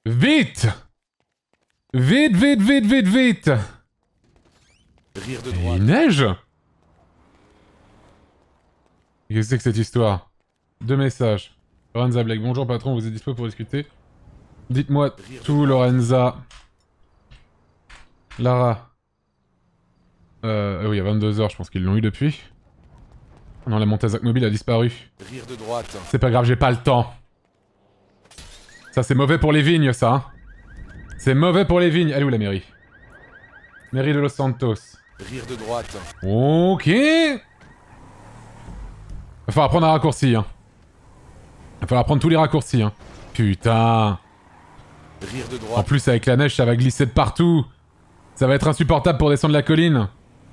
Vite! Vite, vite, vite, vite, vite! Rire de Et droite. il neige? Qu'est-ce que c'est que cette histoire? Deux messages. Lorenza Blake, bonjour patron, vous êtes dispo pour discuter? Dites-moi tout, Lorenza. Lara. Oui, à 22h, je pense qu'ils l'ont eu depuis. Oh non, la Montazak mobile a disparu. Rire de droite. C'est pas grave, j'ai pas le temps. Ça, c'est mauvais pour les vignes, ça. Hein. C'est mauvais pour les vignes. Elle est où la mairie? Mairie de Los Santos. Rire de droite. Ok. Va falloir prendre un raccourci, hein. Va falloir prendre tous les raccourcis, hein. Putain. Rire de En droite. plus, avec la neige, ça va glisser de partout. Ça va être insupportable pour descendre la colline.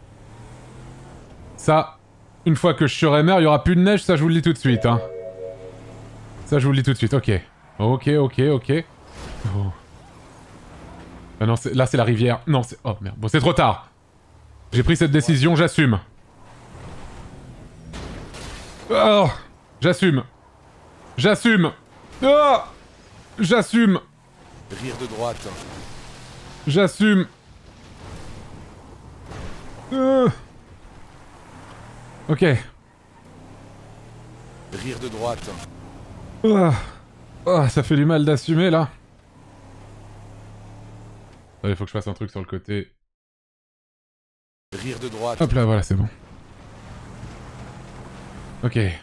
Ça, une fois que je serai maire, il y aura plus de neige, ça je vous le dis tout de suite, hein. Ça je vous le dis tout de suite, ok. Ok, ok, ok. Oh. Ah non, là c'est la rivière. Non, c'est... Oh merde, bon c'est trop tard. J'ai pris cette décision, j'assume. Oh, j'assume. J'assume. Oh, j'assume. Rire de droite. J'assume. Ok. Rire de droite. Oh, ça fait du mal d'assumer là. Il faut que je fasse un truc sur le côté. Rire de droite. Hop là, voilà, c'est bon. Ok. Et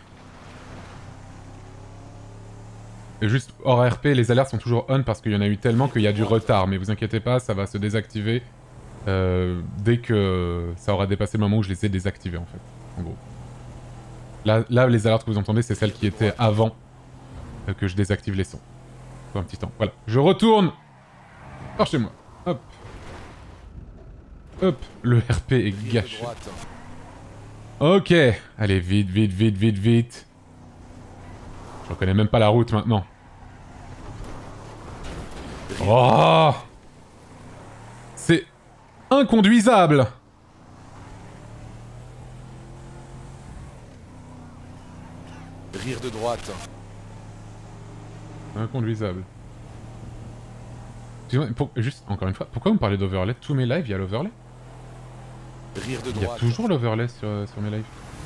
juste hors RP, les alertes sont toujours on parce qu'il y en a eu tellement qu'il y a du retard. Mais vous inquiétez pas, ça va se désactiver dès que ça aura dépassé le moment où je les ai désactivés en fait. En gros. Là les alertes que vous entendez, c'est celles qui étaient avant que je désactive les sons. Pour un petit temps. Voilà. Je retourne par chez moi. Hop. Hop. Le RP est Rire de gâché. droite. Ok. Allez, vite, vite, vite, vite, vite. Je reconnais même pas la route maintenant. Oh! C'est inconduisable! Rire de droite. Inconduisable. Juste, encore une fois, pourquoi vous me parlez d'overlay? Tous mes lives, il y a l'overlay? Rire de Il y a droite. toujours l'overlay sur mes lives.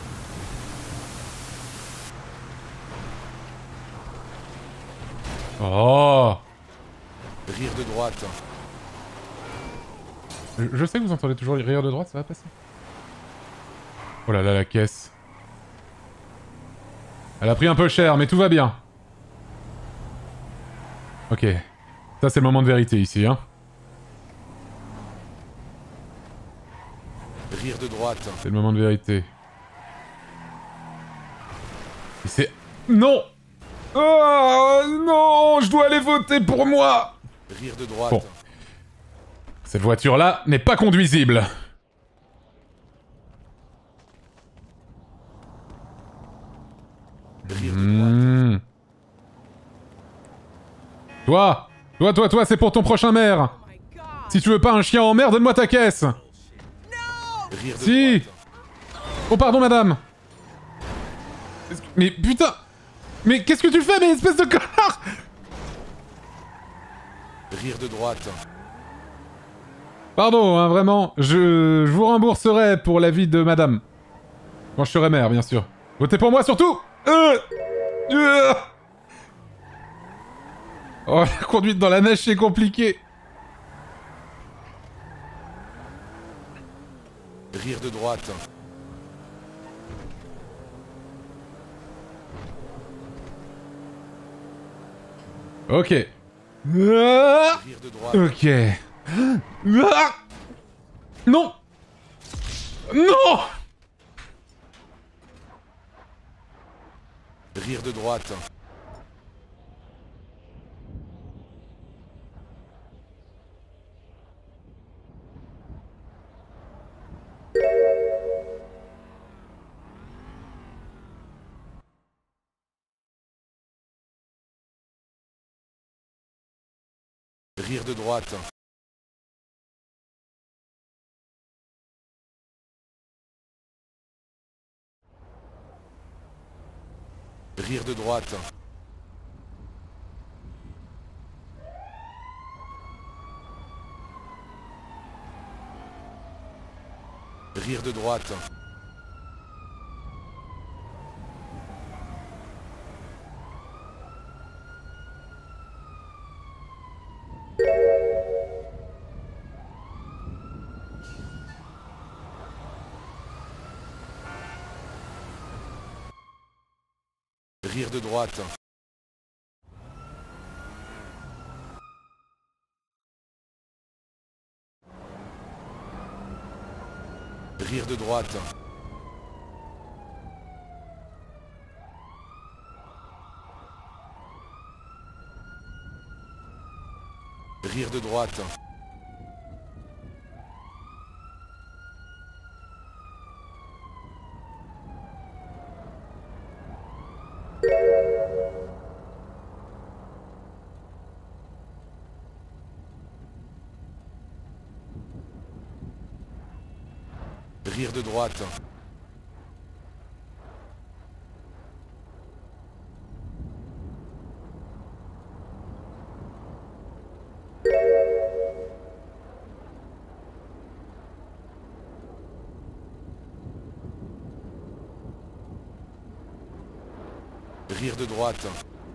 Oh! Rire de droite. Je sais que vous entendez toujours les rires de droite, ça va passer. Oh là là, la caisse. Elle a pris un peu cher, mais tout va bien. Ok. Ça, c'est le moment de vérité ici, hein. Rire de droite. C'est le moment de vérité. Et c'est... Non! Oh non! Je dois aller voter pour moi! Rire de droite. Bon. Cette voiture-là n'est pas conduisible. Rire de droite. Hmm. Toi, c'est pour ton prochain maire. Si tu veux pas un chien en mer, donne-moi ta caisse. Rire de Si. droite. Oh pardon, madame. Mais putain. Mais qu'est-ce que tu fais, mais espèce de connard! Rire de droite. Pardon, hein, vraiment. Je vous rembourserai pour la vie de madame. Quand je serai maire, bien sûr. Votez pour moi, surtout. Oh, la conduite dans la neige, c'est compliqué. Rire de droite. Ok. Rire de droite. Ok. Non. Non. Rire de droite. Rire de droite. Rire de droite. Rire de droite. Rire de droite. Rire de droite. Rire de droite. Rire de droite. Rire de droite.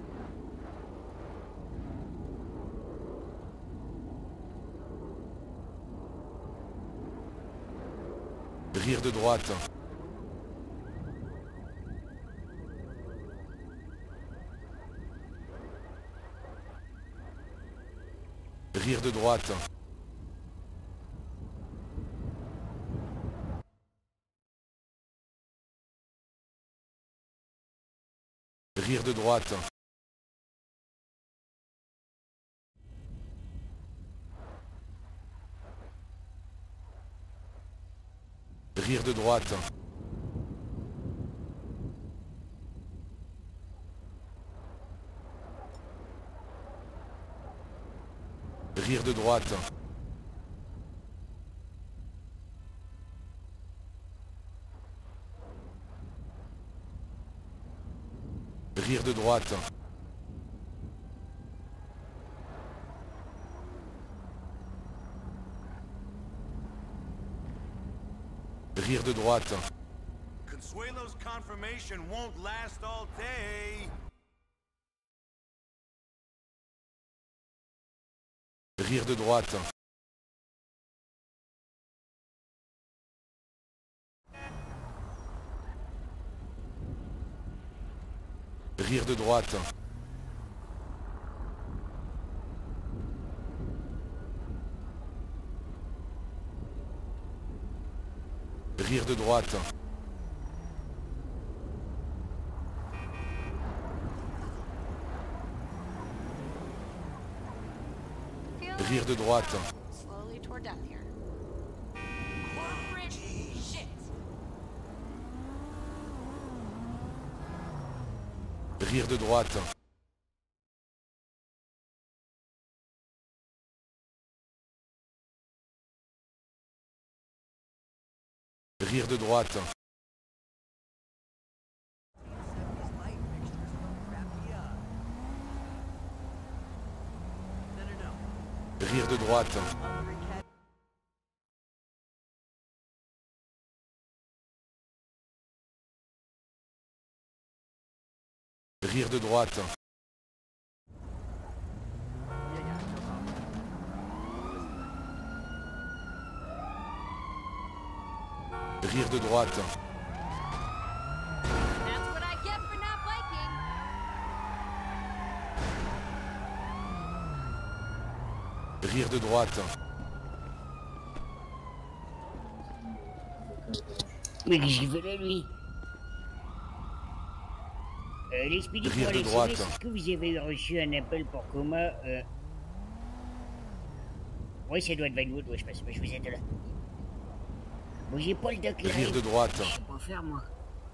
Rire de droite. Rire de droite. Rire de droite. Rire de droite. Rire de droite. Rire de droite. Rire de droite. Consuelo's confirmation won't last all day. Rire de droite. Rire de droite. Rire de droite. Rire de droite. Slowly toward death here. Corporate shit. Rire de droite. Rire de droite. Rire de droite. Rire de droite. Rire de droite. That's what I get for not biking. Rire de droite. Mais qu'est-ce qu'il fait là, lui? L'expédition Rire de Alexis, droite. est-ce que vous avez reçu un appel pour coma Oui, ça doit être Vinewood, ouais, je passe, je vous aide là. Bon, j'ai pas le doc là. Rire de droite. Je sais pas faire, moi.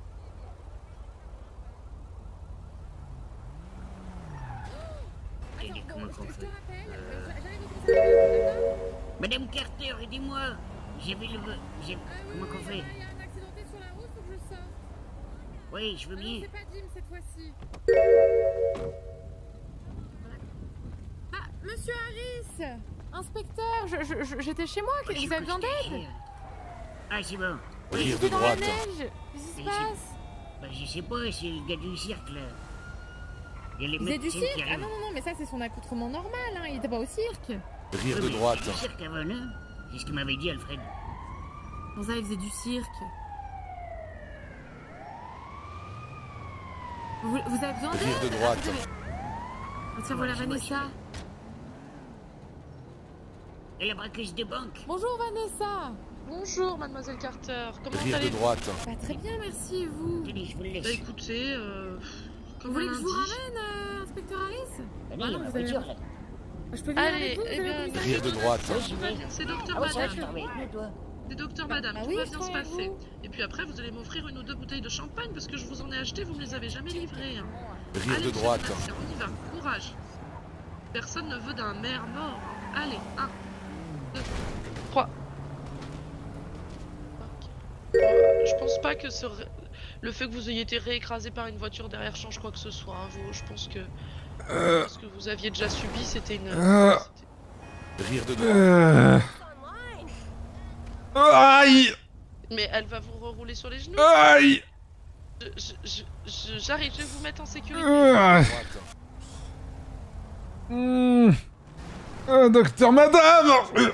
Attendez, comment qu'on fait Madame Carter, aidez-moi. J'avais le... Comment qu'on fait? Il y a un accidenté sur la route, faut que je sorte. Oui, je veux Ah non, bien. c'est pas Jim cette fois-ci. Ah, monsieur Harris, inspecteur, j'étais chez moi, vous avez besoin d'aide? Ah, c'est bon. Rire de C'est dans la droite. neige. Qu'est-ce qui se Mais passe? Bah, je sais pas, c'est le gars du cirque, là. Il y a les Il faisait du médecins cirque? qui Ah arrivent. non, non, non, mais ça c'est son accoutrement normal, hein. Il était pas au cirque. Rire Oui, de mais droite. il faisait du cirque avant, non? C'est ce qu'il m'avait dit, Alfred. Bon, ça, il faisait du cirque. Vous avez besoin d'aide? Rire de droite. Ah, tiens, voilà Moi, Vanessa. Et la braqueuse de banque. Bonjour Vanessa. Bonjour, mademoiselle Carter. Comment Rire de allez-vous? droite. Bah, très bien, merci, et vous? Tenez, je vous le Bah laisse. écoutez, Vous comme voulez un que je vous lundi. ramène, inspecteur Harris? Venez, il y a non, ma vous avez- voiture, là. Je peux venir Allez, avec vous? Vous eh avez bien, le commissariat? Rire de droite. Oui, j'y vais. C'est docteur Ah ouais, ça va, madame. je travaille avec nous, toi. C'est docteur madame, Bah tout oui, va je bien se travaille avec passer. vous. Et puis après, vous allez m'offrir une ou deux bouteilles de champagne parce que je vous en ai acheté, vous me les avez jamais livrées. hein. Rire Allez, de monsieur droite. Donatien, on y va, courage. Personne ne veut d'un maire mort. hein. Allez, 1, 2, 3. Je pense pas que le fait que vous ayez été réécrasé par une voiture derrière change quoi que ce soit. hein. Je pense que ce que vous aviez déjà subi, c'était une... Rire de droite. Aïe! Mais elle va vous rerouler sur les genoux. Aïe! J'arrive, je vais vous mettre en sécurité. Droite. Docteur Madame!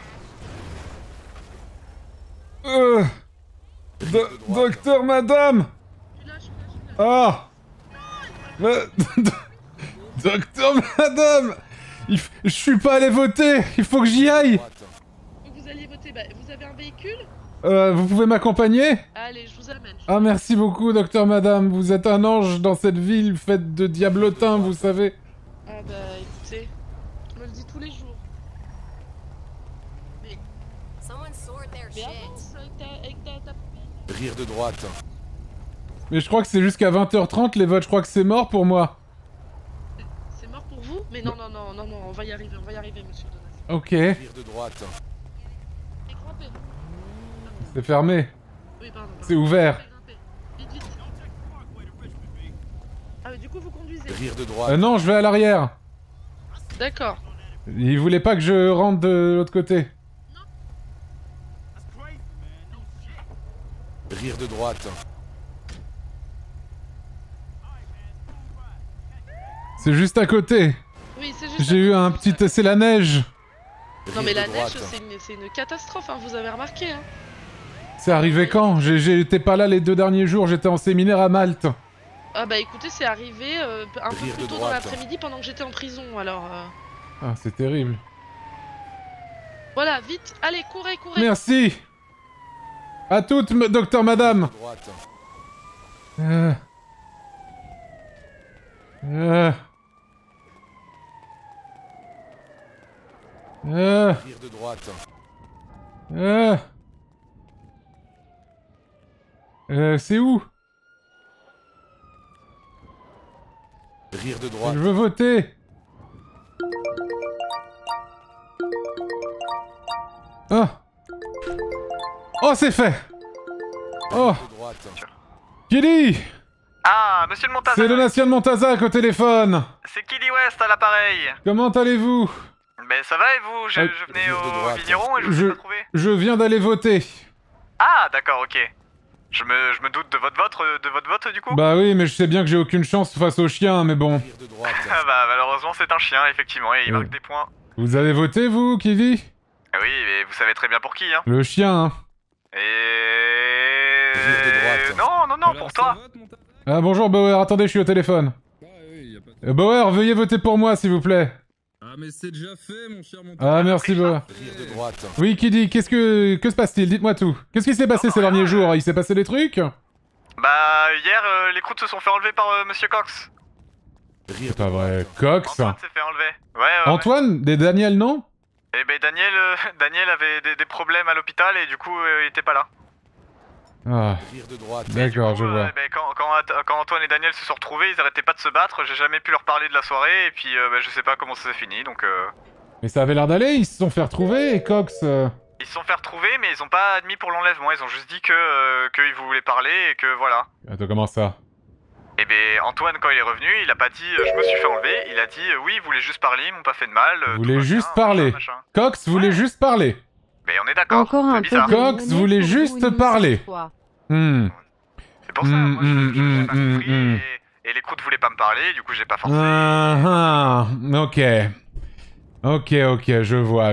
Docteur Madame! Je suis là. Ah! Docteur Madame! Je suis pas allé voter! Il faut que j'y aille! Droite. Vous alliez voter, bah, vous avez un véhicule? Vous pouvez m'accompagner? Allez, je vous amène. Ah, merci beaucoup, Docteur Madame. Vous êtes un ange dans cette ville faite de diablotins, vous savez. Ah bah écoutez, je me le dis tous les jours. Mais Someone sort their shit. avance avec ta... Rire de droite. Mais je crois que c'est jusqu'à 20h30 les votes. Je crois que c'est mort pour moi. C'est mort pour vous? Mais non, on va y arriver, monsieur Donatien. Ok. Rire de droite. Et grimpez. C'est fermé. Oui, pardon. C'est ouvert. Grimpez. Vite, vite. Ah mais du coup vous conduisez. Rire de droite. Non, je vais à l'arrière. D'accord. Il voulait pas que je rentre de l'autre côté. Rire de droite. C'est juste à côté. Oui, c'est juste... J'ai eu un petit... C'est la neige. Non mais Rire la de neige, droite. c'est une catastrophe, hein, vous avez remarqué. Hein. C'est arrivé quand? J'étais pas là les 2 derniers jours. J'étais en séminaire à Malte. Ah bah écoutez, c'est arrivé un peu Rire plus de tôt dans droite. l'après-midi pendant que j'étais en prison, alors... Ah, c'est terrible. Voilà, vite, allez, courez. Merci. À toutes, Docteur Madame. De droite. Euh. Euh. Rire de droite. C'est où? Rire de droite. Je veux voter. Ah. Oh, c'est fait. Oh, De droite. Kitty. Ah, monsieur le Montaza. C'est Donatien de Montazac au téléphone. C'est Kiddy West à l'appareil. Comment allez-vous? Ben ça va et vous? Je venais Rire de au droite. vigneron et je vous ai pas trouvé. Je viens d'aller voter. Ah, d'accord, ok. Je me doute de votre vote du coup. Bah oui, mais je sais bien que j'ai aucune chance face au chien, mais bon. Rire de droite. Ah bah malheureusement c'est un chien effectivement et il marque des points. Vous avez voté, vous, Kitty? Ah oui, mais vous savez très bien pour qui hein. Le chien, hein. Et... Rire de droite. Non, pour toi. Ah bonjour Bauer, attendez, je suis au téléphone. Bauer, veuillez voter pour moi, s'il vous plaît. Ah mais c'est déjà fait mon cher Ah merci Bauer. Rire de droite. Oui Kitty, que se passe-t-il? Dites-moi tout. Qu'est-ce qui s'est passé ces derniers jours? Il s'est passé des trucs? Bah hier les croûtes se sont fait enlever par Monsieur Cox. Rire C'est de pas vrai. droite. Cox? Antoine s'est fait enlever. Ouais. Antoine? Des Daniel, non? Et ben Daniel avait des problèmes à l'hôpital et du coup il était pas là. Ah, Rire de droite. d'accord, je vois. Ben, quand Antoine et Daniel se sont retrouvés, ils arrêtaient pas de se battre, j'ai jamais pu leur parler de la soirée, et puis ben, je sais pas comment ça s'est fini, donc... Mais ça avait l'air d'aller, ils se sont fait retrouver, et Cox... Ils se sont fait retrouver, mais ils ont pas admis pour l'enlèvement, ils ont juste dit qu'ils voulaient parler, et que voilà. Attends, comment ça? Et ben Antoine, quand il est revenu, il a pas dit je me suis fait enlever, il a dit oui, ils voulaient juste parler, ils m'ont pas fait de mal... Vous tout voulez va juste bien, parler. machin. Cox voulait juste parler. Mais on est d'accord. Encore un C'est bizarre. peu de Cox monnaie voulait pour juste vous une parler. seule fois. C'est pour ça, moi j'ai pas compris et l'écoute voulait pas me parler, du coup j'ai pas forcé. Ok. Ok, je vois.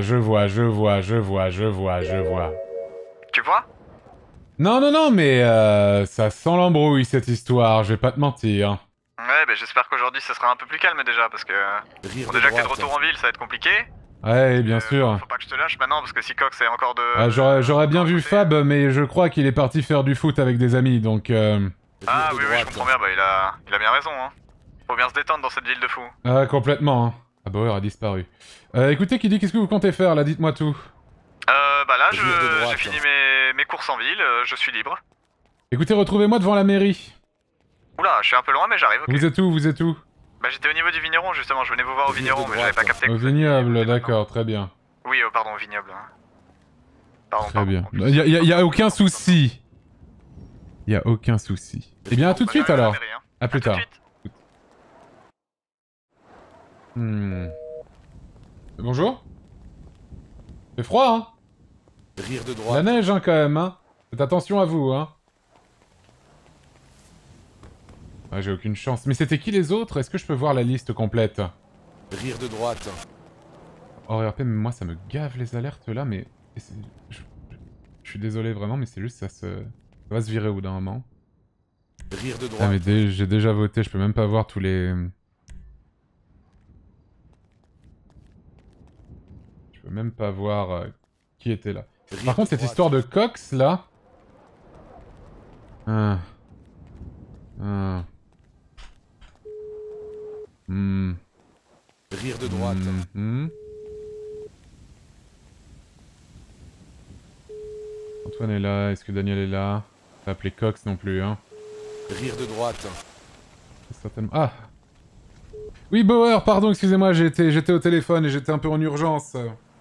Tu vois? Non, mais ça sent l'embrouille cette histoire, je vais pas te mentir. Ouais, bah j'espère qu'aujourd'hui ça sera un peu plus calme déjà, parce que... Rire Bon, de déjà que t'es de droite. retour en ville, ça va être compliqué. Ouais, bien sûr. Faut pas que je te lâche maintenant, parce que si Cox est encore de... Ah, j'aurais bien vu Fab, mais je crois qu'il est parti faire du foot avec des amis, donc... Ah Rire de oui, je droite. comprends bien, bah il a bien raison, hein. Faut bien se détendre dans cette ville de fou. Complètement, hein. Ah, Bauer a disparu. Écoutez, Kiddy, qu'est-ce que vous comptez faire, là? Dites-moi tout. Bah là, Rire de droite. j'ai fini mes courses en ville, je suis libre. Écoutez, retrouvez-moi devant la mairie. Oula, je suis un peu loin, mais j'arrive, ok. Vous êtes où? Bah j'étais au niveau du vigneron, justement, je venais vous voir au Rire vigneron, de mais j'avais pas droite. capté que Au vous étiez- vignoble, d'accord, très bien. Oui, pardon, au vignoble. Hein. Pardon, Très bien. en plus. Y a aucun souci. Y a aucun souci. Eh bien, à tout de Bah, suite j'arrive à la alors. mairie, hein. À plus tout de tard. suite. Bonjour. C'est froid, hein? Rire de La droite. neige, hein, quand même, hein. Faites attention à vous, hein. Ah, j'ai aucune chance. Mais c'était qui les autres? Est-ce que je peux voir la liste complète? Rire de droite. Oh, RP, mais moi, ça me gave les alertes, là, mais... Je suis désolé, vraiment, mais c'est juste, ça va se virer au bout d'un moment. Rire de Ah, mais droite. j'ai déjà voté, je peux même pas voir tous les... Je peux même pas voir qui était là. Rire Par contre, de cette droite. histoire de Cox, là... Rire de droite. Antoine est là, est-ce que Daniel est là? Pas appelé Cox non plus, hein. Rire de droite. C'est certainement... Ah! Oui, Bauer, pardon, excusez-moi, j'étais au téléphone et j'étais un peu en urgence.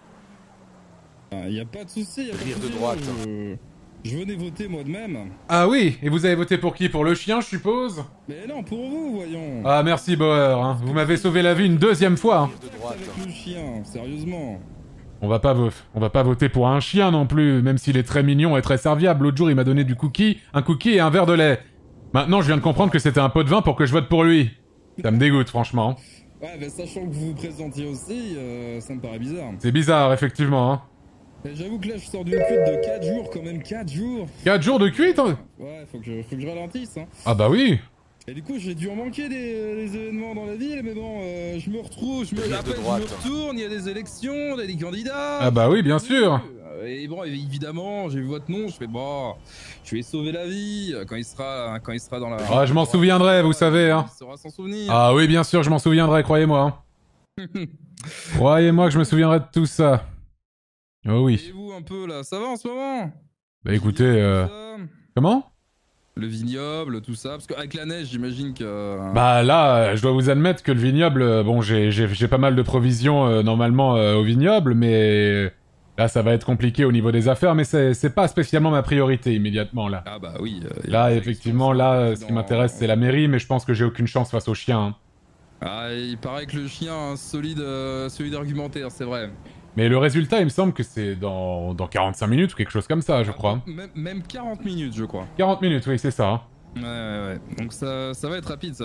Y a pas de souci, y a pas Rire de souci, droite. Je venais voter moi de même. Ah oui, et vous avez voté pour qui? Pour le chien, je suppose? Mais non, pour vous, voyons. Ah, merci, Bauer, hein. Vous m'avez sauvé la vie une deuxième fois, hein. Rire de droite. Avec le chien, sérieusement. On va pas voter pour un chien non plus, même s'il est très mignon et très serviable. L'autre jour, il m'a donné un cookie et un verre de lait. Maintenant, je viens de comprendre que c'était un pot de vin pour que je vote pour lui. Ça me dégoûte, franchement. Ouais, mais sachant que vous vous présentiez aussi, ça me paraît bizarre. C'est bizarre, effectivement, hein. Et j'avoue que là, je sors d'une cuite de 4 jours, quand même, 4 jours. 4 jours de cuite, hein? Ouais, faut que je ralentisse, hein. Ah bah oui. Et du coup, j'ai dû en manquer des événements dans la ville, mais bon, je me retrouve, je me Rire de droite. retourne, il y a des élections, il y a des candidats. Ah bah oui, bien sûr. Et bon, évidemment, j'ai vu votre nom, je fais bon, je vais sauver la vie quand il sera dans la... Ah, je m'en souviendrai, vous savez, hein. Il saura s'en souvenir. Ah oui, bien sûr, je m'en souviendrai, croyez-moi. Hein. Croyez-moi que je me souviendrai de tout ça. Oh oui. Et vous, un peu, là, ça va en ce moment? Bah écoutez, Tout ça comment? Le vignoble, tout ça, parce qu'avec la neige, j'imagine que... Bah là, je dois vous admettre que le vignoble, bon, j'ai pas mal de provisions normalement au vignoble, mais là, ça va être compliqué au niveau des affaires, mais c'est pas spécialement ma priorité immédiatement là. Ah bah oui. Là, effectivement, là, ce qui m'intéresse, c'est la mairie, mais je pense que j'ai aucune chance face au chien. Hein. Ah, il paraît que le chien a solide argumentaire, c'est vrai. Mais le résultat, il me semble que c'est dans 45 minutes ou quelque chose comme ça, je crois. Même 40 minutes, je crois. 40 minutes, oui, c'est ça. Hein. Ouais. Donc ça va être rapide,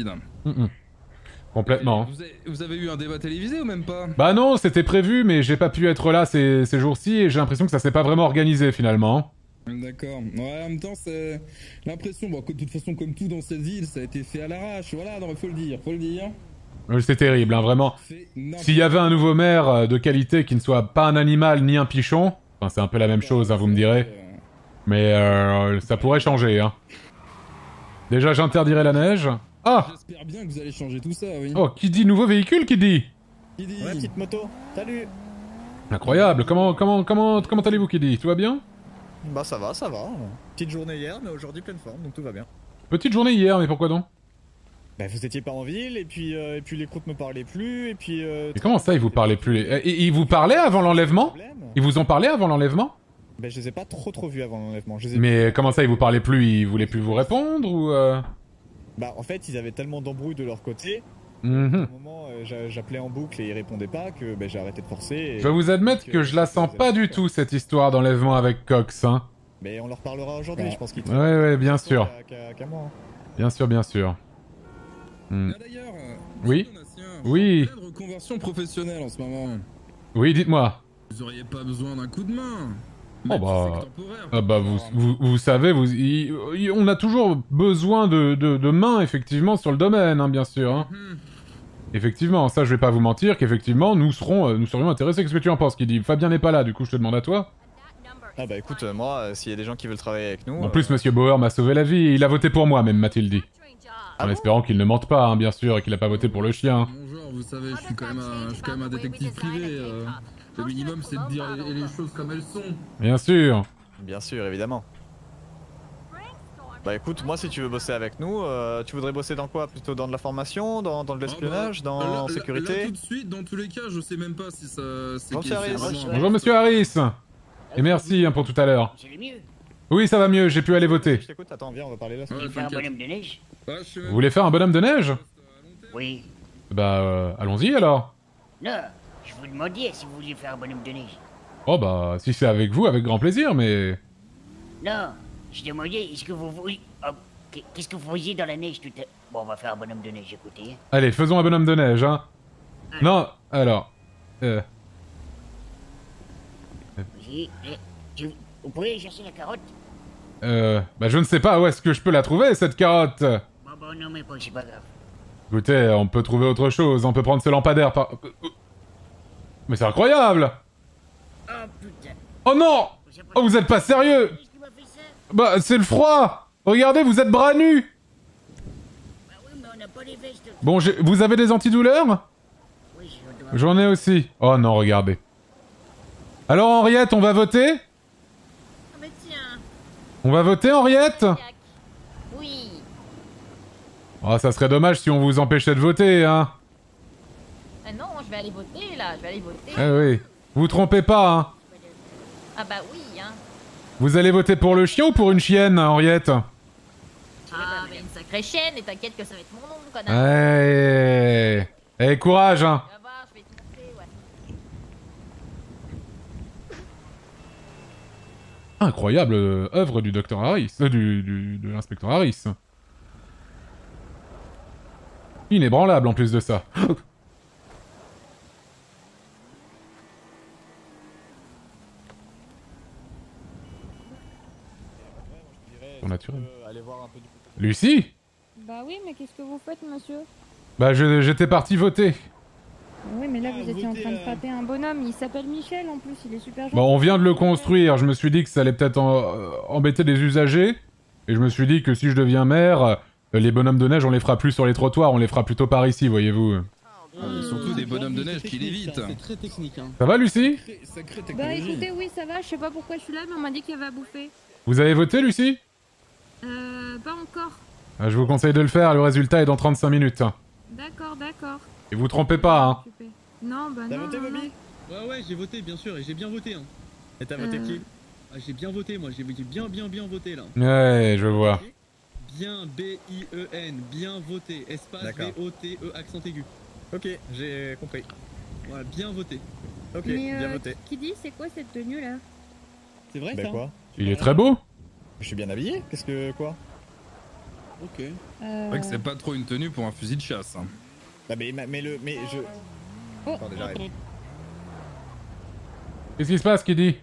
Complètement. Vous avez eu un débat télévisé ou même pas? Bah non, c'était prévu, mais j'ai pas pu être là ces jours-ci et j'ai l'impression que ça s'est pas vraiment organisé finalement. D'accord. Ouais, en même temps, c'est l'impression, bon, que de toute façon, comme tout dans cette ville, ça a été fait à l'arrache. Voilà, non, faut le dire. C'est terrible, hein, vraiment. S'il y avait un nouveau maire de qualité qui ne soit pas un animal ni un pichon, enfin c'est un peu la même chose, hein, vous me direz, mais ça pourrait changer. Hein. Déjà, j'interdirais la neige. Ah! J'espère bien que vous allez changer tout ça, oui. Oh, qui dit nouveau véhicule, qui dit? Ouais, petite moto. Salut. Incroyable. Comment allez-vous, qui dit? Tout va bien? Bah ça va. Petite journée hier, mais aujourd'hui pleine forme, donc tout va bien. Petite journée hier, mais pourquoi donc? Bah vous étiez pas en ville, et puis les croûtes me parlaient plus, et puis... Mais comment ça, ils vous parlaient plus? Ils vous parlaient avant l'enlèvement? Ils vous ont parlé avant l'enlèvement? Bah je les ai pas trop vus avant l'enlèvement. Mais comment ça, ils vous parlaient plus? Ils voulaient plus vous répondre ou Bah en fait, ils avaient tellement d'embrouilles de leur côté Mhm. À un moment, j'appelais en boucle et il répondait pas, que j'ai arrêté de forcer. Et... Je vais vous admettre que je la sens pas du tout, cette histoire d'enlèvement avec Cox, hein. Mais on leur parlera aujourd'hui, je pense qu'il Ouais, bien sûr. qu'à moi. Hein. Bien sûr, bien sûr. Là d'ailleurs, Oui. Donatien, Oui. en pleine reconversion professionnelle en ce moment. Oui, dites-moi. Vous auriez pas besoin d'un coup de main. Oh Même si bah... c'est que temporaire. Ah bah vous savez, on a toujours besoin de mains, effectivement, sur le domaine, hein, bien sûr. Hein. Effectivement, ça je vais pas vous mentir, qu'effectivement, nous serions intéressés. Qu'est-ce que tu en penses, Kiddy? Fabien n'est pas là, du coup je te demande à toi. Ah bah écoute, moi, s'il y a des gens qui veulent travailler avec nous... En plus, Monsieur Bauer m'a sauvé la vie, il a voté pour moi, même, m'a-t-il dit. En espérant qu'il ne mente pas, hein, bien sûr, et qu'il a pas voté pour le chien. Bonjour, vous savez, je suis quand même un détective privé. Le minimum, c'est de dire les choses comme elles sont. Bien sûr. Bien sûr, évidemment. Bah écoute, moi si tu veux bosser avec nous, tu voudrais bosser dans quoi? Plutôt dans de la formation, dans de l'espionnage, dans sécurité? Là, tout de suite, dans tous les cas, je sais même pas si ça... Bonjour, Harris. Bonjour Monsieur Harris. Et merci hein, pour tout à l'heure. C'est le mieux. Oui, ça va mieux, j'ai pu aller voter. Je t'écoute, attends, viens, on va parler là. Tu veux faire un bonhomme de neige? Vous voulez faire un bonhomme de neige? Oui. Bah, allons-y alors. Non, je vous demandais si vous vouliez faire un bonhomme de neige. Oh bah, si c'est avec vous, avec grand plaisir, mais... Non, je demandais, est-ce que vous voulez... oh, qu'est-ce que vous faisiez dans la neige tout à... Bon, on va faire un bonhomme de neige, écoutez. Allez, faisons un bonhomme de neige, hein. Non, alors... Vous pouvez chercher la carotte? Bah je ne sais pas où est-ce que je peux la trouver, cette carotte. Bon, non, mais c'est pas grave. Écoutez, on peut trouver autre chose, on peut prendre ce lampadaire par... Mais c'est incroyable. Oh, putain. Oh non. Oh, vous êtes pas sérieux. Qu'est-ce qui m'a fait ça? Bah, c'est le froid. Regardez, vous êtes bras nus. Bah oui, mais on n'a pas les vestes. Bon, vous avez des antidouleurs? Oui, J'en ai aussi. Oh non, regardez. Alors, Henriette, on va voter? Ah mais tiens. On va voter, Henriette? Oui. Oh, ça serait dommage si on vous empêchait de voter, hein. Ah non, je vais aller voter là, je vais aller voter. Eh oui. Vous trompez pas, hein. Ah bah oui, hein. Vous allez voter pour le chien ou pour une chienne, Henriette? Ah, mais une sacrée chienne, et t'inquiète que ça va être mon nom, connard. Eh, courage, hein. Ça va, je vais te montrer, ouais. Incroyable œuvre du Dr Harris, de l'inspecteur Harris. Inébranlable en plus de ça. Au naturel. Lucie? Bah oui, mais qu'est-ce que vous faites, monsieur? Bah j'étais parti voter. Oui, mais là, vous étiez en train de frapper un bonhomme. Il s'appelle Michel, en plus. Il est super gentil. Bah on vient de le construire, je me suis dit que ça allait peut-être embêter les usagers. Et je me suis dit que si je deviens maire, les bonhommes de neige on les fera plus sur les trottoirs, on les fera plutôt par ici, voyez-vous. Surtout des bonhommes de neige qui l'évitent. C'est très technique, hein. Ça va Lucie? Bah écoutez, oui, ça va. Je sais pas pourquoi je suis là, mais on m'a dit qu'il y avait à bouffer. Vous avez voté Lucie? Pas encore. Je vous conseille de le faire, le résultat est dans 35 minutes. D'accord, d'accord. Et vous trompez pas, hein. Non, bah T'as non, voté, non, Bobby? Ouais, j'ai voté, bien sûr, et j'ai bien voté. Hein. Et t'as voté qui? Ah, j'ai bien voté, moi, j'ai bien voté là. Ouais, je vois. Bien, B-I-E-N, bien voté, espace V-O-T-E, accent aigu. Ok, j'ai compris. Voilà, bien voté. Ok, mais, bien voté. Qui dit, c'est quoi cette tenue là? C'est vrai Bah ça? quoi? Il est très beau. Je suis bien habillé, qu'est-ce que quoi? Ok. C'est vrai que c'est pas trop une tenue pour un fusil de chasse. Hein. Bah mais je... Oh. Attendez, j'arrive. Qu'est-ce qui se passe, Kiddy?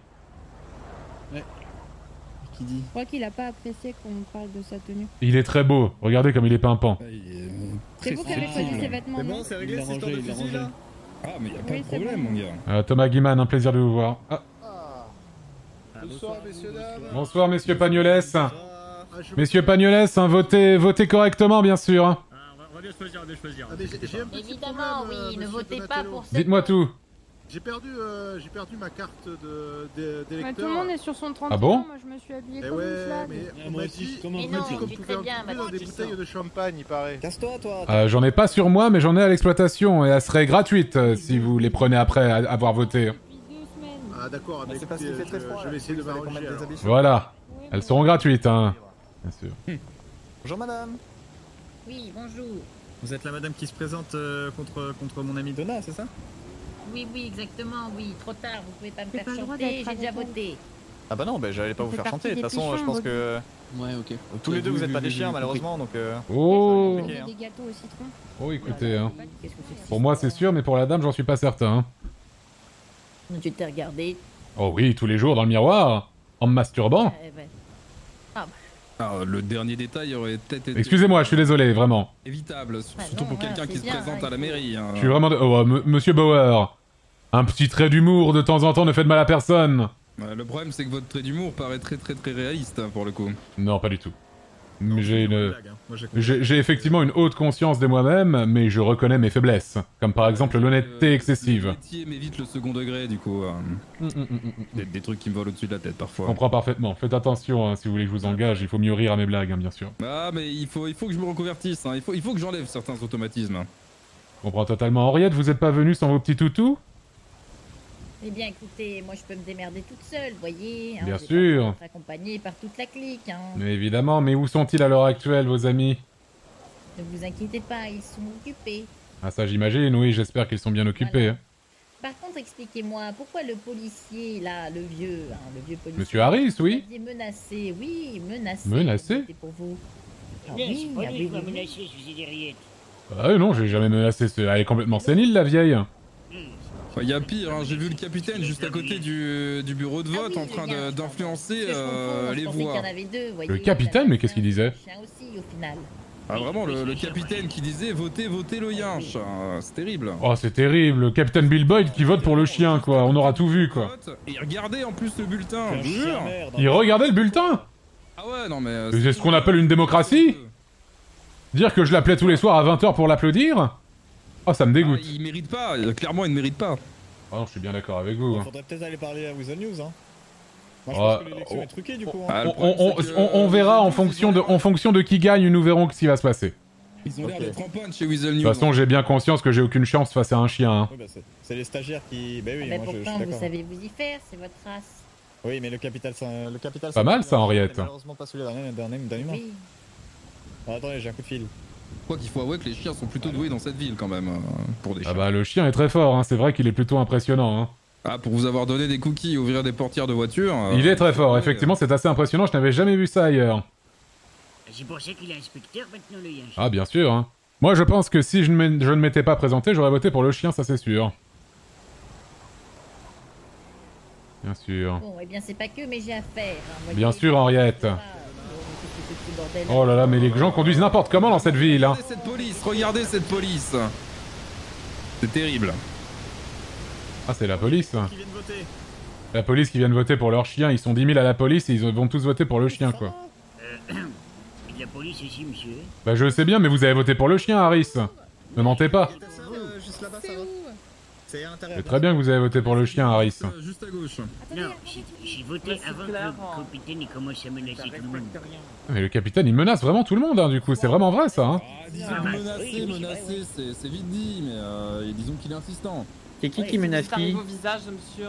Qui dit? Je crois qu'il a pas apprécié qu'on parle de sa tenue. Il est très beau, regardez comme il est pimpant. C'est vous qui avez choisi ses vêtements, C'est non? bon, c'est réglé cette histoire de fusil là? Ah, mais y a pas Oui, de c'est problème, bon. mon gars. Thomas Guiman, un plaisir de vous voir. Ah. Bonsoir, messieurs, dames. Bonsoir, messieurs Pagnoles. Messieurs Pagnoles, hein, votez correctement, bien sûr. Hein. On va bien choisir, Évidemment, oui, ne votez pas pour cette... Dites-moi tout. J'ai perdu ma carte d'électeur. Ouais, tout le monde est sur son 31, Ah bon? moi je me suis habillé Eh comme une ouais, flag. mais on moi m'a aussi, dit comme un Mais vrai non, type. qu'on tu pouvait fais bien, en trouver dans des Baptiste. bouteilles de champagne, il paraît. Casse-toi, toi. J'en ai pas sur moi, mais j'en ai à l'exploitation, et elle serait gratuite si vous les prenez après avoir voté. Depuis 2 semaines. Ah d'accord, mais C'est parce qu'il écoutez, fait très froid. je vais essayer de m'arranger. alors. Voilà. Elles seront gratuites, hein. Bien sûr. Bonjour madame. Oui, bonjour. Vous êtes la madame qui se présente contre mon ami Donna, c'est ça? Oui, exactement, oui. Trop tard, vous pouvez pas me T'as faire pas le droit chanter, d'être j'ai déjà avec voté. Ah bah non, bah j'allais pas Ça vous fait faire partie chanter. De toute des façon, je pichons, pense que Ouais, ok. tous les deux vous êtes pas des chiens oui, malheureusement, donc. Oh. Il y a des gâteaux au citron. Oh, écoutez, hein. Qu'est-ce que c'est? Pour moi, c'est sûr, mais pour la dame, j'en suis pas certain. Hein. Tu t'es regardé. Oh oui, tous les jours dans le miroir, en me masturbant. Alors, le dernier détail aurait peut-être été... Excusez-moi, je suis désolé, vraiment. Évitable, surtout non, pour quelqu'un qui se bien, présente à la mairie. Hein. Je suis vraiment... Oh, monsieur Bauer, un petit trait d'humour de temps en temps ne fait de mal à personne. Ouais, le problème, c'est que votre trait d'humour paraît très réaliste, hein, pour le coup. Non, pas du tout. J'ai effectivement une haute conscience de moi-même, mais je reconnais mes faiblesses. Comme par exemple l'honnêteté excessive. Le métier m'évite le second degré, du coup. Des trucs qui me volent au-dessus de la tête, Je parfois. comprends parfaitement. Faites attention, hein, si vous voulez que je vous engage, il faut mieux rire à mes blagues, hein, bien sûr. Ah, mais il faut que je me reconvertisse, hein. Il faut que j'enlève certains automatismes. Je comprends totalement. Henriette, vous êtes pas venue sans vos petits toutous? Eh bien, écoutez, moi je peux me démerder toute seule, voyez. Hein, Bien j'ai sûr. pas besoin d'être accompagnée par toute la clique. Hein. Mais évidemment, mais où sont-ils à l'heure actuelle, vos amis? Ne vous inquiétez pas, ils sont occupés. Ah ça j'imagine, oui, j'espère qu'ils sont bien occupés. Voilà. Hein. Par contre, expliquez-moi, pourquoi le policier, là, le vieux policier... Monsieur Harris, oui. Vous aviez menacé, oui, menacé. Menacé? C'était pour vous. Ah Non, oui, c'est pas ah lui oui, qui m'a oui, oui. menacé, je vous ai dit rien. Ah non, j'ai jamais menacé. Elle est complètement sénile, la vieille. Il y a pire, hein, j'ai vu le capitaine juste à côté du bureau de vote en train d'influencer les voix. Le capitaine, mais qu'est-ce qu'il disait? Aussi, au final. Ah vraiment, le capitaine qui disait votez le yinche, c'est terrible. Oh, c'est terrible, le capitaine Bill Boyd qui vote pour le chien, quoi. On aura tout vu, quoi. Et regardez en plus le bulletin, je vous jure. Il regardait le bulletin? Ah ouais, non mais... C'est ce qu'on appelle une démocratie? Dire que je l'appelais tous les soirs à 20 h pour l'applaudir? Oh, ça me dégoûte. Il mérite pas, clairement il ne mérite pas. Oh non, je suis bien d'accord avec vous. Hein. Faudrait peut-être aller parler à Weasel News, hein. Moi, je Oh, pense que l'élection est truquée, du coup. Ah, Hein. On verra en fonction de qui gagne, nous verrons ce qui va se passer. Ils ont l'air d'être en panne chez Weasel News. De toute façon, j'ai bien conscience que j'ai aucune chance face à un chien. Hein. Oui, bah, c'est les stagiaires qui... Bah oui, Mais moi je suis pourtant, vous d'accord. savez vous y faire, c'est votre race. Oui, mais le capital... Pas mal, ça, Henriette. Malheureusement pas celui d'un humain. Oui. Ah, attendez, j'ai un coup de fil. Je crois qu'il faut avouer que les chiens sont plutôt doués dans cette ville quand même, pour des chiens. Ah bah, le chien est très fort, hein. C'est vrai qu'il est plutôt impressionnant. Hein. Ah, pour vous avoir donné des cookies et ouvrir des portières de voiture... Il est très fort, effectivement, c'est assez impressionnant, je n'avais jamais vu ça ailleurs. C'est pour ça qu'il est inspecteur maintenant, le yinche. Ah, bien sûr. Hein. Moi, je pense que si je ne m'étais pas présenté, j'aurais voté pour le chien, ça c'est sûr. Bien sûr. Bon, eh bien, c'est pas que, mais j'ai affaire. Hein, Bien sûr, Henriette. Oh là là, mais les gens conduisent n'importe comment dans cette ville. Hein. Regardez cette police. C'est terrible. Ah, c'est la police. La police qui vient de voter pour leur chien, ils sont 10 000 à la police et ils vont tous voter pour le chien, quoi. Il y a de la police ici, monsieur. Bah je sais bien, mais vous avez voté pour le chien, Harris. Ne mentez pas. Juste là-bas, ça va. C'est à l'intérieur. C'est très bien que vous avez voté pour le chien, Harris. Juste à gauche. Non, j'ai voté avant que le capitaine commence à menacer tout le monde. Mais le capitaine, il menace vraiment tout le monde, hein, du coup. C'est vraiment vrai, ça, hein. Disons menacer, c'est vite dit, mais disons qu'il est insistant. C'est qui menace qui? Au visage, monsieur.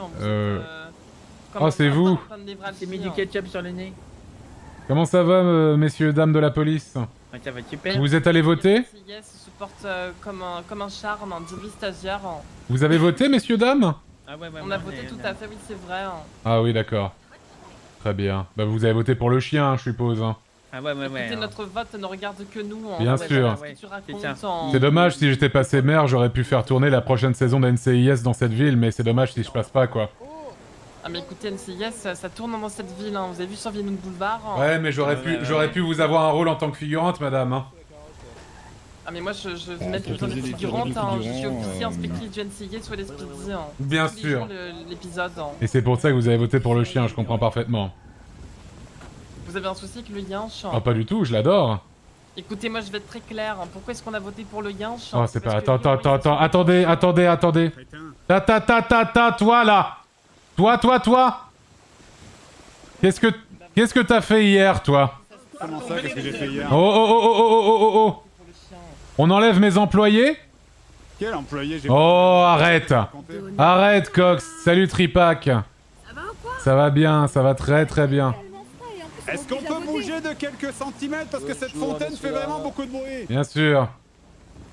Oh, c'est vous. C'est mis du ketchup sur le nez. Comment ça va, messieurs, dames de la police? Ouais, ça va super. Vous êtes allés voter? Yes, il se porte comme un charme, un divi stagiaire. Vous avez voté, messieurs, dames? Ah ouais, On a voté tout à fait, oui, c'est vrai. Ah oui, d'accord. Très bien. Bah vous avez voté pour le chien, je suppose. Hein. Ah ouais. Écoutez, notre vote ne regarde que nous. Bien sûr. C'est C'est dommage, si j'étais passé maire, j'aurais pu faire tourner la prochaine saison de NCIS dans cette ville, mais c'est dommage si je passe pas, quoi. Ah mais écoutez, NCIS, ça tourne dans cette ville, hein. Vous avez vu sur Viennoun Boulevard. Ouais, mais j'aurais pu vous avoir un rôle en tant que figurante, madame. Hein. Ah mais moi je vais mettre plutôt les figurantes, hein. Je suis officier inspectrice du NCIS ou l'Esprit. Hein. Bien Tous les sûr. jours, l'épisode. Hein. Et c'est pour ça que vous avez voté pour le chien, je comprends parfaitement. Vous avez un souci avec le yinche? Ah pas du tout, je l'adore. Écoutez, moi je vais être très clair. Pourquoi est-ce qu'on a voté pour le yinche? Oh c'est pas... Attends, attendez. Toi là. Toi. Qu'est-ce que t'as fait hier, toi? Comment ça, qu'est-ce que j'ai fait hier? Oh. On enlève mes employés? Quel employé? Oh, arrête. Arrête, Cox. Salut, Tripac. Ça va bien, ça va très bien. Est-ce qu'on peut bouger de quelques centimètres parce que cette fontaine fait vraiment beaucoup de bruit? Bien sûr.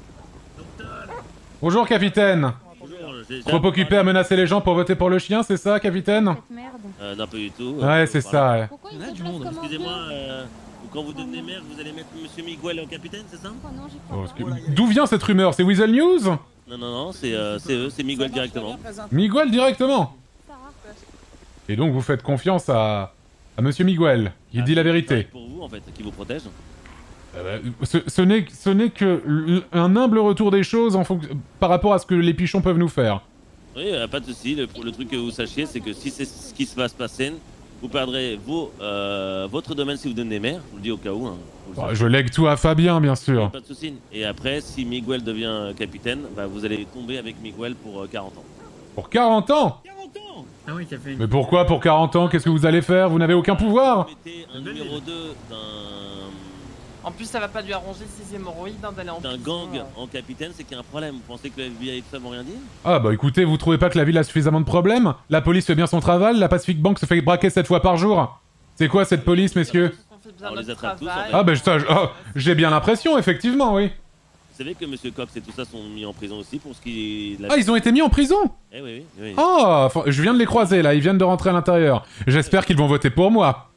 Bonjour, capitaine. Trop occupé à menacer les gens pour voter pour le chien, c'est ça, capitaine? Non, pas du tout. Ouais, c'est ça, ouais. Il y en a du monde. Excusez-moi, quand vous devenez maire, vous allez mettre Monsieur Miguel en capitaine, c'est ça? Oh, d'où vient cette rumeur? C'est Weasel News? Non, c'est eux, c'est Miguel directement. Miguel directement? Et donc vous faites confiance à Monsieur Miguel, qui dit la vérité. Pour vous, en fait, qui vous protège. Ce n'est que un humble retour des choses par rapport à ce que les pichons peuvent nous faire. Oui, pas de soucis. Le truc que vous sachiez, c'est que si c'est ce qui se va se passer, vous perdrez votre domaine si vous devenez maire. Je vous le dis au cas où. Hein, je lègue tout à Fabien, bien sûr. Pas de soucis. Et après, si Miguel devient capitaine, bah, vous allez tomber avec Miguel pour 40 ans. Pour 40 ans? Ah oui, ça fait... Mais pourquoi pour 40 ans? Qu'est-ce que vous allez faire? Vous n'avez aucun pouvoir. Vous mettez un numéro 2 d'un... En plus, ça va pas lui arranger ses hémorroïdes d'aller en d'un gang en capitaine, c'est qu'il y a un problème. Vous pensez que le FBI et tout ça vont rien dire? Ah bah écoutez, vous trouvez pas que la ville a suffisamment de problèmes? La police fait bien son travail, la Pacific Bank se fait braquer 7 fois par jour. C'est quoi cette police, messieurs? On les attrape tous, en fait. Ah bah j'ai bien l'impression, effectivement, oui. Vous savez que Monsieur Cox et tout ça sont mis en prison aussi pour ce qui... Ah, ils ont été mis en prison? Eh oui. Ah, enfin, je viens de les croiser, là, ils viennent de rentrer à l'intérieur. J'espère qu'ils vont voter pour moi.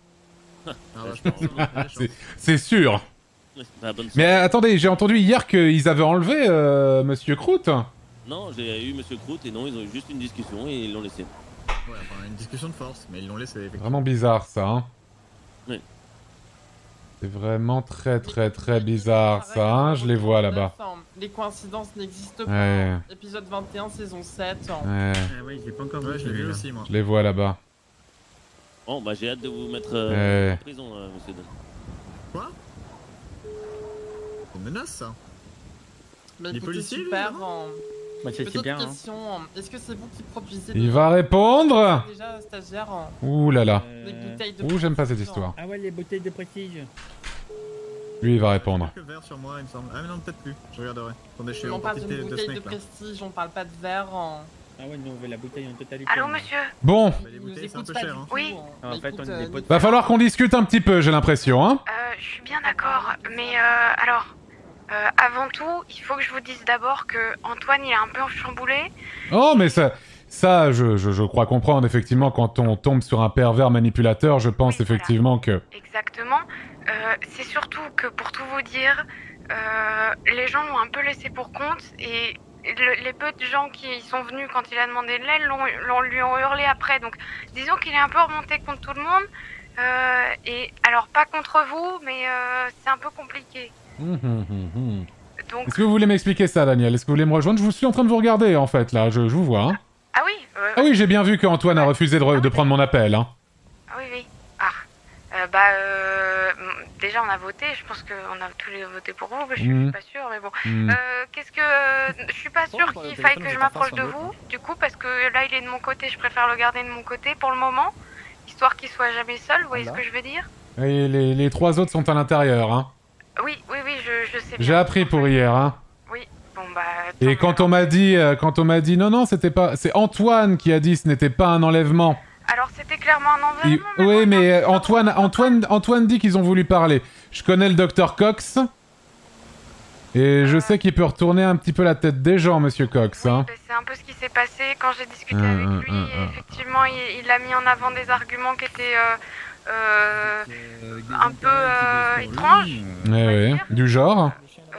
C'est sûr. Mais attendez, j'ai entendu hier qu'ils avaient enlevé Monsieur Croûte. Non, j'ai eu Monsieur Croûte et non, ils ont eu juste une discussion et ils l'ont laissé. Ouais, enfin une discussion de force, mais ils l'ont laissé. Vraiment bizarre ça, hein. Oui. C'est vraiment très bizarre ça, hein. Je les vois là-bas. Les coïncidences n'existent pas. Ouais. Épisode 21, saison 7. Ouais. Ah oui, je l'ai pas encore vu. Je l'ai vu aussi, moi. Je les vois là-bas. Bon, bah j'ai hâte de vous mettre en prison, Monsieur Don. Quoi? C'est une menace, ça? Mais les écoutez, policiers, super. Bah, c'est bien. Question. Est-ce que c'est vous qui produisez Il va répondre. déjà stagiaire? Ouh là là. Des bouteilles de Ouh, j'aime pas cette histoire. Ah ouais, les bouteilles de prestige. Lui, il va répondre. Quelques verres sur moi, il me semble. Ah mais non, peut-être plus. Je regarderai. Attendez, je suis On en parle partie d'une de bouteille de Snake, là. prestige, on parle pas de verre. Ah ouais, nous on veut la bouteille en totalité. Allô, monsieur? Bon. Les bouteilles, c'est un peu cher, hein. Oui. En fait, on est des potes. Va falloir qu'on discute un petit peu, j'ai l'impression, hein. Je suis bien d'accord, mais alors, avant tout, il faut que je vous dise d'abord que Antoine, il est un peu chamboulé. Oh, mais ça, je crois comprendre, effectivement, quand on tombe sur un pervers manipulateur, je pense effectivement que... Exactement. C'est surtout que, pour tout vous dire, les gens l'ont un peu laissé pour compte et les peu de gens qui sont venus quand il a demandé de l'aide lui ont hurlé après. Donc, disons qu'il est un peu remonté contre tout le monde. Et alors, pas contre vous, mais c'est un peu compliqué. Donc... Est-ce que vous voulez m'expliquer ça, Daniel? Est-ce que vous voulez me rejoindre? Je suis en train de vous regarder, en fait, là, je vous vois, hein. Ah oui Ah oui, j'ai bien vu qu'Antoine a refusé de prendre mon appel, hein. Ah oui. Déjà on a voté, je pense qu'on a tous les voté pour vous, mais je suis pas sûre, mais bon. Je suis pas sûre qu'il faille que je m'approche de vous, du coup, parce que là il est de mon côté, je préfère le garder de mon côté pour le moment, histoire qu'il soit jamais seul, vous voyez ce que je veux dire? Et les 3 autres sont à l'intérieur, hein. Oui, je sais bien. J'ai appris pour hier, hein. Oui, bon bah... Et quand on m'a dit, non, c'était pas... C'est Antoine qui a dit ce n'était pas un enlèvement. Alors c'était clairement un enlèvement. Oui, mais Antoine dit qu'ils ont voulu parler. Je connais le docteur Cox. Et je sais qu'il peut retourner un petit peu la tête des gens, monsieur Cox. Hein. C'est un peu ce qui s'est passé quand j'ai discuté avec lui. Et effectivement, il a mis en avant des arguments qui étaient un peu étranges. Oui. Du genre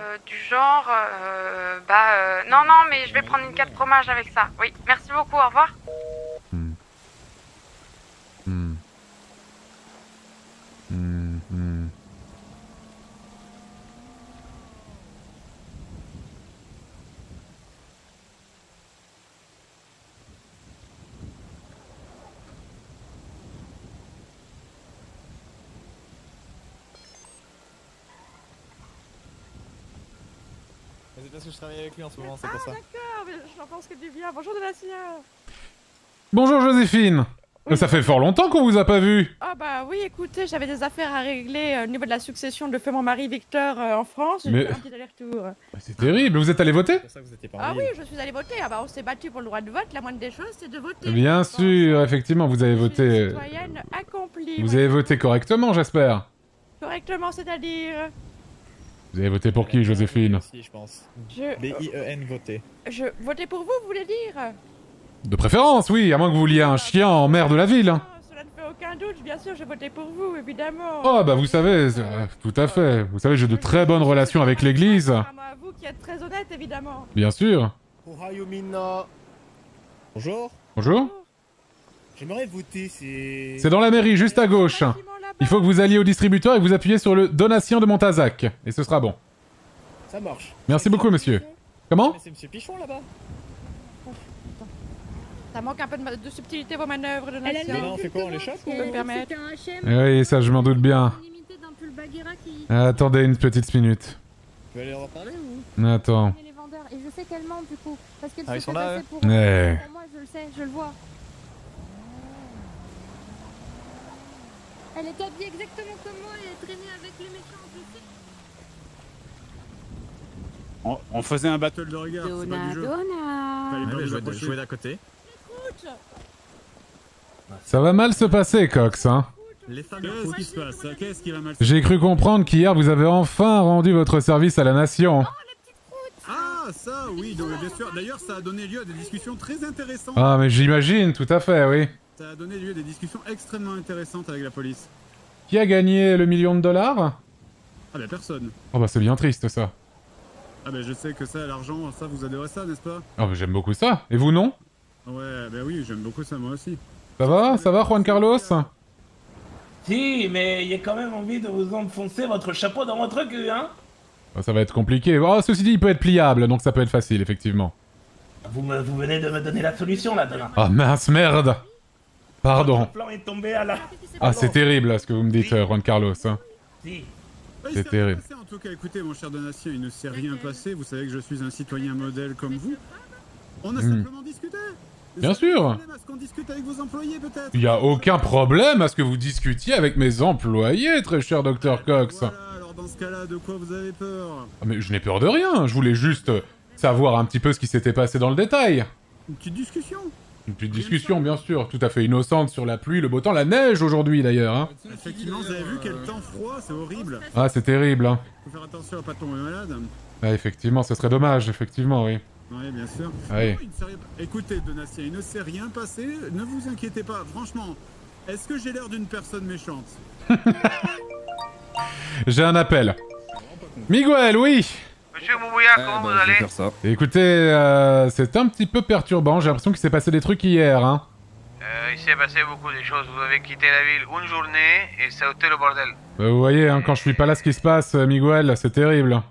non, mais je vais prendre une 4 fromages avec ça. Oui, merci beaucoup, au revoir. C'est parce que je travaille avec lui en ce moment, c'est pour ça. D'accord, mais j'en pense que du bien. Bonjour Donatien. Bonjour Joséphine. Oui. Ça fait fort longtemps qu'on vous a pas vu. Ah bah oui, écoutez, j'avais des affaires à régler au niveau de la succession de feu mon mari Victor en France. J'ai fait un petit aller-retour. C'est terrible, vous êtes allé voter? Ah oui, je suis allé voter. Ah bah on s'est battu pour le droit de vote, la moindre des choses c'est de voter. Bien sûr, effectivement, vous avez voté... Citoyenne accomplie. Vous avez voté correctement, j'espère. Correctement, c'est-à-dire... Vous avez voté pour qui, Joséphine? Si, je pense. B-I-E-N, voter. Je votais pour vous voulez dire? De préférence, oui, à moins que vous vouliez un chien en maire de la ville. Hein. Cela ne fait aucun doute, bien sûr, je votais pour vous, évidemment. Oh, bah vous savez, tout à fait. Vous savez, j'ai de très bonnes relations avec l'église. À vous qui êtes très honnête, évidemment. Bien sûr. Bonjour. Bonjour. J'aimerais voter, C'est dans la mairie, juste à gauche. Il faut que vous alliez au distributeur et que vous appuyez sur le donation de Montazac. Et ce sera bon. Ça marche. Merci beaucoup, monsieur. Comment? C'est monsieur Pichon là-bas. Ça manque un peu de subtilité vos manœuvres de nation. Mais là, on fait quoi? On les chope ou Je peux me permettre? Oui, ça, je m'en doute bien. Attendez une petite minute. Tu veux aller leur parler ou? Attends. Les vendeurs, et je sais qu'elle ment du coup, parce qu'elle Ah, se ils sont fait là, passer eux pour Ouais. pour moi, je le sais, je le vois. Elle est habillée exactement comme moi et elle traînait avec les méchants, je sais. On faisait un battle de regard, c'est pas du jeu. Fallait pas jouer d'à côté. Ça va mal se passer, Cox, hein. Qu'est-ce qui se passe? Qu'est-ce qui va mal se J'ai cru comprendre qu'hier vous avez enfin rendu votre service à la nation. Ah, ça, oui, donc, bien sûr. D'ailleurs, ça a donné lieu à des discussions très intéressantes. Ah, mais j'imagine, tout à fait, oui. Ça a donné lieu à des discussions extrêmement intéressantes avec la police. Qui a gagné le $1 million? Ah, bah personne. Oh bah c'est bien triste, ça. Ah, bah je sais que ça, l'argent, ça, vous adorez ça, n'est-ce pas? Oh bah j'aime beaucoup ça. Et vous, non? Ouais, bah oui, j'aime beaucoup ça, moi aussi. Ça va, Juan Carlos? Si, mais il y a quand même envie de vous enfoncer votre chapeau dans votre cul, hein? Bah, ça va être compliqué. Oh, ceci dit, il peut être pliable, donc ça peut être facile, effectivement. Vous venez de me donner la solution, là, dedans. Ah mince, merde. Pardon. Le plan est tombé à la... Ah, c'est terrible, là, ce que vous me dites, Juan Carlos. Hein. Si. C'est terrible. Passé, en tout cas, écoutez, mon cher Donatien, il ne s'est rien passé. Vous savez que je suis un citoyen modèle comme vous. On a simplement discuté. Bien sûr. Est-ce qu'on discute avec vos employés, peut-être? Il y a aucun problème à ce que vous discutiez avec mes employés, très cher Dr. Cox. Voilà, alors dans ce cas-là, de quoi vous avez peur? Ah, mais je n'ai peur de rien, je voulais juste savoir un petit peu ce qui s'était passé dans le détail. Une petite discussion. Une petite discussion, bien sûr, tout à fait innocente sur la pluie, le beau temps, la neige aujourd'hui d'ailleurs. Hein. Effectivement, vous avez vu quel temps froid, c'est horrible. Ah, c'est terrible. Hein. Faut faire attention à pas tomber malade. Ah, effectivement, ce serait dommage, effectivement, oui. Oui, bien sûr. Oui. Écoutez, Donatien, il ne s'est rien passé, ne vous inquiétez pas. Franchement, est-ce que j'ai l'air d'une personne méchante? J'ai un appel. Miguel, oui. Monsieur Moubouya, comment vous allez? Écoutez, c'est un petit peu perturbant, j'ai l'impression qu'il s'est passé des trucs hier, hein. Il s'est passé beaucoup de choses. Vous avez quitté la ville une journée et ça a été le bordel. Vous voyez, hein, quand je suis pas là, ce qui se passe, Miguel, c'est terrible.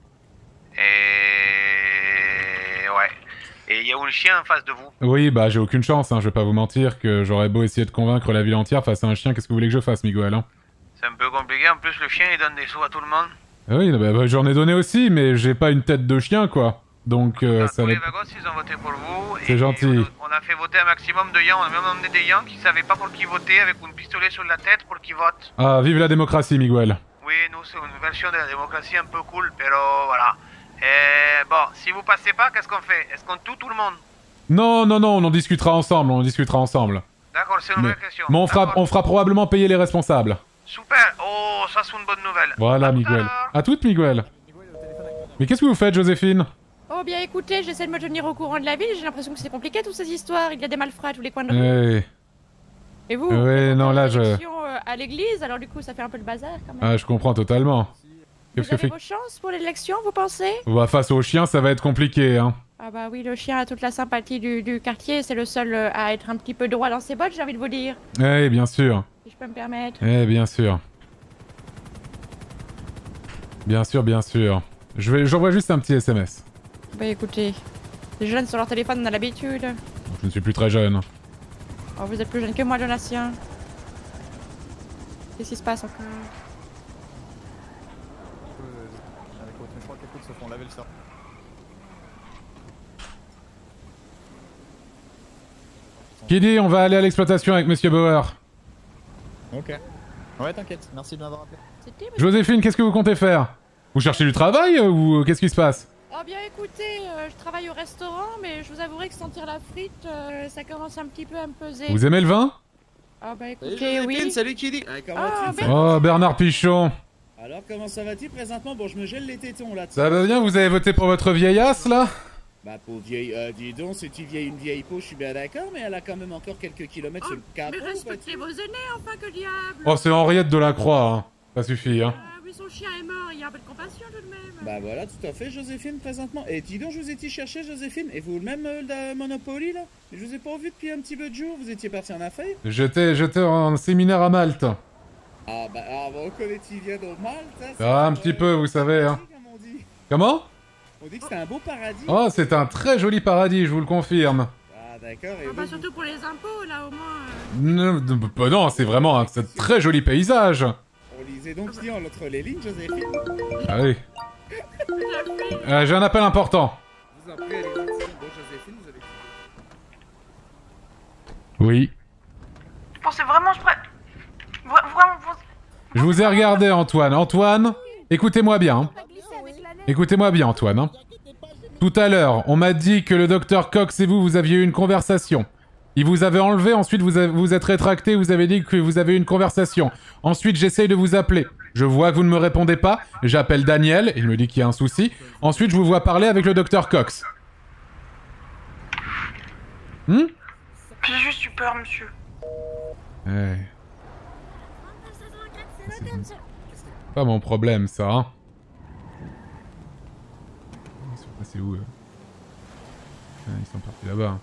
Et il y a un chien en face de vous. Oui, bah j'ai aucune chance, hein, je vais pas vous mentir que j'aurais beau essayer de convaincre la ville entière face à un chien, qu'est-ce que vous voulez que je fasse, Miguel, hein? C'est un peu compliqué, en plus le chien il donne des sous à tout le monde. Oui, bah, j'en ai donné aussi, mais j'ai pas une tête de chien, quoi. Donc ça Tous les n'est... wagons ils ont voté pour vous. C'est gentil. On a fait voter un maximum de Yans, on a même emmené des Yans qui savaient pas pour qui voter avec un pistolet sur la tête pour qu'ils votent. Ah, vive la démocratie, Miguel. Oui, nous c'est une version de la démocratie un peu cool, pero voilà. Bon, si vous passez pas, qu'est-ce qu'on fait? Est-ce qu'on tue tout le monde? Non, non, non, on en discutera ensemble, D'accord, c'est une vraie question. Mais on fera probablement payer les responsables. Super, oh, ça c'est une bonne nouvelle. Voilà, Miguel. À toutes, Miguel. Mais qu'est-ce que vous faites, Joséphine? Oh bien écoutez, j'essaie de me tenir au courant de la ville, j'ai l'impression que c'est compliqué toutes ces histoires, il y a des malfrats à tous les coins de rue. Et vous? Oui, non, là, à l'église, alors du coup ça fait un peu le bazar quand même. Ah, je comprends totalement. Vous avez vos chances pour l'élection, vous pensez? Bah, face au chien, ça va être compliqué, hein. Ah bah oui, le chien a toute la sympathie du quartier, c'est le seul à être un petit peu droit dans ses bottes, j'ai envie de vous dire. Eh, bien sûr. Si je peux me permettre. Eh, bien sûr. Bien sûr, bien sûr. J'envoie juste un petit SMS. Bah écoutez, les jeunes sur leur téléphone, on a l'habitude. Je ne suis plus très jeune. Oh, vous êtes plus jeune que moi, Donatien. Qu'est-ce qui se passe encore? Je crois que les coups se font laver le sang. Qui dit on va aller à l'exploitation avec Monsieur Bauer? Ok. Ouais, t'inquiète, merci de m'avoir appelé. Joséphine, qu'est-ce que vous comptez faire? Vous cherchez du travail ou qu'est-ce qui se passe? Oh bien écoutez, je travaille au restaurant, mais je vous avouerai que sentir la frite, ça commence un petit peu à me peser. Vous aimez le vin? Ah bah écoutez, oui. Salut Kiddy. Ah, Oh, Bernard Pichon. Alors, comment ça va-t-il présentement? Bon, je me gèle les tétons, là. Ça va bien, vous avez voté pour votre vieillasse, là? Bah, pour vieille... dis donc, c'est une vieille peau, je suis bien d'accord, mais elle a quand même encore quelques kilomètres sur le capot. Mais respectez vos aînés, enfin, que diable. Oh, c'est Henriette Delacroix, hein. Ça suffit, hein. Mais son chien est mort, il y a un peu de compassion, tout de même. Bah voilà, tout à fait, Joséphine, présentement. Et dis donc, je vous étiez cherché, Joséphine. Et vous, le même de Monopoly, là? Je vous ai pas vu depuis un petit peu de jours, vous étiez parti en affaires? J'étais en séminaire à Malte. Ah bah, on connaît qui vient de Malte, hein, Ah, un petit peu, vous savez, hein. Comment? On dit que c'est un beau paradis. Oh, c'est un très joli paradis, je vous le confirme. Ah d'accord, et Enfin, surtout pour les impôts, là, au moins. Non, c'est vraiment un très joli paysage. On lisait donc bien entre les lignes, Joséphine. Ah oui. J'ai un appel important. Je vous en prie, allez-y. Bon, Joséphine, vous avez... Oui. Bon, c'est vraiment... Vraiment... Je vous ai regardé, Antoine. Antoine, écoutez-moi bien. Hein. Écoutez-moi bien, Antoine. Hein. Tout à l'heure, on m'a dit que le docteur Cox et vous aviez eu une conversation. Il vous avait enlevé, ensuite vous êtes rétracté, vous avez dit que vous avez eu une conversation. Ensuite, j'essaye de vous appeler. Je vois que vous ne me répondez pas. J'appelle Daniel, il me dit qu'il y a un souci. Ensuite, je vous vois parler avec le docteur Cox. J'ai juste eu peur, monsieur. Ouais. C'est pas mon problème, ça, hein. Ils sont passés où, Ils sont partis là-bas.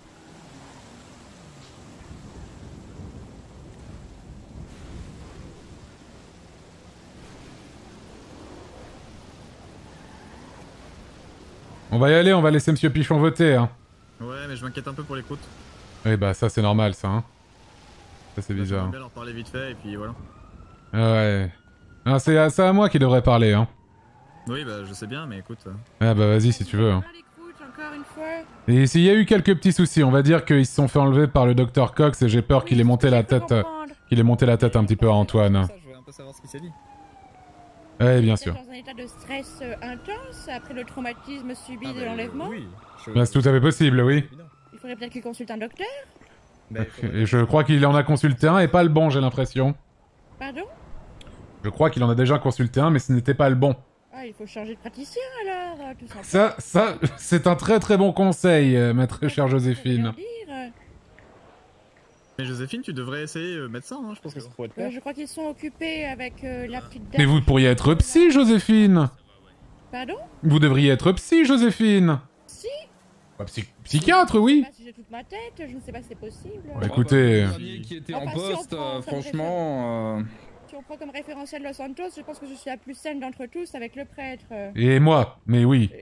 On va y aller, on va laisser Monsieur Pichon voter, hein. Ouais, mais je m'inquiète un peu pour les croûtes. Oui, bah ça c'est normal, ça, hein. Ça c'est bizarre. J'aimerais bien leur parler vite fait, et puis voilà. Ah ouais. Ah, c'est à moi qui devrait parler, hein. Oui, bah je sais bien, mais écoute... Ah bah vas-y si tu veux, hein. Encore une fois. Et s'il y a eu quelques petits soucis, on va dire qu'ils se sont fait enlever par le Dr Cox et j'ai peur qu'il ait monté la tête... qu'il ait monté la tête un petit peu à Antoine. Ça, je voulais un peu savoir ce qu'il s'est dit. Ouais, bien sûr. Dans un état de stress intense après le traumatisme subi de l'enlèvement. Oui. Bah, c'est tout à fait possible, oui. Il faudrait peut-être qu'il consulte un docteur. Et je crois qu'il en a consulté un et pas le bon, j'ai l'impression. Pardon? Je crois qu'il en a déjà consulté un, mais ce n'était pas le bon. Ah, il faut changer de praticien alors, tout simplement. Ça, c'est un très très bon conseil, maître chère Joséphine. Mais Joséphine, tu devrais essayer médecin, hein, je pense que ça pourrait te plaire. Je crois qu'ils sont occupés avec la petite dame. Mais vous pourriez être psy, Joséphine. Pardon? Vous devriez être psy, Joséphine. Si? Bah, psychiatre, oui. Si j'ai toute ma tête, je ne sais pas si c'est possible. Bah, écoutez... Le dernier qui était en poste, franchement... Si on prend comme référentiel Los Santos, je pense que je suis la plus saine d'entre tous avec le prêtre. Et moi, mais oui.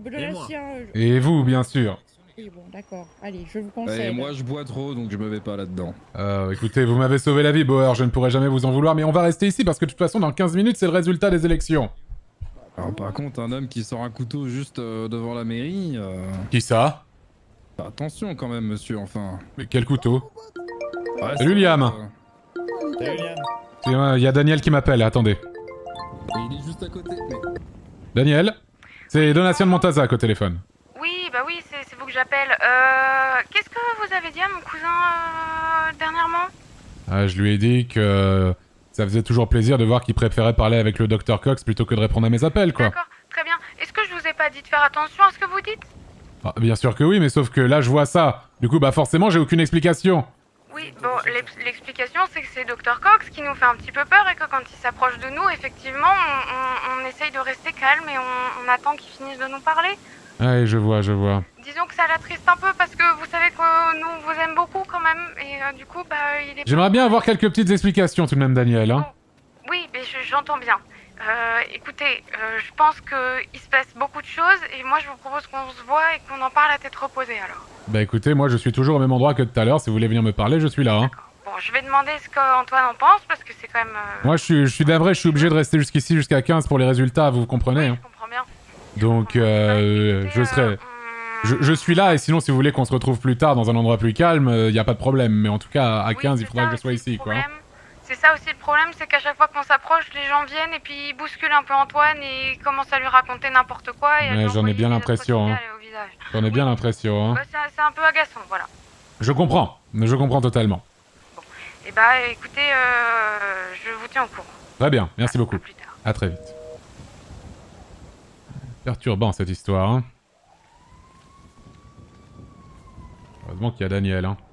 Et vous, bien sûr. Oui, bon, d'accord. Allez, je vous conseille. Et moi, je bois trop, donc je me mets pas là-dedans. Écoutez, vous m'avez sauvé la vie, Bauer, je ne pourrai jamais vous en vouloir, mais on va rester ici parce que de toute façon, dans 15 minutes, c'est le résultat des élections. Alors, par contre, un homme qui sort un couteau juste devant la mairie... Qui ça? Attention quand même, monsieur, enfin... Mais quel couteau? Ouais, Salut, Liam. Salut, Liam. Il y a Daniel qui m'appelle, attendez. Il est juste à côté, mais... Daniel? C'est Donatien de Montazac au téléphone. Oui, bah oui, c'est vous que j'appelle. Qu'est-ce que vous avez dit à mon cousin dernièrement? Ah, je lui ai dit que ça faisait toujours plaisir de voir qu'il préférait parler avec le Dr Cox plutôt que de répondre à mes appels, quoi. D'accord, très bien. Est-ce que je vous ai pas dit de faire attention à ce que vous dites? Ah, bien sûr que oui, mais sauf que là, je vois ça. Du coup, bah forcément, j'ai aucune explication. Oui, bon, l'explication, c'est que c'est Dr Cox qui nous fait un petit peu peur et que quand il s'approche de nous, effectivement, on essaye de rester calme et on attend qu'il finisse de nous parler. Ouais, je vois. Disons que ça l'attriste un peu parce que vous savez que nous, on vous aime beaucoup quand même et du coup, bah, il est... J'aimerais bien avoir quelques petites explications tout de même, Daniel, hein. Oui, mais j'entends bien. Écoutez, je pense qu'il se passe beaucoup de choses et moi, je vous propose qu'on se voit et qu'on en parle à tête reposée alors. Bah écoutez, moi je suis toujours au même endroit que tout à l'heure, si vous voulez venir me parler, je suis là, hein. Bon, je vais demander ce qu'Antoine en pense parce que c'est quand même... Moi je suis navré, je suis obligé de rester jusqu'ici jusqu'à 15 pour les résultats, vous comprenez, hein. Je comprends bien. Donc, je serai... Je suis là, et sinon si vous voulez qu'on se retrouve plus tard dans un endroit plus calme, y a pas de problème, mais en tout cas, à 15, il faudra que je sois ici, quoi. C'est ça aussi le problème, c'est qu'à chaque fois qu'on s'approche, les gens viennent et puis ils bousculent un peu Antoine et ils commencent à lui raconter n'importe quoi. Ouais, j'en ai bien l'impression, hein. J'en ai bien l'impression, hein. Bah, c'est un peu agaçant, voilà. Je comprends totalement. Bon, et bah écoutez, je vous tiens au courant. Très bien, merci beaucoup. Plus tard. À très vite. Perturbant cette histoire, hein. Heureusement qu'il y a Daniel, hein.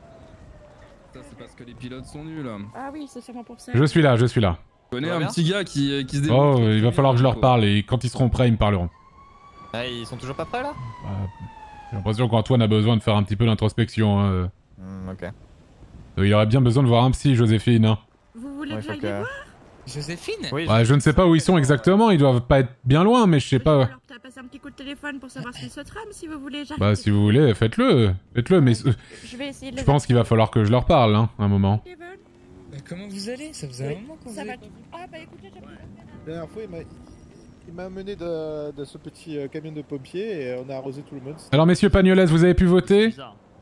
Ça, c'est parce que les pilotes sont nuls. Ah oui, c'est sûrement pour ça. Je suis là, je suis là. Je connais un petit gars qui se débrouille. Oh, il va falloir que je leur parle et quand ils seront prêts, ils me parleront. Ah, ils sont toujours pas prêts là? J'ai l'impression qu'Antoine a besoin de faire un petit peu d'introspection. Hein. Ok. Il aurait bien besoin de voir un psy, Joséphine. Hein. Vous voulez que j'aille les voir? Joséphine? Oui. Ouais, je ne sais pas où ils sont exactement, ils doivent pas être bien loin, mais je sais pas. Alors peut-être passer un petit coup de téléphone pour savoir ce qu'ils se trament si vous voulez. Bah si vous voulez, faites-le. Faites-le, mais Je vais essayer de je les pense qu'il va falloir que je leur parle, hein, un moment. Comment vous allez? Ça faisait un moment qu'on Ça vous va. avait pas vu. Ah bah écoutez, j'ai La dernière fois, il m'a amené de ce petit camion de pompiers et on a arrosé tout le monde. Alors messieurs Pagnolès, vous avez pu voter?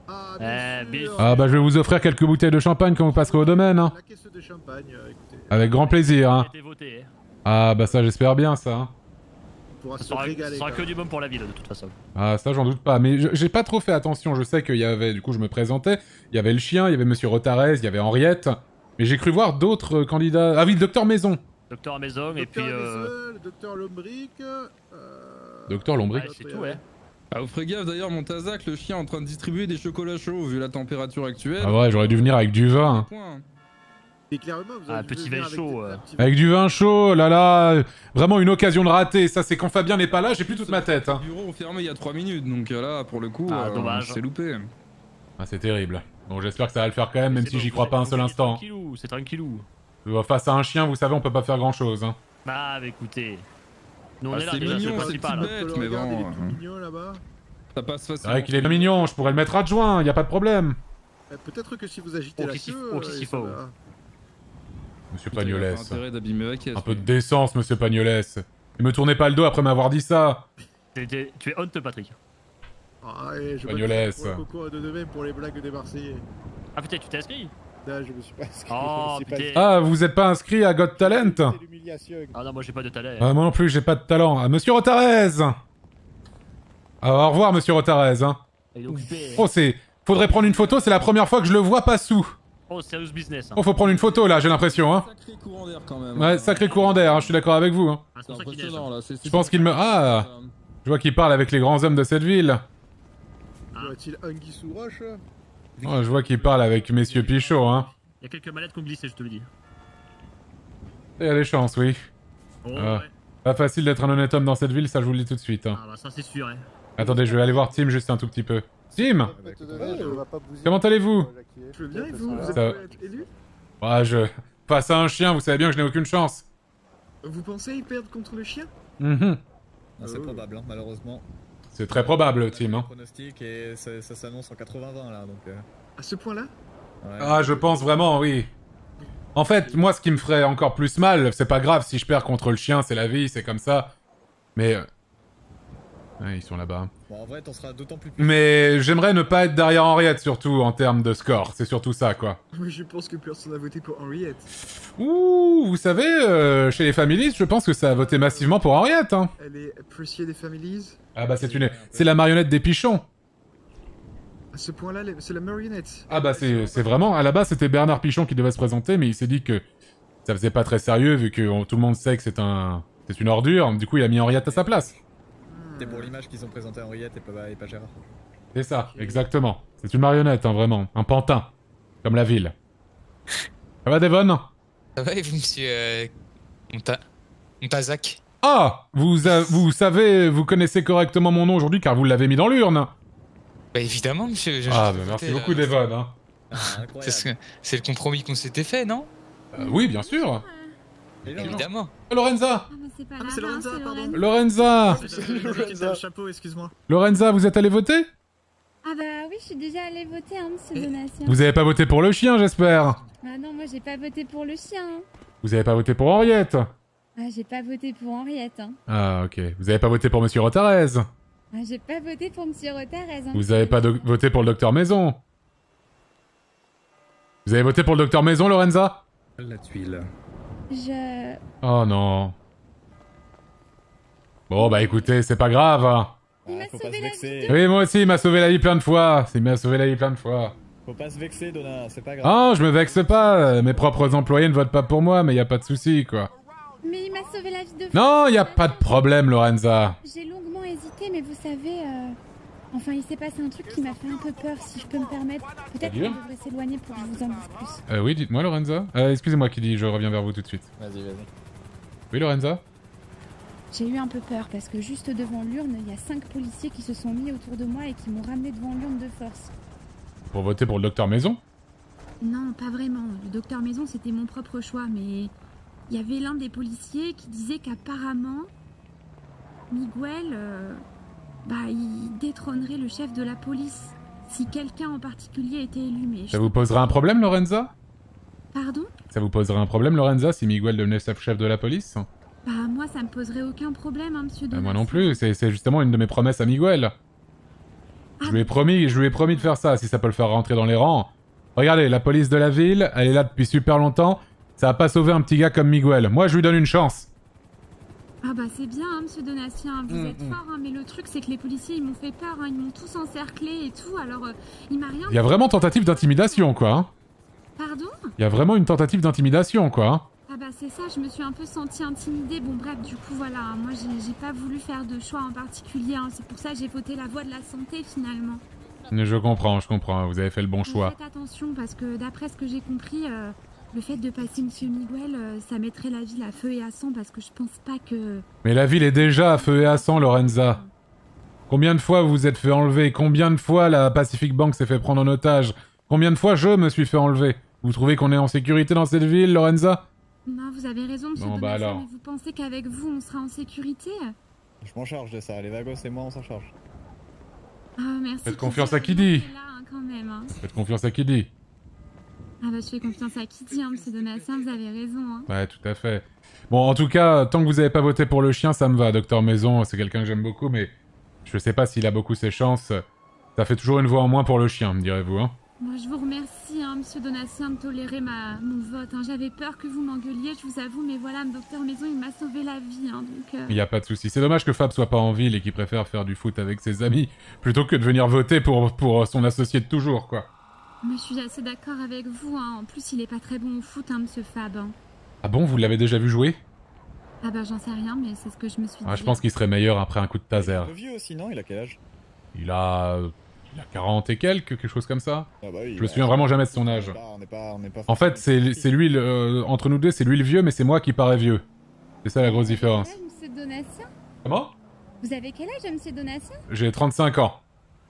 Ah bah je vais vous offrir quelques bouteilles de champagne quand vous passerez au domaine. Hein. La caisse de champagne, écoutez. Avec grand plaisir. Hein. Ah bah ça j'espère bien ça. Hein. On pourra Ça se sera, régaler. ça sera que du bon pour la ville de toute façon. Ah ça j'en doute pas, mais j'ai pas trop fait attention, je sais qu'il y avait, du coup je me présentais, il y avait le chien, il y avait Monsieur Rotarez, il y avait Henriette, mais j'ai cru voir d'autres candidats... Ah oui, le Docteur Maison. Docteur à maison et puis... Le docteur Lombric... Docteur Lombric. Ouais, c'est tout, ouais. Ah, vous ferez gaffe d'ailleurs, mon Tazak, le chien est en train de distribuer des chocolats chauds vu la température actuelle. Ah ouais, j'aurais dû venir avec du vin. Et clairement, vous avez petit vin chaud. Avec du vin chaud, là là, vraiment une occasion de rater. Ça c'est quand Fabien n'est pas là, j'ai plus toute ma tête. Hein. Le bureau fermé il y a 3 minutes, donc là pour le coup, dommage. c'est loupé. Ah c'est terrible. Bon j'espère que ça va le faire quand même, même si j'y crois pas un seul instant. C'est tranquillou. Face à un chien, vous savez, on peut pas faire grand chose. Hein. Bah écoutez. Nous on Ah, est là, c'est déjà, mignon, c'est c'est le principal. bête, mais bon. Mignon là-bas. Ça passe C'est facilement. vrai qu'il est mignon, je pourrais le mettre adjoint, y a pas de problème. Peut-être que si vous agitez Oh, la qu'est-ce queue... qu'il faut. Monsieur Putain, il a pas Pagnolès. intérêt d'abîmer la caisse. Un peu de décence, monsieur Pagnolès. Ne me tournez pas le dos après m'avoir dit ça. Tu es honte, Patrick. Ah, et je Pagnolès. pour le concours de demain pour les blagues des Marseillais. Ah putain, tu t'es inscrit? Non, je me suis pas inscrit. Oh, je me suis putain. Ah, vous êtes pas inscrit à Got Talent? C'est l'humiliation. Ah non, moi j'ai pas de talent. Ah, moi non plus, j'ai pas de talent. Ah, monsieur Rotarez. Ah, au revoir, monsieur Rotarez. Hein. Il est occupé. Oh, c'est... Faudrait prendre une photo, c'est la première fois que je le vois pas sous. Oh, serious business. Hein. Oh, faut prendre une photo, là, j'ai l'impression, hein. Sacré courant d'air quand même. Ouais, sacré courant d'air, hein, je suis d'accord avec vous, hein. Ah, c'est pour ça qu'il neige. Impressionnant là. Je pense qu'il me... Ah, je vois qu'il parle avec les grands hommes de cette ville. Y a-t-il Anguille sous roche? Oh, je vois qu'il parle avec messieurs Pichot, hein. Il y a quelques mallettes qu'on glissait, je te le dis. Il y a des chances, oui. Oh, Ah. ouais. Pas facile d'être un honnête homme dans cette ville, ça je vous le dis tout de suite. Hein. Ah bah ça c'est sûr, hein. Attendez, je vais aller voir Tim juste un tout petit peu. Tim, comment allez-vous? Je veux bien et vous? Vous Ça- êtes élu? Ah, face à un chien, vous savez bien que je n'ai aucune chance. Vous pensez y perdre contre le chien? Mhm. C'est probable, hein, malheureusement. C'est très probable, Tim. Hein. Pronostic et ça s'annonce en 80-20 là, donc... À ce point-là? Ouais. Ah, je pense vraiment, oui. En fait, moi, ce qui me ferait encore plus mal, c'est pas grave si je perds contre le chien, c'est la vie, c'est comme ça. Mais... Ouais, ils sont là-bas. Bon, en vrai, t'en seras d'autant plus... Mais j'aimerais ne pas être derrière Henriette, surtout, en termes de score. C'est surtout ça, quoi. Oui, je pense que personne n'a voté pour Henriette. Ouh, vous savez, chez les Families, je pense que ça a voté massivement pour Henriette, hein. Elle est appréciée des Families. Ah bah c'est la marionnette des Pichons. À ce point-là, c'est la marionnette. Ah bah c'est vraiment, à la base c'était Bernard Pichon qui devait se présenter, mais il s'est dit que ça faisait pas très sérieux vu que tout le monde sait que c'est une ordure, du coup il a mis Henriette à sa place. C'est pour l'image qu'ils ont présentée à Henriette et pas Gérard. C'est ça, exactement. C'est une marionnette, hein, vraiment. Un pantin. Comme la ville. Ça va, Devon? Ça va et vous, monsieur... Montazak? Ah, vous savez, vous connaissez correctement mon nom aujourd'hui car vous l'avez mis dans l'urne. Bah évidemment, monsieur. Ah, bah merci beaucoup, Devon. Hein. C'est le compromis qu'on s'était fait, non? Oui, bien sûr. Évidemment. Lorenza! C'est Lorenza, pardon. Lorenza! Lorenza. Chapeau, excuse-moi. Lorenza, vous êtes allé voter? Ah bah oui, je suis déjà allée voter, hein, monsieur Donatien. Vous avez pas voté pour le chien, j'espère? Ah non, moi j'ai pas voté pour le chien. Vous avez pas voté pour Henriette? Ah, j'ai pas voté pour Henriette. Hein. Ah, ok. Vous avez pas voté pour Monsieur Rotarez? Ah, j'ai pas voté pour monsieur Rotarez. Hein. Vous avez pas voté pour le Docteur Maison? Vous avez voté pour le Docteur Maison, Lorenza? La tuile. Oh non. Bon, bah écoutez, c'est pas grave. Il m'a sauvé la vie. Oui, moi aussi, il m'a sauvé la vie plein de fois. Il m'a sauvé la vie plein de fois. Faut pas se vexer, Donna, c'est pas grave. Oh, je me vexe pas. Mes propres employés ne votent pas pour moi, mais y a pas de souci, quoi. Mais il m'a sauvé la vie deux fois. Non, y a pas de problème, Lorenza. J'ai longuement hésité, mais vous savez, enfin, il s'est passé un truc qui m'a fait un peu peur, si je peux me permettre. Peut-être qu'on devrait s'éloigner pour que je vous en dise plus. Oui, dites-moi, Lorenza. Excusez-moi, qui dit, je reviens vers vous tout de suite. Vas-y, vas-y. Oui, Lorenza. J'ai eu un peu peur parce que juste devant l'urne, il y a 5 policiers qui se sont mis autour de moi et qui m'ont ramené devant l'urne de force. Pour voter pour le docteur Maison? Non, pas vraiment. Le docteur Maison, c'était mon propre choix, mais il y avait l'un des policiers qui disait qu'apparemment, Miguel, il détrônerait le chef de la police si quelqu'un en particulier était élu. Mais Ça vous posera un problème, Lorenza? Pardon? Ça vous posera un problème, Lorenza, si Miguel devenait chef de la police? Bah moi, ça me poserait aucun problème, hein, monsieur Donatien. Moi non plus, c'est justement une de mes promesses à Miguel. Je lui ai promis de faire ça, si ça peut le faire rentrer dans les rangs. Regardez, la police de la ville, elle est là depuis super longtemps. Ça a pas sauvé un petit gars comme Miguel. Moi, je lui donne une chance. Ah bah c'est bien, hein, monsieur Donatien, vous êtes fort, hein, mais le truc c'est que les policiers ils m'ont fait peur, hein, ils m'ont tous encerclé et tout, alors il m'a rien... Il y a vraiment tentative d'intimidation, quoi. Hein. Pardon? Il y a vraiment une tentative d'intimidation, quoi. Hein. Ah bah c'est ça, je me suis un peu sentie intimidée, bon bref, du coup voilà, hein, moi j'ai pas voulu faire de choix en particulier, hein, c'est pour ça que j'ai voté la voie de la santé finalement. Je comprends, vous avez fait le bon choix. Faites attention parce que d'après ce que j'ai compris, le fait de passer monsieur Miguel, ça mettrait la ville à feu et à sang parce que je pense pas que... Mais la ville est déjà à feu et à sang, Lorenza. Combien de fois vous vous êtes fait enlever? Combien de fois la Pacific Bank s'est fait prendre en otage? Combien de fois je me suis fait enlever? Vous trouvez qu'on est en sécurité dans cette ville, Lorenza? Non, vous avez raison, monsieur Bon, Donatien, alors. mais vous pensez qu'avec vous, on sera en sécurité? Je m'en charge de ça, les vagos et moi on s'en charge. Ah, merci. Faites confiance à qui dit. Là, hein, quand même, hein. Faites confiance à qui dit. Ah bah je fais confiance à qui dit, hein, monsieur Donatien, vous avez raison. Hein. Ouais, tout à fait. Bon, en tout cas, tant que vous avez pas voté pour le chien, ça me va. Docteur Maison, c'est quelqu'un que j'aime beaucoup, mais je sais pas s'il a beaucoup ses chances. Ça fait toujours une voix en moins pour le chien, me direz-vous, hein. Moi, je vous remercie, hein, monsieur Donatien, de tolérer mon vote. Hein. J'avais peur que vous m'engueuliez, je vous avoue, mais voilà, le docteur Maison, il m'a sauvé la vie, hein, donc... Y a pas de souci. C'est dommage que Fab soit pas en ville et qu'il préfère faire du foot avec ses amis, plutôt que de venir voter pour son associé de toujours, quoi. Moi, je suis assez d'accord avec vous, hein. En plus, il est pas très bon au foot, hein, monsieur Fab. Hein. Ah bon, vous l'avez déjà vu jouer? Ah bah j'en sais rien, mais c'est ce que je me suis dit. Ah, je pense qu'il serait meilleur après un coup de taser. Il est un peu vieux aussi, non? Il a quel âge? Il a 40 et quelques, quelque chose comme ça. Ah bah oui, je me souviens vraiment jamais de son âge. On n'est pas En fait, c'est lui, entre nous deux, c'est lui le vieux, mais c'est moi qui parais vieux. C'est ça la grosse différence. Vous avez quel âge, monsieur Donatien? Comment? Vous avez quel âge, monsieur Donatien? J'ai 35 ans.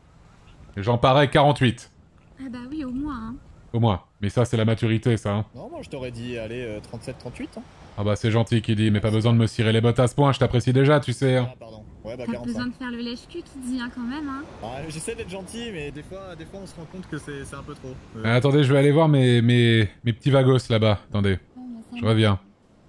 Et j'en parais 48. Ah bah oui, au moins, hein. Au moins. Mais ça, c'est la maturité, ça. Hein. Non, moi je t'aurais dit, allez, 37-38. Hein. Ah bah c'est gentil qui dit, mais pas besoin de me cirer les bottes à ce point, je t'apprécie déjà, tu sais. Hein. Ah pardon. Ouais, bah Pas 45. besoin de faire le lèche-cul qui dit, hein, quand même, hein. Ah, j'essaie d'être gentil, mais des fois on se rend compte que c'est un peu trop. Attendez, je vais aller voir mes petits vagos là-bas. Attendez. Je reviens.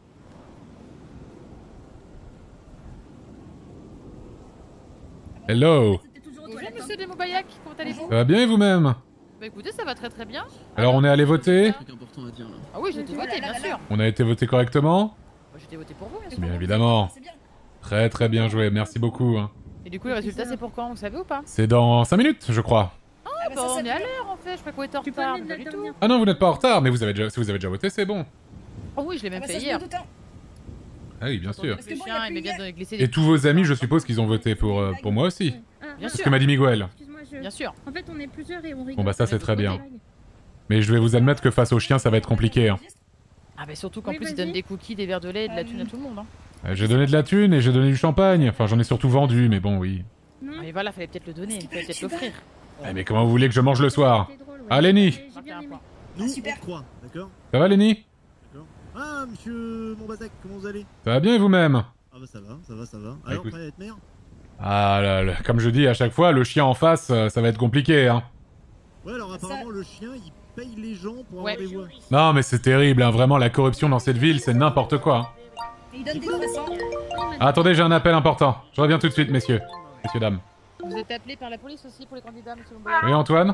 Hello. Bonjour monsieur Demobaillac, comment allez-vous? Ça va bien et vous-même? Bah écoutez, ça va très très bien. Alors on est allé voter? Ah oui, j'ai été voté, bien sûr. On a été voté correctement? J'ai été voté pour vous, bien sûr. Bien évidemment. Très très bien joué, merci beaucoup. Hein. Et du coup, le résultat, c'est pour quand, vous savez ou pas? C'est dans 5 minutes, je crois. Ah bah on est à l'heure en fait, je crois qu'on était en retard, mais pas du tout. Ah non, vous n'êtes pas en retard, mais si vous avez déjà voté, c'est bon. Oh oui, je l'ai même fait hier. Ah oui, bien sûr. Parce que le chien, il vient de glisser des... Et tous vos amis, je suppose qu'ils ont voté pour moi aussi. Bien C'est ce sûr. que m'a dit Miguel. Bien sûr. En fait, on est plusieurs et on rigole. Bon bah ça c'est très bien. Mais je vais vous admettre que face au chien, ça va être compliqué. Hein. Ah bah surtout qu'en plus, ils donnent des cookies, des verres de lait et de la thune à tout le monde. Hein. J'ai donné de la thune et j'ai donné du champagne. Enfin, j'en ai surtout vendu, mais bon, oui. Ah mais voilà, fallait peut-être le donner, fallait peut-être l'offrir. Eh, mais comment vous voulez que je mange le soir? Ah, Lenny! Nous, on te croit, d'accord? Ça va, Lenny? Ah, monsieur Montbazac, comment vous allez? Ça va bien et vous-même? Ah bah ça va. Alors, écoute. prêt à être maire? Ah là, comme je dis à chaque fois, le chien en face, ça va être compliqué, hein. Ouais, alors apparemment, le chien, il paye les gens pour avoir des voix. Non, mais c'est terrible, hein. Vraiment, la corruption dans cette ville, c'est n'importe quoi. Hein. Il donne des croissants. Ah, attendez, j'ai un appel important. Je reviens tout de suite, messieurs. Messieurs, dames. Vous êtes appelé par la police aussi pour les candidats, monsieur Lomboy? Oui, Antoine?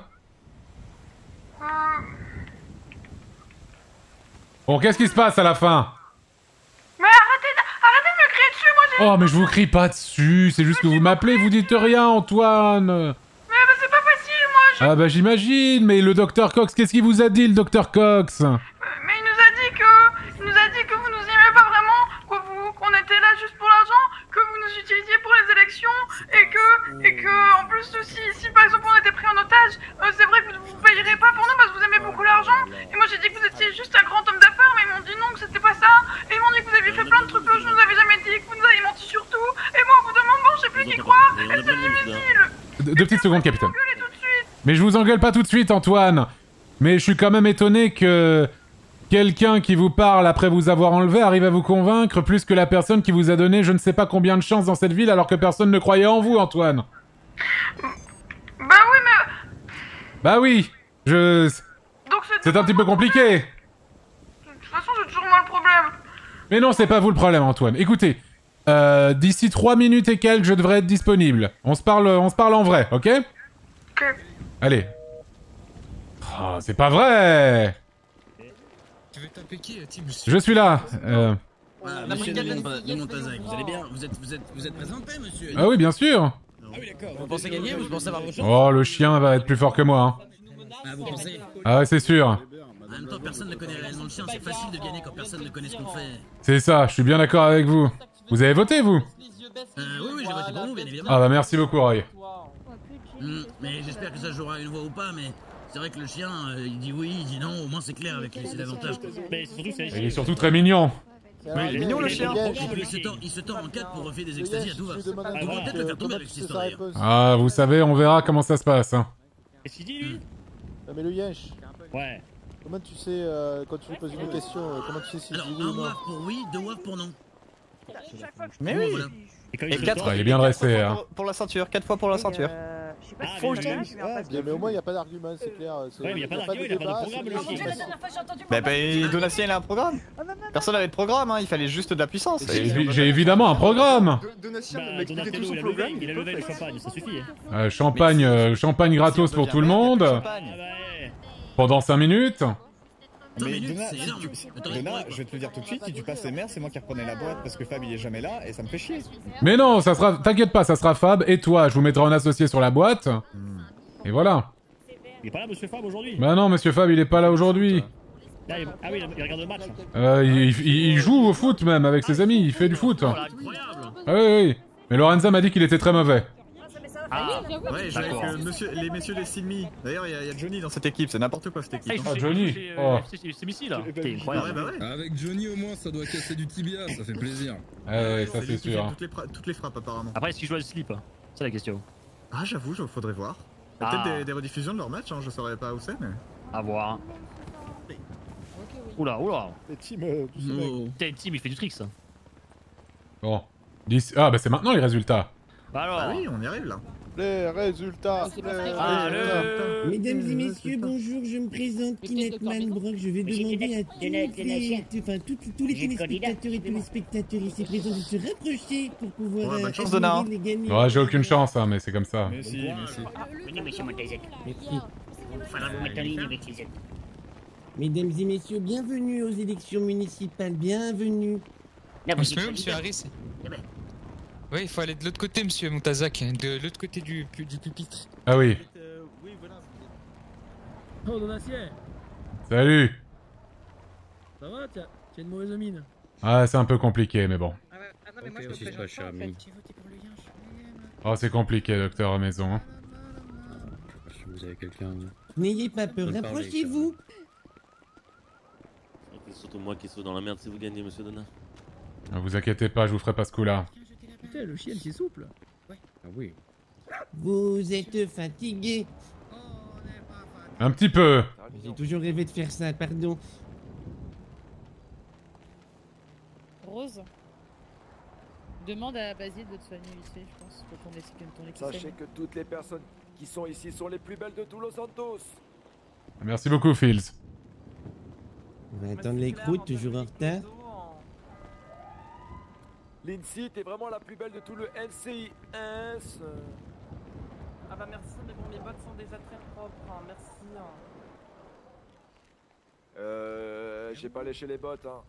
Bon, qu'est-ce qui se passe à la fin? Mais arrêtez de me crier dessus, moi j'ai... Oh, mais je vous crie pas dessus, c'est juste que vous m'appelez, vous dites rien, Antoine. Mais bah, c'est pas facile, moi Ah bah j'imagine, mais le Dr Cox, qu'est-ce qu'il vous a dit, le Dr Cox? Mais il nous a dit que vous nous aimez pas vraiment, élections et que en plus si par exemple on était pris en otage, c'est vrai que vous payerez pas pour nous parce que vous aimez beaucoup l'argent. Et moi j'ai dit que vous étiez juste un grand homme d'affaires, mais ils m'ont dit non, que c'était pas ça. Et ils m'ont dit que vous aviez fait plein de trucs que je vous avais jamais dit, que vous nous avez menti sur tout. Et moi au bout d'un moment je sais plus qui croire. Et c'est difficile. Deux petites secondes, capitaine. Mais je vous engueule pas tout de suite, Antoine. Mais je suis quand même étonné que quelqu'un qui vous parle après vous avoir enlevé arrive à vous convaincre plus que la personne qui vous a donné je ne sais pas combien de chances dans cette ville alors que personne ne croyait en vous, Antoine. Bah oui, mais... Bah oui, c'est un petit peu compliqué. De toute façon, j'ai toujours moi le problème. Mais non, c'est pas vous le problème, Antoine. Écoutez, d'ici 3 minutes et quelques, je devrais être disponible. On se parle en vrai, ok? Ok. Allez. Oh, c'est pas vrai! Tu veux taper qui, Tim? Je suis là. Monsieur de Montazac, vous allez bien? Vous êtes présenté, monsieur? Ah oui, bien sûr. Ah oui, d'accord. Vous pensez gagner ou vous pensez avoir vos chances? Oh, le chien va être plus fort que moi. Hein. Ah, vous pensez? Ah ouais, c'est sûr. En même temps, personne ne connaît réellement le chien. C'est facile de gagner quand personne ne connaît ce qu'on fait. C'est ça, je suis bien d'accord avec vous. Vous avez voté, vous? Oui, j'ai voté pour vous, bien évidemment. Ah bah merci beaucoup, Roy. Mais j'espère que ça jouera une voix ou pas, mais... C'est vrai que le chien, il dit oui, il dit non, au moins c'est clair avec lui, c'est davantage. Mais surtout, Il est surtout très mignon. Oui, il est mignon le chien. Il se tord en 4 pour refaire des extasies à tout va. On va peut-être le faire tomber avec cette histoire d'ailleurs. Ah, vous savez, on verra comment ça se passe. Hein. Qu'est-ce qu'il dit lui? Non mais le Yench. Ouais. Comment tu sais, quand tu lui poses une question, comment tu sais si alors, il dit oui ou non? 1 waf pour oui, 2 waf pour non. Mais oui. Et 4 il est bien dressé. Hein. pour la ceinture, 4 fois pour la ceinture. Bien, mais au moins il n'y a pas d'argument, c'est clair. Ouais, mais il n'y a pas d'argument, il n'a pas de programme le chien. Bah, Donatien il a un programme. Personne n'avait de programme, hein, il fallait juste de la puissance. J'ai évidemment un programme. Donatien, tout son programme. Il a levé le champagne, ça suffit. Champagne gratos pour tout le monde. Pendant 5 minutes. Mais Donna, je vais te le dire tout de suite, si tu passes les mers, c'est moi qui reprenais la boîte parce que Fab il est jamais là et ça me fait chier. Mais non, ça sera... T'inquiète pas, ça sera Fab et toi, je vous mettrai en associé sur la boîte. Et voilà. Il est pas là, monsieur Fab, aujourd'hui? Bah non, monsieur Fab, il est pas là aujourd'hui. Ah oui, il regarde le match. Il joue au foot même avec ses amis, il fait du foot. Ah oui. Mais Lorenza m'a dit qu'il était très mauvais. Ah, ouais, je avec les messieurs des Silmi. D'ailleurs, il y a Johnny dans cette équipe, c'est n'importe quoi cette équipe. Ah, Johnny. C'est Missy là. C'est incroyable. Avec Johnny, au moins, ça doit casser du tibia, ça fait plaisir. Ouais, ça c'est sûr. Toutes les frappes, apparemment. Après, est-ce qu'il joue à slip? C'est la question. Ah, j'avoue, faudrait voir. Peut-être des rediffusions de leur match, hein, je saurais pas où c'est, mais. À voir. Oula. Et Tim, Tim, il fait du trick ça. Bon. Ah, bah c'est maintenant les résultats. Bah alors. Ah oui, on y arrive là. Les résultats. Mesdames et messieurs, bonjour, je me présente Kinect Manbrock. Je vais demander à tous les téléspectateurs et téléspectateurs ici présents de se rapprocher pour pouvoir bonne chance, Donna. les gagnants. Ouais, j'ai aucune chance, hein, mais c'est comme ça. Venez, monsieur Montazac. Merci. Il faudra vous mettre en ligne avec les autres. Mesdames et messieurs, bienvenue aux élections municipales, bienvenue. Monsieur Harris. Oui, il faut aller de l'autre côté, monsieur Montazac, de l'autre côté du pupitre. Ah oui. Oh, Donatien. Salut. Ça va? Tu as une mauvaise mine. Ah, c'est un peu compliqué, mais bon. non, mais moi je te présente pas, en fait. Oh, c'est compliqué, docteur à maison. Hein. Si vous avez quelqu'un... N'ayez pas peur, rapprochez-vous. C'est surtout moi qui suis dans la merde si vous gagnez, monsieur Donna. Ne vous inquiétez pas, je vous ferai pas ce coup-là. Putain, le chien c'est souple. Ouais. Ah oui. Vous êtes fatigué. Un petit peu. J'ai toujours rêvé de faire ça, pardon. Rose, demande à Basile de te soigner vite fait, je pense, pour ton équipe. Sachez que toutes les personnes qui sont ici sont les plus belles de tous Los Santos. Merci beaucoup, Fields. On va attendre les croûtes, toujours en retard. Lindsay, t'es vraiment la plus belle de tout le NCIS. Ah bah merci, mais bon, mes bottes sont déjà très propres, hein. Merci. J'ai pas léché les bottes, hein.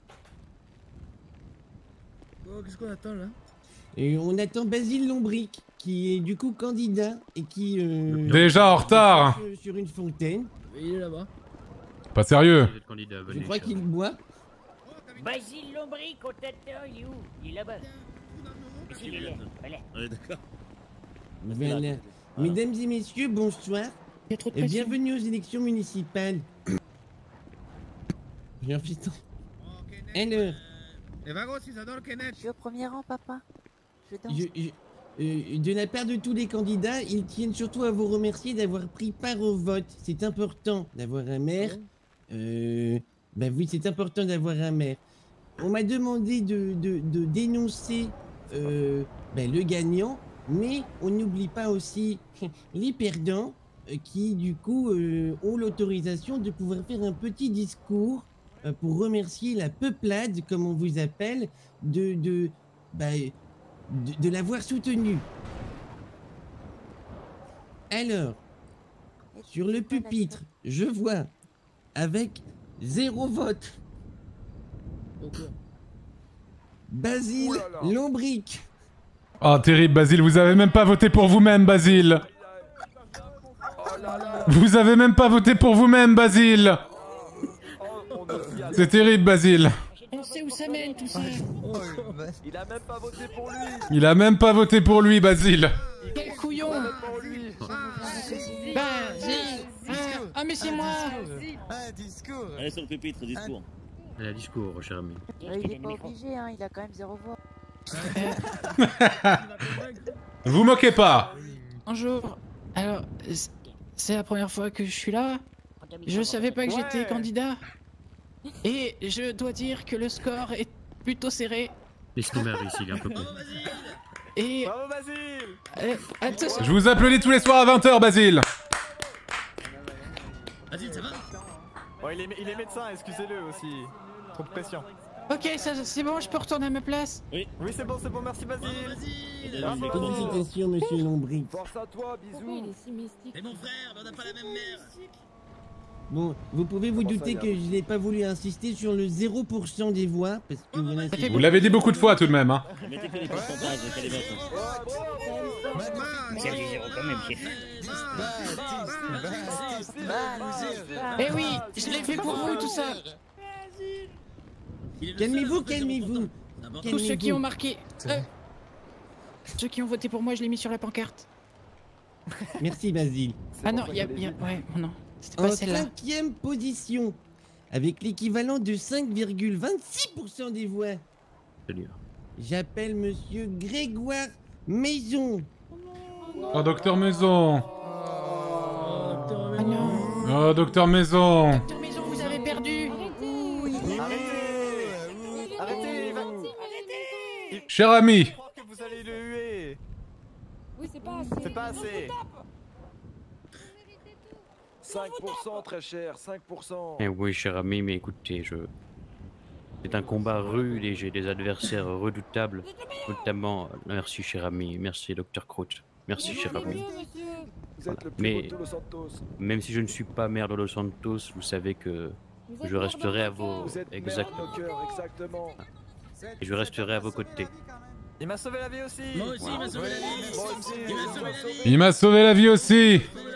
Oh, qu'est-ce qu'on attend là? Et on attend Basile Lombric, qui est du coup candidat et qui... Déjà en retard. Sur une fontaine. Il est là-bas. Pas sérieux. Je crois qu'il boit. Basile Lombric au tête, il est où? Il est là-bas. Ouais, d'accord. Voilà. Mesdames et messieurs, bonsoir. Et bienvenue aux élections municipales. J'ai un fiston. Alors. Je suis au premier rang, papa. Je danse. De la part de tous les candidats, ils tiennent surtout à vous remercier d'avoir pris part au vote. C'est important d'avoir un maire. Bah oui, c'est important d'avoir un maire. On m'a demandé de dénoncer le gagnant, mais on n'oublie pas aussi les perdants qui, du coup, ont l'autorisation de pouvoir faire un petit discours pour remercier la peuplade, comme on vous appelle, de l'avoir soutenu. Alors, sur le pupitre, je vois, avec 0 vote, Basile Lombric. Oh, terrible, Basile, vous avez même pas voté pour vous-même, Basile. Vous avez même pas voté pour vous-même, Basile. C'est terrible, Basile. On sait où ça mène, tout ça. Il a même pas voté pour lui. Il a même pas voté pour lui, Basile. Quel couillon. Basile. Ah, mais c'est moi. Discours. Allez sur le pupitre, discours. Elle a discours, cher ami. Il est pas obligé, hein, il a quand même 0 voix. Vous moquez pas. Bonjour. Alors, c'est la première fois que je suis là. Je savais pas que j'étais candidat. Et je dois dire que le score est plutôt serré. Laisse-nous mère ici, il est un peu con. Et... Bravo, Basile. Je vous applaudis tous les soirs à 20h, Basile. Basile, ça va? Oh, il est médecin, excusez-le aussi. Trop de pression. Ok, c'est bon, je peux retourner à ma place. Oui, c'est bon, merci Basile. Félicitations, monsieur Lombric. Force à toi, bisous. Mais mon frère, on n'a pas la même mère. Bon, vous pouvez vous douter que je n'ai pas voulu insister sur le 0% des voix, parce que vous l'avez dit beaucoup de fois tout de même, hein. Mettez que les pourcentages, il fallait mettre. C'est du 0 quand même, chef. Eh oui, je l'ai fait pour vous, tout ça. Calmez-vous. Tous ceux qui ont marqué... ceux qui ont voté pour moi, je l'ai mis sur la pancarte. Merci, Basile. Ah non, ouais, non. C'était pas celle-là. En 5e position, avec l'équivalent de 5,26% des voix. J'appelle monsieur Grégoire Maison. Oh, docteur Maison. Oh, docteur Maison. Docteur Maison, vous avez perdu. Arrêtez. Cher ami. Je crois que vous allez le huer. Oui, c'est pas assez. C'est pas assez. 5% très cher, 5%. Eh oui, cher ami, mais écoutez, c'est un combat rude et j'ai des adversaires redoutables, notamment... Merci, cher ami, merci, Dr. Crouch. Merci, cher ami. Vous êtes le plus Mais beau de Los Santos. même si je ne suis pas maire de Los Santos, vous savez que je resterai à vos... Vous êtes maire de Exactement. nos cœurs, exactement. Et je resterai à vos côtés. Il m'a sauvé la vie aussi. Moi aussi, il m'a sauvé la vie. Moi aussi. Il m'a sauvé la vie aussi.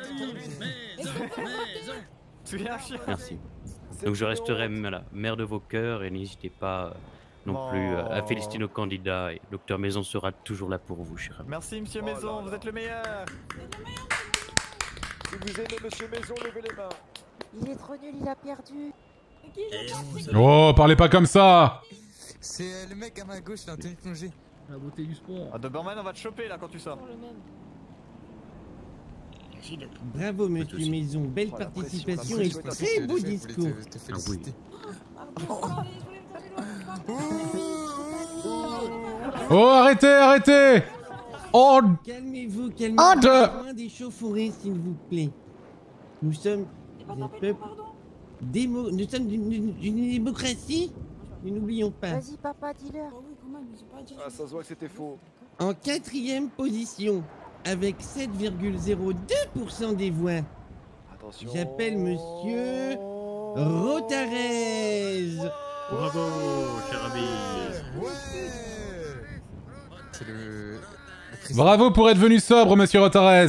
Merci. Donc je resterai maire de vos cœurs et n'hésitez pas non plus à féliciter nos candidats. Et Docteur Maison sera toujours là pour vous, cher ami. Merci, monsieur Maison, vous êtes le meilleur. Si vous aimez monsieur Maison, levez les mains. Il est trop nul, il a perdu. Oh, parlez pas comme ça. C'est le mec à ma gauche, là, en tenue de plongée. La beauté du sport. Ah, Doberman, on va te choper là quand tu sors. Bravo, monsieur Maison. Belle participation et très beau discours. Ah oui. Oh, arrêtez. Oh. Calmez-vous. Moins d'échauffourée, s'il vous plaît. Nous sommes un peuple... Nous sommes d'une démocratie. Et n'oublions pas. Vas-y, papa, dis-leur. Ah, ça se voit que c'était faux. En 4e position, avec 7,02% des voix. Attention. J'appelle monsieur Rotarez. Bravo, cher ami. Bravo pour être venu sobre, monsieur Rotarez.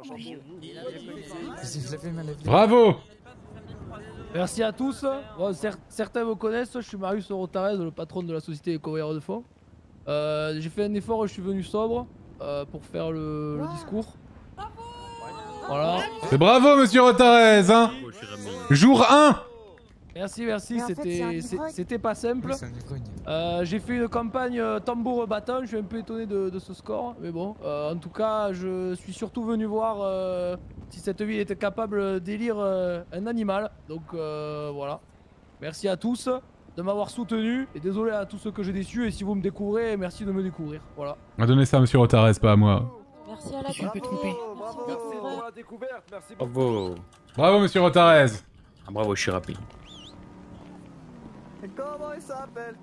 Bravo. Merci à tous. Bon, certains me connaissent, je suis Marius Rotarez, le patron de la société Courrier de Fonds. J'ai fait un effort et je suis venu sobre pour faire le discours. Voilà. C'est bravo, monsieur Rotarez, hein. Jour 1. Merci, c'était pas simple. J'ai fait une campagne tambour bâton, je suis un peu étonné de ce score, mais bon. En tout cas, je suis surtout venu voir si cette ville était capable d'élire un animal. Donc voilà. Merci à tous de m'avoir soutenu et désolé à tous ceux que j'ai déçus. Et si vous me découvrez, merci de me découvrir. Voilà. On va donner ça à monsieur Rotarez, pas à moi. Merci à la Je suis un peu trompé. Merci pour la découverte, merci beaucoup. Bravo. Bravo, monsieur Rotarez. Ah, bravo, je suis rapide. Comment il s'appelle?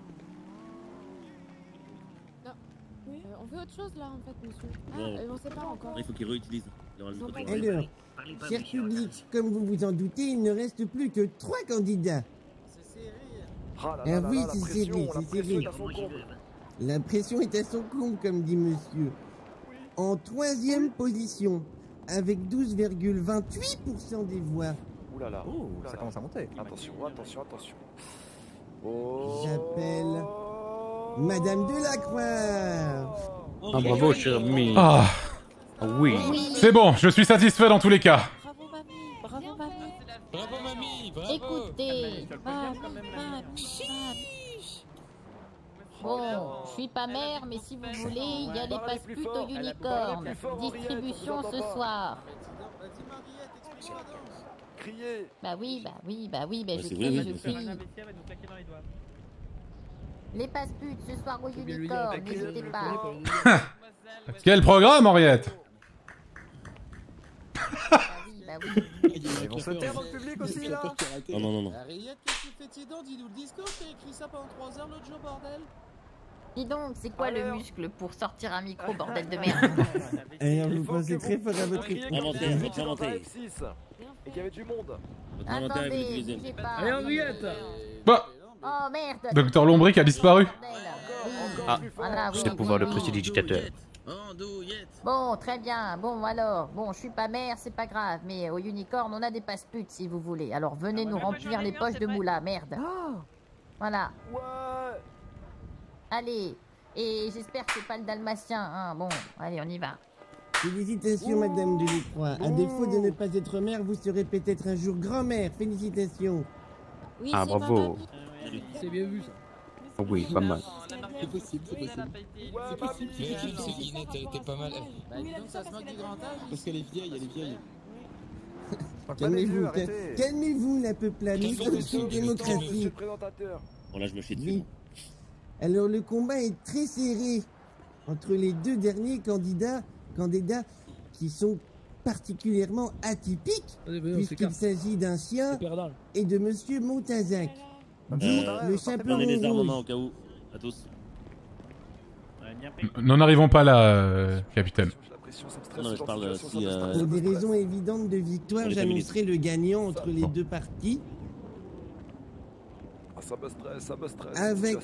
On veut autre chose là en fait, monsieur. Bon. On sait pas encore. Il faut qu'il réutilise. Alors, cher public, comme vous vous en doutez, il ne reste plus que 3 candidats. Ah oui, c'est serré. La pression est à son comble, comme dit monsieur. En 3e position, avec 12,28% des voix. Oulala, ça commence à monter. Attention. J'appelle Madame Delacroix. Ah, bravo, cher ami. Ah. Oui. C'est bon, je suis satisfait dans tous les cas. Bravo mamie. Bravo mamie, bravo. Écoutez, bon, je suis pas mère, mais si vous voulez, il y a les passe-putes au unicorn. Distribution ce soir. Criez. Bah oui, je c'est crie, vrai, je crie. Les passe-putes ce soir au unicorn, n'hésitez pas. Quel programme, Henriette? Bah oui. Ils vont se taire dans le public aussi là. Non. Henriette, qu'est-ce que tu fais Tidon? Dis-nous le discours, t'as écrit ça pendant 3 heures l'autre jour, bordel. Dis donc, c'est quoi le muscle pour sortir un micro, bordel de merde? Alors vous pensez très fort à votre équipe. Inventaire. Et qu'il y avait du monde. Attendez, bougez pas. Allez, Henriette. Bah. Oh merde. Docteur Lombric a disparu. Ah, Voilà, oui, c'est le pouvoir de prestidigitateur. Bon, très bien. Bon, alors, je suis pas mère, c'est pas grave. Mais au unicorn, on a des passe-putes si vous voulez. Alors venez nous remplir les poches de moula, merde. Voilà. Allez. Et j'espère que c'est pas le dalmatien, hein. Bon, allez, on y va. Félicitations, Madame Delacroix. À défaut de ne pas être mère, vous serez peut-être un jour grand-mère. Félicitations. Oui, ah, bravo. C'est bien vu ça. Oui, pas mal. C'est possible. C'est Guinette, elle était pas mal. Bah dis donc, ça se moque du grand âge. Parce qu'elle est vieille, Calmez-vous, la peuplade. Nous sommes une démocratie. Bon, là, je me chie dessus. Alors, le combat est très serré entre les 2 derniers candidats qui sont particulièrement atypiques, puisqu'il s'agit d'un chien et de monsieur Montazac. Le chaperon Prenez les armements rouge. au cas où. À tous. N'en arrivons pas là, capitaine. Non, je parle si. Pour des raisons évidentes de victoire, j'annoncerai le gagnant entre les 2 parties. Ça me stresse. Avec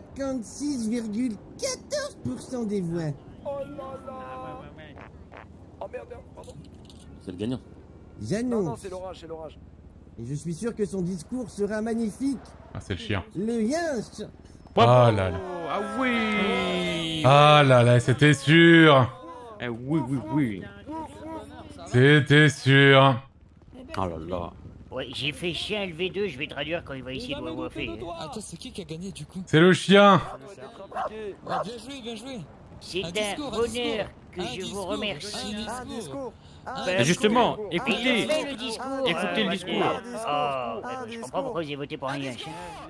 56,14% des voix. Oh là là. Oh merde, pardon. C'est le gagnant. J'annonce. Non, c'est l'orage. Et je suis sûr que son discours sera magnifique. Ah, c'est le chien. Le yinche. Ah là là. Ah oui. Ah là là, c'était sûr. Oui. C'était sûr. Oh là là. Ouais, j'ai fait chien LV2, je vais traduire quand il va essayer de waffer. Attends, c'est qui a gagné du coup? C'est le chien. Bien joué. C'est un bonheur que je vous remercie. Justement, écoutez. Le discours. Écoutez le discours. Je comprends pourquoi vous avez voté pour un yinche.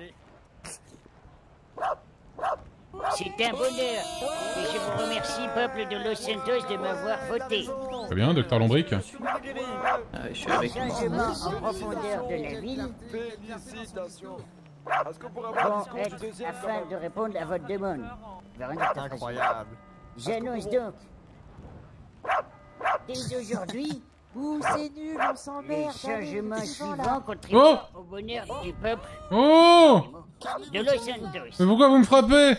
C'est un bonheur. Et je vous remercie, peuple de Los Santos, de m'avoir voté. Très bien, docteur Lombric. Je suis avec Le changement en profondeur de la ville Félicitations. Est-ce qu'on pourrait vont avoir un être discours du deuxième afin de répondre à votre demande. Incroyable. J'annonce donc, dès aujourd'hui, c'est nul, on s'emmerde. les changements suivants contribuent Oh au bonheur du peuple Oh de Los Santos. Mais pourquoi vous me frappez?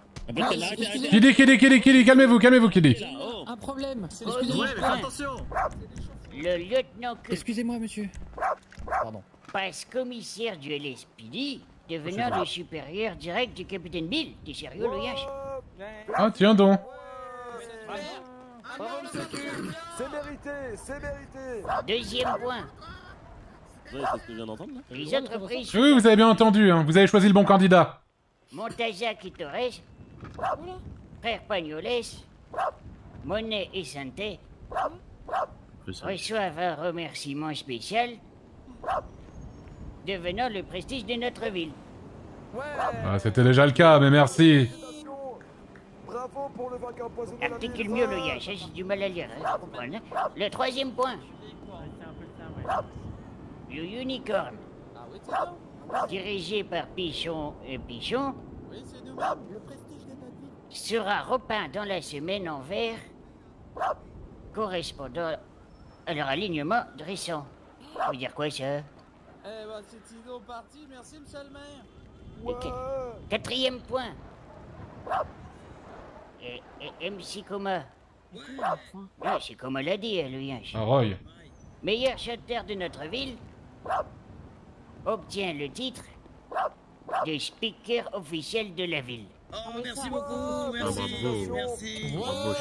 Kiddy, calmez-vous, Kiddy. Un problème. Excusez-moi, attention. Le lieutenant que... Excusez-moi, monsieur. Pardon. passe commissaire du LSPD, devenant le supérieur direct du capitaine Bill. T'es sérieux, le yinche? Ah tiens donc. C'est mérité, c'est mérité. Deuxième point. Ouais, c'est ce que je viens d'entendre, là. Les entreprises. Oui, vous avez bien entendu, hein. Vous avez choisi le bon candidat. Montazac et Torres, frère Pagnoles, Monet et Santé reçoivent un remerciement spécial devenant le prestige de notre ville. Ah, c'était déjà le cas, mais merci. Bravo pour le vainqueur empoisonné. Articule mieux le yach, j'ai du mal à lire, hein, vous comprenez. Le troisième point. Le Unicorn, dirigé par Pichon et Pichon, sera repeint dans la semaine en vert, correspondant à leur alignement récent. Ça veut dire quoi ça? Eh bah c'est Tino parti, merci monsieur le maire. Quatrième point. Et MC Coma. Ah, c'est comme elle l'a dit, lui. Hein. Ah, Roy. Meilleur chanteur de notre ville obtient le titre de speaker officiel de la ville. Oh, merci beaucoup, merci, merci.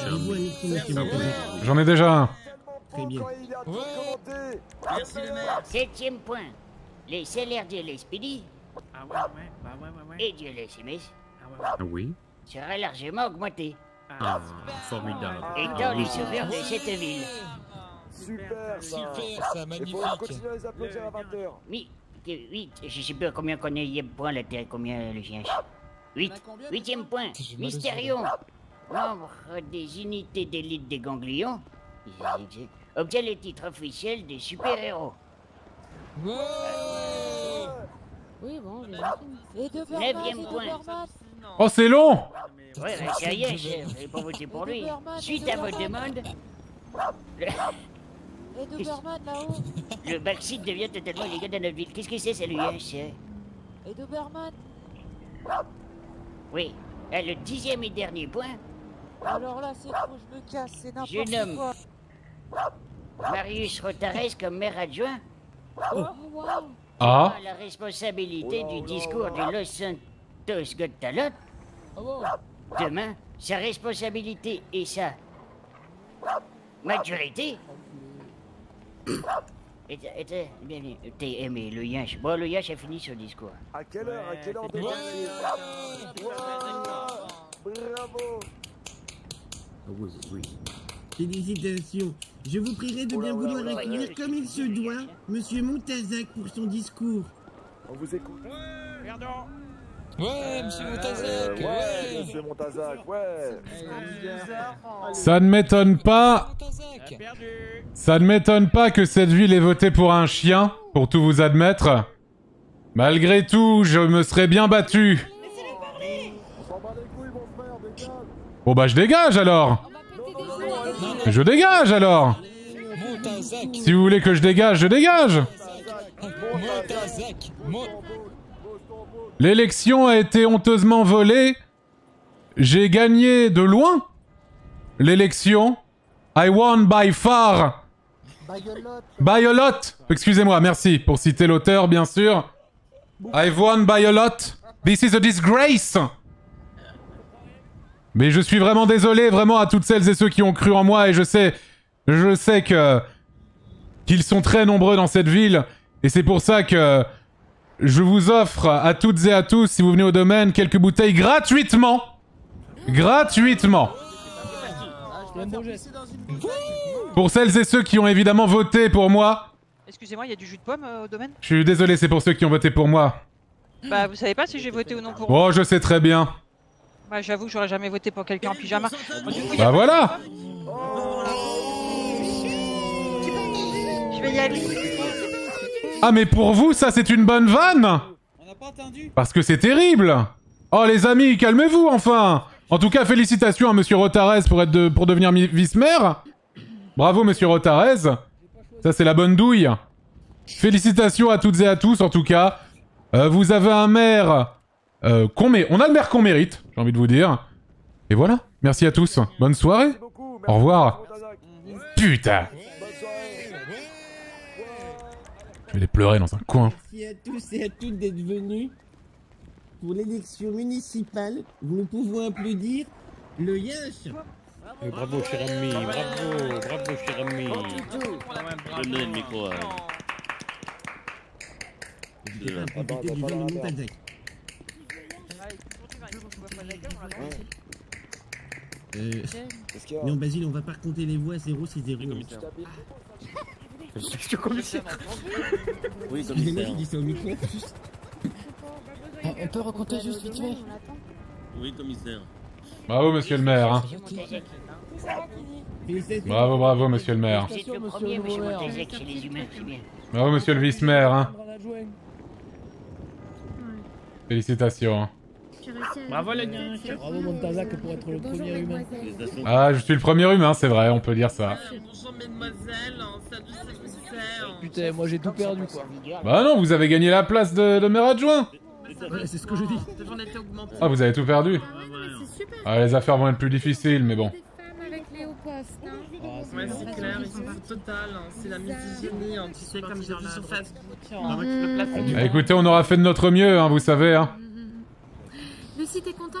J'en ai déjà un. Très bien. Merci le maire. Septième point. Les salaires de l'SPD et de l'SMS Oui. sera largement augmenté. Ah, formidable. Étant les sauveurs de cette ville. Super, ça, magnifique. Il faut continuer à les applaudir à 20h. Oui, je sais pas combien qu'on est, il y a point la terre, combien le chien. 8. Huitième point. Mystérion, membre des unités d'élite des ganglions, obtient le titre officiel des super-héros. Oui, bon, j'imagine. 9e point. Oh, c'est long. Ouais, ça y est, chef, vous n'avez pas voté pour lui. Suite à votre demande, Et Doberman là-haut. le backseat devient totalement illégal dans notre ville. Qu'est-ce que c'est, ça, lui, hein, ça? Et Doberman. Oui, le 10e et dernier point. Alors là, c'est trop, je me casse, c'est n'importe Je nomme quoi. Marius Rotares comme maire adjoint. Oh, wow. Ah. La responsabilité du discours de Los Santos Got Talent. Demain, sa responsabilité et sa maturité. T'es aimé, le yinche. Bon, le yinche a fini son discours. À quelle heure de Bravo. Oui. Félicitations. Je vous prierai de bien vouloir accueillir comme il se doit Monsieur Montazac pour son discours. On vous écoute. Pardon. Ouais, monsieur Montazac. Ouais, monsieur Montazac, ouais. Ça ne m'étonne pas. Ça ne m'étonne pas que cette ville ait voté pour un chien, pour tout vous admettre. Malgré tout, je me serais bien battu. Bon bah je dégage alors. Je dégage alors. Si vous voulez que je dégage, je dégage. L'élection a été honteusement volée. J'ai gagné de loin l'élection. I won by far. By a lot. Excusez-moi, merci pour citer l'auteur, bien sûr. I won by a lot. This is a disgrace. Mais je suis vraiment désolé, vraiment, à toutes celles et ceux qui ont cru en moi, et je sais que qu'ils sont très nombreux dans cette ville, et c'est pour ça que je vous offre à toutes et à tous, si vous venez au domaine, quelques bouteilles gratuitement. Gratuitement. Pour celles et ceux qui ont évidemment voté pour moi. Excusez-moi, il y a du jus de pomme au domaine? Je suis désolé, c'est pour ceux qui ont voté pour moi. Bah, vous savez pas si j'ai voté ou non pour... Oh, je sais très bien. Bah, j'avoue que j'aurais jamais voté pour quelqu'un en pyjama. Bon, du coup, bah voilà. Je vais y aller. Ah mais pour vous, ça c'est une bonne vanne. Parce que c'est terrible. Oh les amis, calmez-vous enfin. En tout cas, félicitations à Monsieur Rotares pour devenir vice-maire. Bravo Monsieur Rotares. Ça c'est la bonne douille. Félicitations à toutes et à tous en tout cas. Vous avez un maire on a le maire qu'on mérite, j'ai envie de vous dire. Et voilà, merci à tous. Bonne soirée. Au revoir. Putain. Je vais les pleurer dans un coin. Merci à tous et à toutes d'être venus pour l'élection municipale. Nous pouvons applaudir Le Yash. Bravo, cher ami, bravo, cher ami. Je vais me donner le micro. Profitez du vent de Montazac. Non, Basile, on va pas compter les voix, 0 c'est 0. C'est commissaire. Oui, Les mecs, commissaire. ils disent ça au micro. On peut recompter juste vite fait. Oui, commissaire. Bravo, monsieur le maire. Hein. Bravo, bravo, monsieur le maire. Vous êtes le premier, monsieur Montezec, chez les humains, c'est bien. Bravo, monsieur le vice-maire. Hein. Félicitations. Hein. Bravo les gars. Bravo Montazac pour être le premier humain. Ah, je suis le premier humain, c'est vrai, on peut dire ça. Bonjour mesdemoiselles, salut c'est commissaire. Putain, moi j'ai tout perdu quoi. Bah non, vous avez gagné la place de maire adjoint. Ouais, c'est ce que je dis. J'en étais augmenté. Ah, vous avez tout perdu. Ah, les affaires vont être plus difficiles, mais bon. Avec les hauts postes, hein. Ouais, c'est clair, ils sont total. C'est la misogynie, tu sais, comme j'ai vu sur Facebook. Ah, écoutez, on aura fait de notre mieux, hein, vous savez. Hein. Lucie, t'es contente?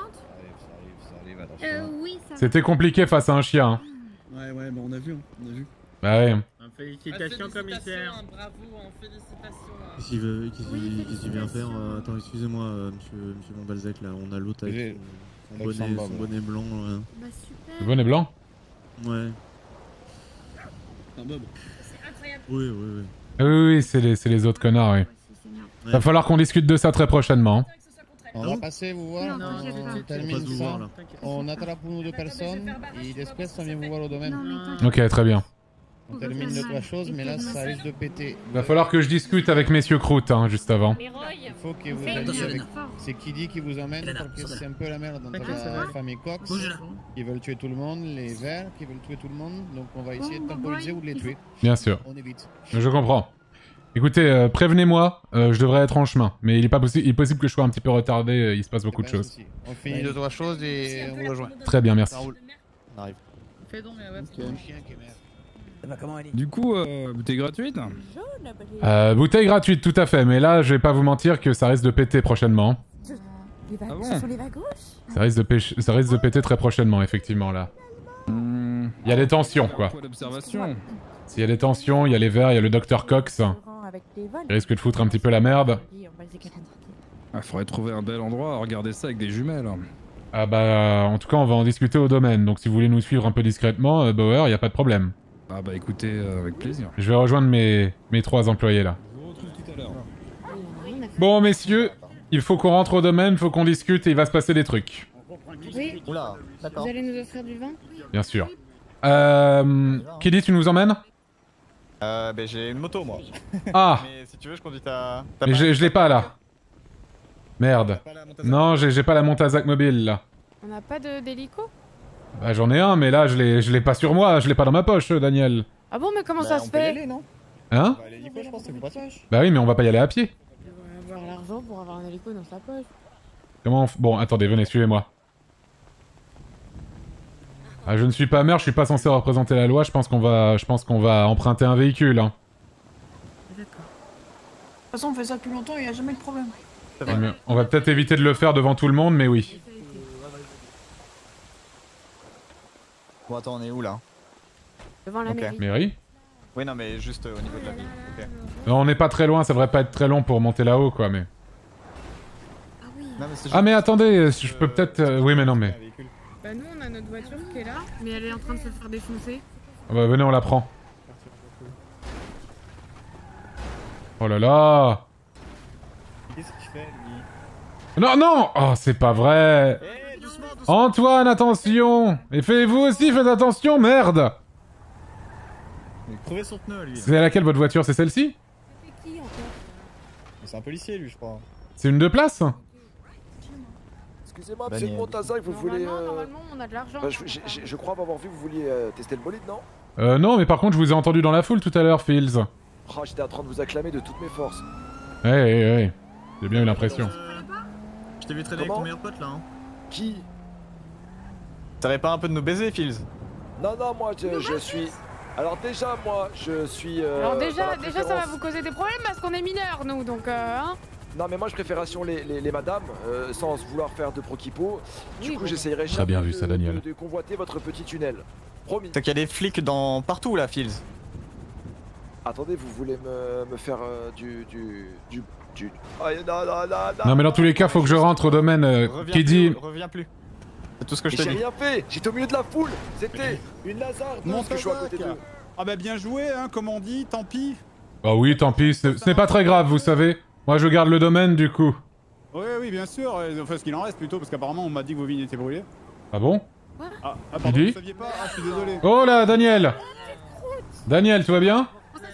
Oui, ça va. C'était compliqué face à un chien. Hein. Ouais, bah on a vu, Bah ouais. Félicitations, commissaire. Bravo, félicitations. Qu'est-ce qu'il vient faire attends, excusez-moi, monsieur Montbalzac, là, on a l'autre avec son bonnet blanc. Bah super. Le bonnet blanc? Ouais. Un Bob. C'est incroyable. Oui. Oui, c'est les autres connards, oui. Va falloir qu'on discute de ça très prochainement. Hein. On va passer vous voir, on termine ça, on attrape une ou deux personnes et després on vient vous voir au domaine. Ok, très bien. On termine deux trois choses, mais là ça risque de péter. Va falloir que je discute avec messieurs Croûte, hein, juste avant. Il faut que vous alliez avec... C'est Kiddy qui vous emmène parce que c'est un peu la merde dans la famille Cox. Ils veulent tuer tout le monde, les verts qui veulent tuer tout le monde, donc on va essayer de temporiser ou de les tuer. Bien sûr. On évite. Je comprends. Écoutez, prévenez-moi, je devrais être en chemin, mais il est possible que je sois un petit peu retardé, il se passe beaucoup de choses. On finit deux trois choses et on vous rejoint. Très bien, merci. On arrive. Fais donc, Du coup, bouteille gratuite? Bouteille gratuite, tout à fait, mais là, je vais pas vous mentir que ça risque de péter prochainement. Les vagues, bon ce sont les vagues gauches. Ça risque de péter très prochainement, effectivement, là. Il y a des tensions, quoi. Point d'observation. S'il y a des tensions, il y a les verts, il y a le Dr Cox. Il risque de foutre un petit peu la merde. Ah, faudrait trouver un bel endroit à regarder ça avec des jumelles. Ah bah, en tout cas, on va en discuter au domaine, donc si vous voulez nous suivre un peu discrètement, Bauer, y a pas de problème. Ah bah écoutez, avec plaisir. Je vais rejoindre mes 3 employés, là. Je vous retrouve tout à l'heure. Bon, messieurs, il faut qu'on rentre au domaine, faut qu'on discute et il va se passer des trucs. Oui. Oula, d'accord. Vous allez nous offrir du vin? Bien sûr. Qui dit tu nous emmènes? Ben j'ai une moto moi. Ah. Mais si tu veux je conduis ta... Mais je l'ai pas là. Merde. Non, j'ai pas la Montazac mobile là. On n'a pas d'hélico? Bah j'en ai un, mais là je l'ai pas sur moi, je l'ai pas dans ma poche, Daniel. Ah bon, mais comment ça se fait? Hein? L'hélico je pense c'est le passage. Bah oui, mais on va pas y aller à pied. Il devrait avoir l'argent pour avoir un hélico dans sa poche. Comment Bon, attendez, venez, suivez-moi. Ah, je ne suis pas maire, je suis pas censé représenter la loi, je pense qu'on va emprunter un véhicule. Hein. D'accord. De toute façon, on fait ça depuis longtemps et il n'y a jamais de problème. On va peut-être éviter de le faire devant tout le monde, mais oui. Bon attends, on est où là? Devant la mairie. Mairie? Oui non mais juste au niveau de la ville. Okay. Non, on n'est pas très loin, ça devrait pas être très long pour monter là-haut, quoi, mais... Ah mais attendez, je peux peut-être... Oui mais non mais... Bah nous on a notre voiture qui est là, mais elle est en train de se faire défoncer. Ah bah venez, on la prend. Oh là là. Qu'est-ce qu'il fait lui? Non, non. Oh, c'est pas vrai. Antoine, attention. Et vous aussi, faites attention, merde. Il a crevé son pneu lui. C'est laquelle votre voiture? C'est celle-ci? C'est qui encore? C'est un policier lui je crois. C'est une 2 places? Excusez-moi, monsieur de Montazac, vous voulez... Normalement, on a de l'argent. Bah, je crois avoir vu, vous vouliez tester le bolide, non? Non, mais par contre, je vous ai entendu dans la foule tout à l'heure, Fields. Oh, j'étais en train de vous acclamer de toutes mes forces. Ouais. J'ai bien eu l'impression. Je t'ai vu traîner avec ton meilleur pote là, hein. Qui? T'aurais pas un peu de nous baiser, Fields? Non, moi, je suis... Alors déjà, moi, je suis... Alors déjà, ça va vous causer des problèmes parce qu'on est mineurs, nous, donc hein. Non mais moi je préfération les madames, sans vouloir faire de proquipo. Du coup j'essayerai Très bien vu ça, Daniel. de convoiter votre petit tunnel. Promis. C'est qu'il y a des flics partout là, Fields. Attendez, vous voulez me faire du... Oh, Non mais dans tous les cas, faut que je rentre au domaine. Qui dit... Reviens plus. C'est tout ce que je te J'ai dis. rien fait, j'étais au milieu de la foule. C'était une lazarde parce que je suis à côté d'eux. Ah bah bien joué, hein, comme on dit, tant pis. Bah oui, tant pis, ce n'est pas très grave, vous savez. Moi je garde le domaine du coup. Oui, bien sûr, enfin ce qu'il en reste plutôt, parce qu'apparemment on m'a dit que vos vignes étaient brûlées. Ah bon? Ah, Qui pardon, dit? vous saviez pas? Ah, je suis désolé. Oh là, Daniel! Daniel, tout va bien?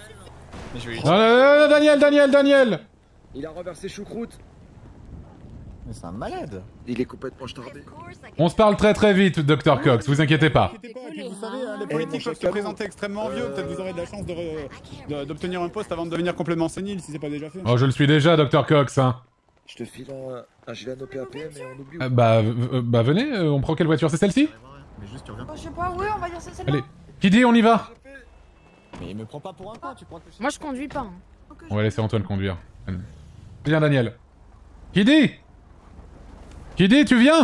Non, Daniel! Il a renversé choucroute. Mais c'est un malade. Il est complètement starbé. On se parle très vite, Dr Cox, vous inquiétez pas. Vous savez, les politiques peuvent se présenter extrêmement vieux, peut-être vous aurez de la chance d'obtenir un poste avant de devenir complètement sénile si c'est pas déjà fait. Oh, je le suis déjà, Dr Cox, hein. Je te file un Gilano PAPM et on oublie. Bah venez, on prend quelle voiture? C'est celle-ci? Mais juste tu reviens. Je sais pas, ouais, on va dire c'est celle-là. Allez, qui dit on y va? Mais me prends pas pour un con, tu prends que Moi je conduis pas. On va laisser Antoine conduire. Viens, Daniel. Qui dit? Qui dit, tu viens?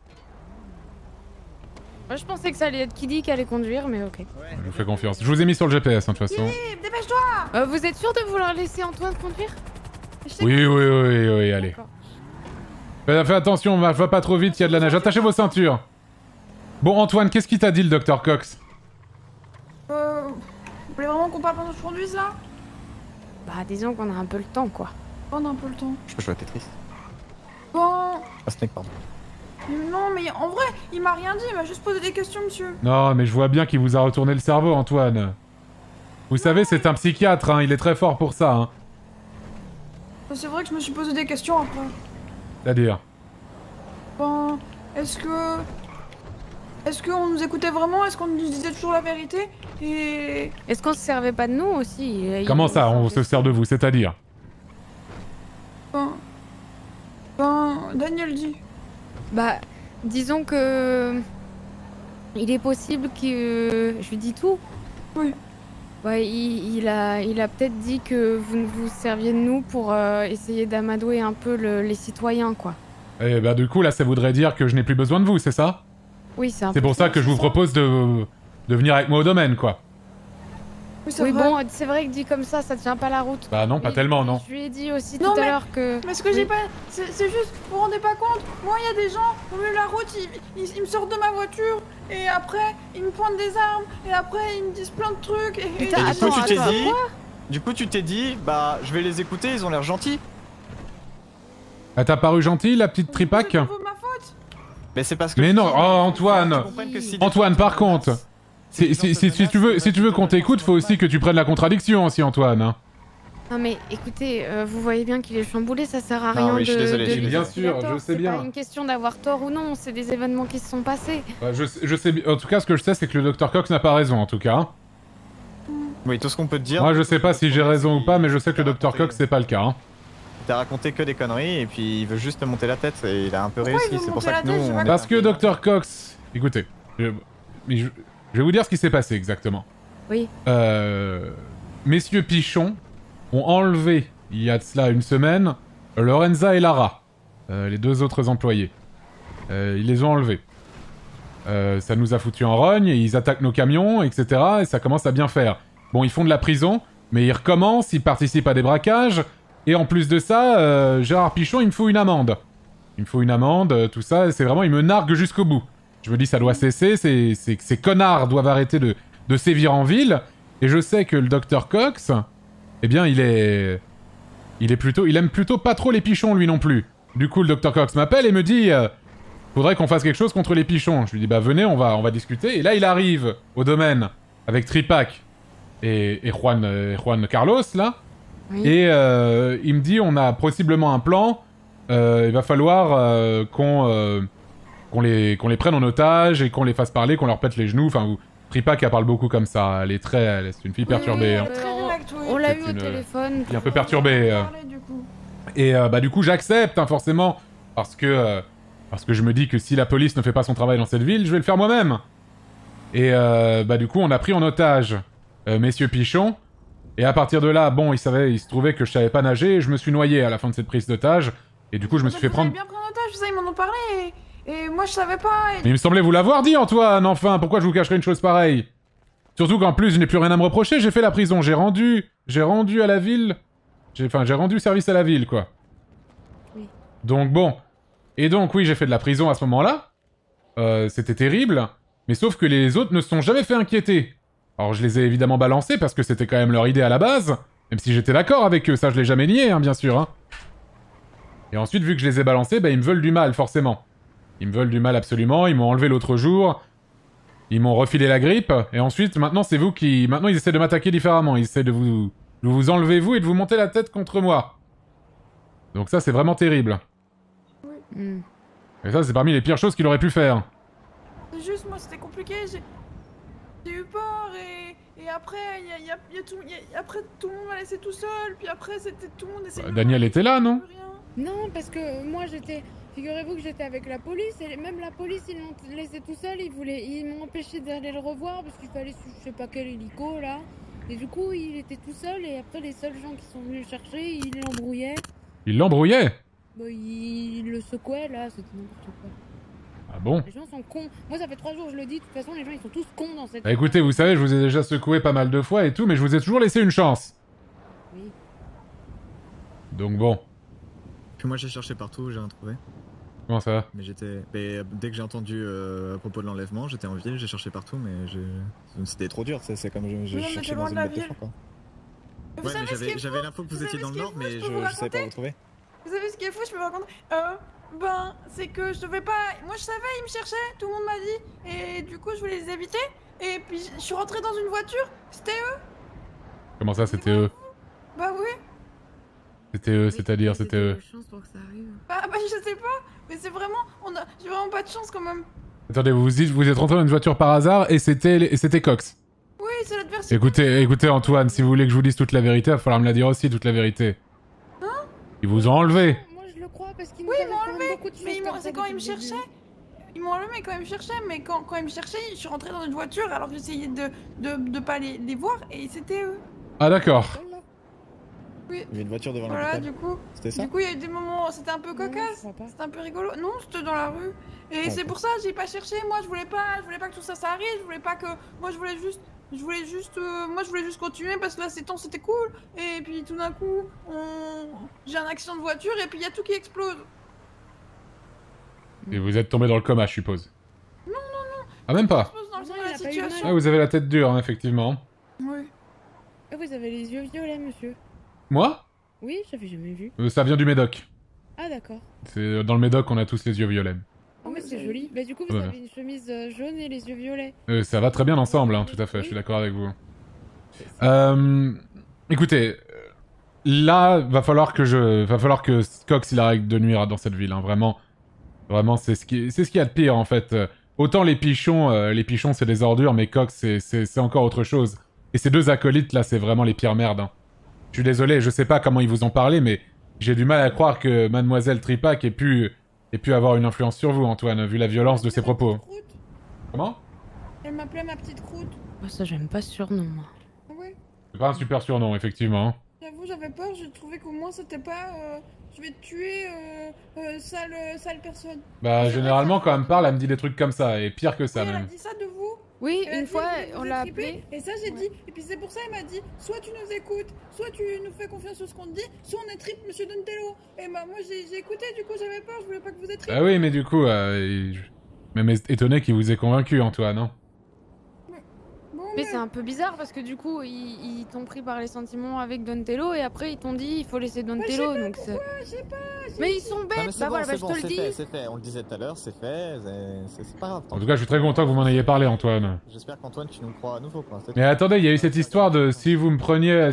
Moi je pensais que ça allait être Kiddy qui allait conduire, mais ok. Je vous fais confiance. Je vous ai mis sur le GPS, hein, de toute façon. Dépêche-toi. Vous êtes sûr de vouloir laisser Antoine conduire? Oui, allez. Fais attention, va pas trop vite, il y a de la neige. Attachez vos ceintures. Bon, Antoine, qu'est-ce qu'il t'a dit, le Dr Cox? Vous voulez vraiment qu'on parle pendant que je conduise là? Bah disons qu'on a un peu le temps quoi. On a un peu le temps. Je peux jouer à Tetris. Bon... Ah, Snake, pardon. Non mais en vrai, il m'a rien dit, il m'a juste posé des questions monsieur. Non, mais je vois bien qu'il vous a retourné le cerveau, Antoine. Vous savez, c'est un psychiatre, hein, il est très fort pour ça, hein. C'est vrai que je me suis posé des questions après. C'est-à-dire? Bon, est-ce qu'on nous écoutait vraiment? Est-ce qu'on nous disait toujours la vérité? Et... Est-ce qu'on se servait pas de nous aussi? Comment ça, on se sert de vous, c'est-à-dire? Daniel dit. Bah, disons que... Il est possible que... Je lui dis tout. Oui. Ouais, il a peut-être dit que vous vous serviez de nous pour essayer d'amadouer un peu les citoyens, quoi. Eh bah du coup, là, ça voudrait dire que je n'ai plus besoin de vous, c'est ça? Oui, c'est un peu... C'est pour ça que je vous propose de venir avec moi au domaine, quoi. Oui, bon, c'est vrai que dit comme ça tient pas la route. Bah non, pas tellement, non. Je lui ai dit aussi tout à l'heure que... Mais ce que j'ai pas... C'est juste, vous vous rendez pas compte? Moi, il y a des gens, au milieu de la route, ils me sortent de ma voiture, et après, ils me pointent des armes, et après, ils me disent plein de trucs, et... Du coup, tu t'es dit, bah, je vais les écouter, ils ont l'air gentils. Elle t'a paru gentille, la petite tripac? C'est pas ma faute. Mais c'est parce que... Mais non, oh, Antoine! Antoine, par contre, si tu veux qu'on t'écoute, faut aussi que tu prennes la contradiction aussi, Antoine. Hein. Non mais écoutez, vous voyez bien qu'il est chamboulé, ça sert à rien oui, je suis désolé. Bien sûr, je sais bien. C'est pas une question d'avoir tort ou non, c'est des événements qui se sont passés. Je sais bien. En tout cas, ce que je sais, c'est que le Dr Cox n'a pas raison, en tout cas. Oui, tout ce qu'on peut te dire... Moi, je sais pas si j'ai raison ou pas, mais je sais que le Dr Cox, c'est pas le cas. Hein. Il t'a raconté que des conneries, et puis il veut juste te monter la tête, et il a un peu réussi, c'est pour ça que nous... Parce que Dr Cox... Écoutez, je vais vous dire ce qui s'est passé, exactement. Oui. Messieurs Pichon ont enlevé, il y a de cela une semaine, Lorenza et Lara, les deux autres employés. Ils les ont enlevés. Ça nous a foutu en rogne, et ils attaquent nos camions, etc. Et ça commence à bien faire. Bon, ils font de la prison, mais ils recommencent, ils participent à des braquages. Et en plus de ça, Gérard Pichon, il me faut une amende. Il me faut une amende, tout ça, c'est vraiment, il me nargue jusqu'au bout. Je me dis, ça doit cesser, ces connards doivent arrêter de sévir en ville. Et je sais que le Dr Cox, eh bien, il aime plutôt pas trop les pichons, lui non plus. Du coup, le Dr Cox m'appelle et me dit, faudrait qu'on fasse quelque chose contre les pichons. Je lui dis, bah venez, on va discuter. Et là, il arrive au domaine avec Tripac et Juan Carlos, là. Oui. Et il me dit, on a possiblement un plan. Il va falloir qu'on les prenne en otage et qu'on les fasse parler, qu'on leur pète les genoux. Enfin, Tripac, elle parle beaucoup comme ça. C'est une fille perturbée. Hein. On l'a eu au téléphone. Elle est un peu perturbée. Et bah du coup, j'accepte, hein, forcément, parce que je me dis que si la police ne fait pas son travail dans cette ville, je vais le faire moi-même. Et bah du coup, on a pris en otage messieurs Pichon. Et à partir de là, bon, il se trouvait que je savais pas nager et je me suis noyé à la fin de cette prise d'otage. Et du coup, je me suis fait prendre... Vous avez bien pris en otage, ça, ils m'en ont parlé et moi je savais pas. Mais il me semblait vous l'avoir dit, Antoine, enfin, pourquoi je vous cacherais une chose pareille? Surtout qu'en plus, je n'ai plus rien à me reprocher, j'ai fait la prison, j'ai rendu à la ville... Enfin, j'ai rendu service à la ville, quoi. Oui. Donc bon. Et donc, oui, j'ai fait de la prison à ce moment-là. C'était terrible. Mais sauf que les autres ne se sont jamais fait inquiéter. Alors, je les ai évidemment balancés parce que c'était quand même leur idée à la base. Même si j'étais d'accord avec eux, ça je l'ai jamais nié, hein, bien sûr. Hein. Et ensuite, vu que je les ai balancés, bah, ils me veulent du mal, forcément. Ils me veulent du mal absolument, ils m'ont enlevé l'autre jour. Ils m'ont refilé la grippe. Et ensuite, maintenant, c'est vous qui... Maintenant, ils essaient de m'attaquer différemment. Ils essaient de vous enlever vous et de vous monter la tête contre moi. Donc ça, c'est vraiment terrible. Mm. Et ça, c'est parmi les pires choses qu'il aurait pu faire. C'est juste, moi c'était compliqué, j'ai eu peur et après, après tout le monde m'a laissé tout seul, puis après c'était tout le monde essayait de Daniel était là, non? Non, parce que moi j'étais... Figurez-vous que j'étais avec la police, et même la police, ils m'ont laissé tout seul, ils m'ont empêché d'aller le revoir, parce qu'il fallait, je sais pas quel hélico, là. Et du coup, il était tout seul, et après, les seuls gens qui sont venus le chercher, ils l'embrouillaient. Il l'embrouillait? Bah, il le secouait, là, c'était n'importe quoi. Ah bon? Les gens sont cons. Moi, ça fait 3 jours, je le dis, de toute façon, les gens, ils sont tous cons dans cette... Bah, écoutez, vous savez, je vous ai déjà secoué pas mal de fois et tout, mais je vous ai toujours laissé une chance. Oui. Donc bon. Puis moi, j'ai cherché partout, j'ai rien trouvé. Comment ça? Mais dès que j'ai entendu à propos de l'enlèvement, j'étais en ville, j'ai cherché partout, mais c'était trop dur, c'est comme j'ai cherché dans une boîte de foin, quoi. Ouais, mais j'avais l'info que vous étiez dans le nord, mais je savais pas où trouver. Vous savez ce qui est fou, je peux vous raconter. Ben, c'est que je devais pas... Moi je savais, ils me cherchaient, tout le monde m'a dit. Et du coup, je voulais les éviter. Et puis, je suis rentrée dans une voiture, c'était eux. Comment ça, c'était eux? Bah oui. C'était eux, c'est-à-dire, c'était eux. Bah, je sais pas, mais c'est vraiment... J'ai vraiment pas de chance quand même. Attendez, vous êtes rentré dans une voiture par hasard et c'était Cox. Oui, c'est l'adversaire. Écoutez Antoine, si vous voulez que je vous dise toute la vérité, il va falloir me la dire aussi, toute la vérité. Hein? Ils vous ont enlevé. Moi, je le crois parce qu'ils oui, ils m'ont enlevé, mais c'est quand ils me cherchaient. Ils m'ont enlevé quand ils me cherchaient, mais quand ils me cherchaient, je suis rentrée dans une voiture alors que j'essayais de pas les voir et c'était eux. Ah d'accord. Oui. Il y avait une voiture devant voilà, l'hôpital. du coup. C'était ça? Du coup, il y a eu des moments, c'était un peu cocasse, c'était un peu rigolo. Non, c'était dans la rue. Et c'est pour ça, j'ai pas cherché. Moi, je voulais pas que tout ça s'arrive. Je voulais pas que. Moi, je voulais juste continuer parce que là, c'était cool. Et puis tout d'un coup, j'ai un accident de voiture et puis il y a tout qui explose. Et vous êtes tombé dans le coma, je suppose. Non. Ah, même pas? Ah, vous avez la tête dure, hein, effectivement. Oui. Ah, vous avez les yeux violets, monsieur. Moi? Oui, j'avais jamais vu. Ça vient du Médoc. Ah, d'accord. C'est dans le Médoc, on a tous les yeux violets. Oh, mais c'est joli. Bah, du coup, vous avez une chemise jaune et les yeux violets. Ça va très bien ensemble, hein, tout à fait, je suis d'accord avec vous. Écoutez, là, va falloir que Cox il arrête de nuire dans cette ville, hein, vraiment. Vraiment, c'est ce qu'il y a de pire, en fait. Autant les pichons, c'est des ordures, mais Cox, c'est encore autre chose. Et ces deux acolytes, là, c'est vraiment les pires merdes, hein. Je suis désolé, je sais pas comment ils vous ont parlé, mais j'ai du mal à croire que Mademoiselle Tripac ait pu avoir une influence sur vous, Antoine, vu la violence de ses propos. Comment? Elle m'appelait ma petite croûte. Oh, ça, j'aime pas ce surnom, moi. Ouais. C'est pas un super surnom, effectivement. J'avoue, j'avais peur, je trouvais qu'au moins c'était pas je vais te tuer, sale personne. Bah, généralement, quand elle me parle, elle me dit des trucs comme ça, et pire que ça, oui, même. elle a dit ça de vous. Oui, une fois, on l'a appelé. Et ça, j'ai dit. Et puis c'est pour ça, elle m'a dit, soit tu nous écoutes, soit tu nous fais confiance sur ce qu'on te dit, soit on est trip, monsieur Donatello. Et bah, moi, j'ai écouté, du coup, j'avais peur, je voulais pas que vous êtes trip. Ah oui, mais du coup, même étonné qu'il vous ait convaincu, Antoine, hein. Mais c'est un peu bizarre parce que du coup, ils t'ont pris par les sentiments avec Donatello et après ils t'ont dit il faut laisser Donatello. Donc c'est. Mais ils sont bêtes. Bah voilà, je te le dis. C'est fait, on le disait tout à l'heure, c'est fait, c'est pas grave. En tout cas, je suis très content que vous m'en ayez parlé, Antoine. J'espère qu'Antoine, tu nous crois à nouveau, quoi. Mais attendez, il y a eu cette histoire de si vous me preniez,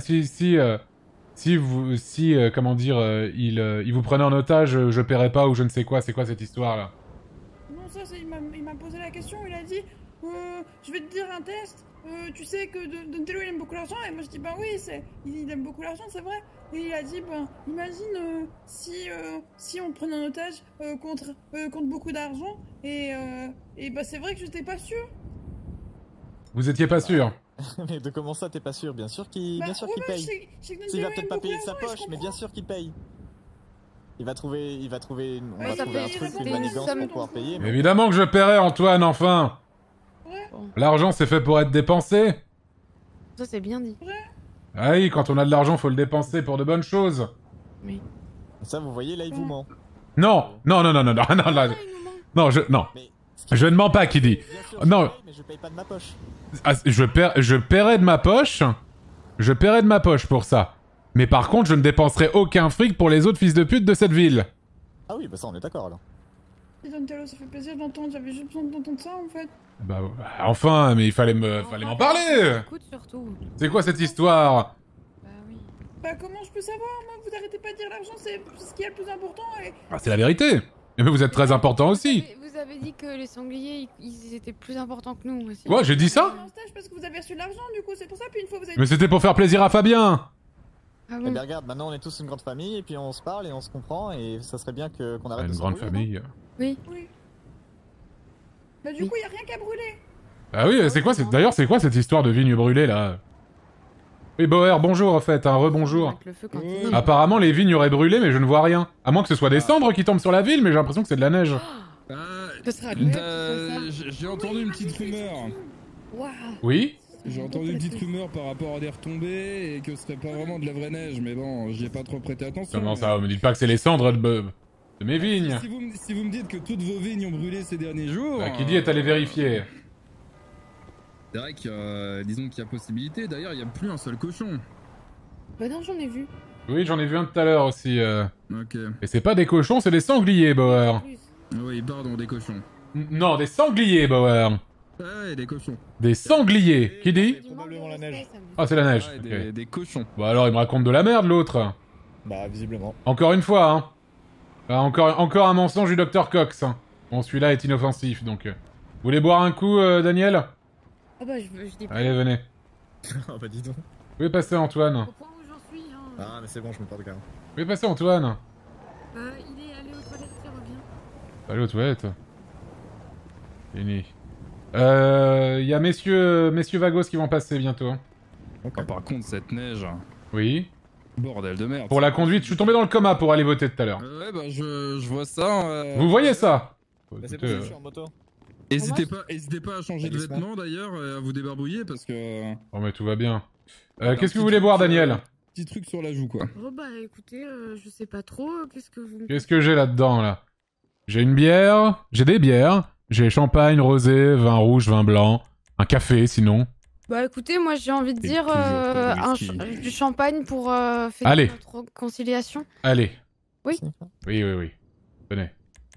comment dire, il vous prenait en otage, je paierais pas ou je ne sais quoi. C'est quoi cette histoire là? Non, ça, il m'a posé la question, il a dit je vais te dire un test. Tu sais que Donatello il aime beaucoup l'argent et moi je dis bah oui il aime beaucoup l'argent c'est vrai et il a dit ben imagine si on prenait un otage contre beaucoup d'argent et bah c'est vrai que j'étais pas sûr. Vous étiez pas sûr? Mais de comment ça, t'es pas sûr? Bien sûr qu'il paye. S'il va peut-être pas payer de sa poche, mais bien sûr qu'il paye. On va trouver un truc, une manigance pour pouvoir payer. Mais... Évidemment que je paierai, Antoine, enfin. L'argent, c'est fait pour être dépensé. Ça, c'est bien dit. Ah oui, quand on a de l'argent, faut le dépenser pour de bonnes choses. Oui. Ça, vous voyez, là, il vous ment. Non, non, non, non, non, non, non, là... Non, je ne mens pas, qui dit. Non. Mais je paye pas de ma poche. Ah, je paierai de ma poche. Je paierai de ma poche pour ça. Mais par contre, je ne dépenserai aucun fric pour les autres fils de pute de cette ville. Ah oui, bah ça, on est d'accord, alors. Donatello, ça fait plaisir d'entendre, j'avais juste besoin d'entendre ça, en fait. Bah, enfin, mais il fallait m'en parler. Écoute surtout. C'est quoi cette histoire? Bah comment je peux savoir, moi, vous arrêtez pas de dire l'argent, c'est ce qui est le plus important et... Ah, c'est la vérité. Mais vous êtes très important aussi. Vous avez dit que les sangliers, ils étaient plus importants que nous aussi. Quoi, j'ai dit ça? Parce que vous avez reçu de l'argent, du coup, c'est pour ça, puis une fois vous avez... Mais c'était pour faire plaisir à Fabien. Ah bon. Eh bien regarde, maintenant on est tous une grande famille, et puis on se parle et on se comprend, et ça serait bien qu'on arrête de une grande famille. Oui. Bah du coup, y a rien qu'à brûler. Ah oui, c'est quoi, d'ailleurs, c'est quoi cette histoire de vigne brûlée, là? Oui, Bauer, bonjour, en fait, rebonjour. Apparemment, les vignes auraient brûlé, mais je ne vois rien. À moins que ce soit des cendres qui tombent sur la ville, mais j'ai l'impression que c'est de la neige. J'ai entendu une petite rumeur. Oui? J'ai entendu une petite rumeur par rapport à des retombées et que ce serait pas vraiment de la vraie neige, mais bon, j'y ai pas trop prêté attention. Comment ça? Me dites pas que c'est les cendres de mes vignes. Si vous me dites que toutes vos vignes ont brûlé ces derniers jours... Bah, qui dit est allé vérifier? C'est vrai que, disons qu'il y a possibilité, d'ailleurs il y a plus un seul cochon. Bah non, j'en ai vu. Oui, j'en ai vu un tout à l'heure aussi. Ok. Et c'est pas des cochons, c'est des sangliers, Bauer. Oui, pardon, des cochons. Non, des sangliers, Bauer. Ouais, des cochons. Des sangliers, qui dit? Probablement la neige. Ah, c'est la neige. Ouais, Okay. Des cochons. Bah alors, il me raconte de la merde, l'autre. Bah, visiblement. Encore une fois, hein. Ah, encore un mensonge du Dr Cox. Hein. Bon, celui-là est inoffensif, donc... Vous voulez boire un coup, Daniel? Ah bah, je dis pas. Allez, venez. Ah bah, dis donc. Où est passé Antoine? Au point où j'en suis, hein. Ah, mais c'est bon, je me porte garde. Où est passé Antoine? Il est allé aux toilettes, il revient. Allez aux toilettes. Fini. Y a messieurs Vagos qui vont passer bientôt. Okay. Ah, par contre, cette neige... Oui. Bordel de merde. Pour la conduite, je suis tombé dans le coma pour aller voter tout à l'heure. Ouais, bah je vois ça. Vous voyez ça? Bah, c'est pour ça que je suis en moto. N'hésitez pas à changer de vêtements d'ailleurs, à vous débarbouiller parce que... Oh mais tout va bien. Qu'est-ce que vous voulez boire, Daniel? Petit truc sur la joue, quoi. Oh bah écoutez, je sais pas trop, qu'est-ce que vous... Qu'est-ce que j'ai là-dedans, là? J'ai une bière, j'ai des bières, j'ai champagne, rosé, vin rouge, vin blanc, un café sinon. Bah écoutez, moi j'ai envie de dire du champagne pour fêter Allez. notre conciliation. Allez. Oui. Oui. Tenez.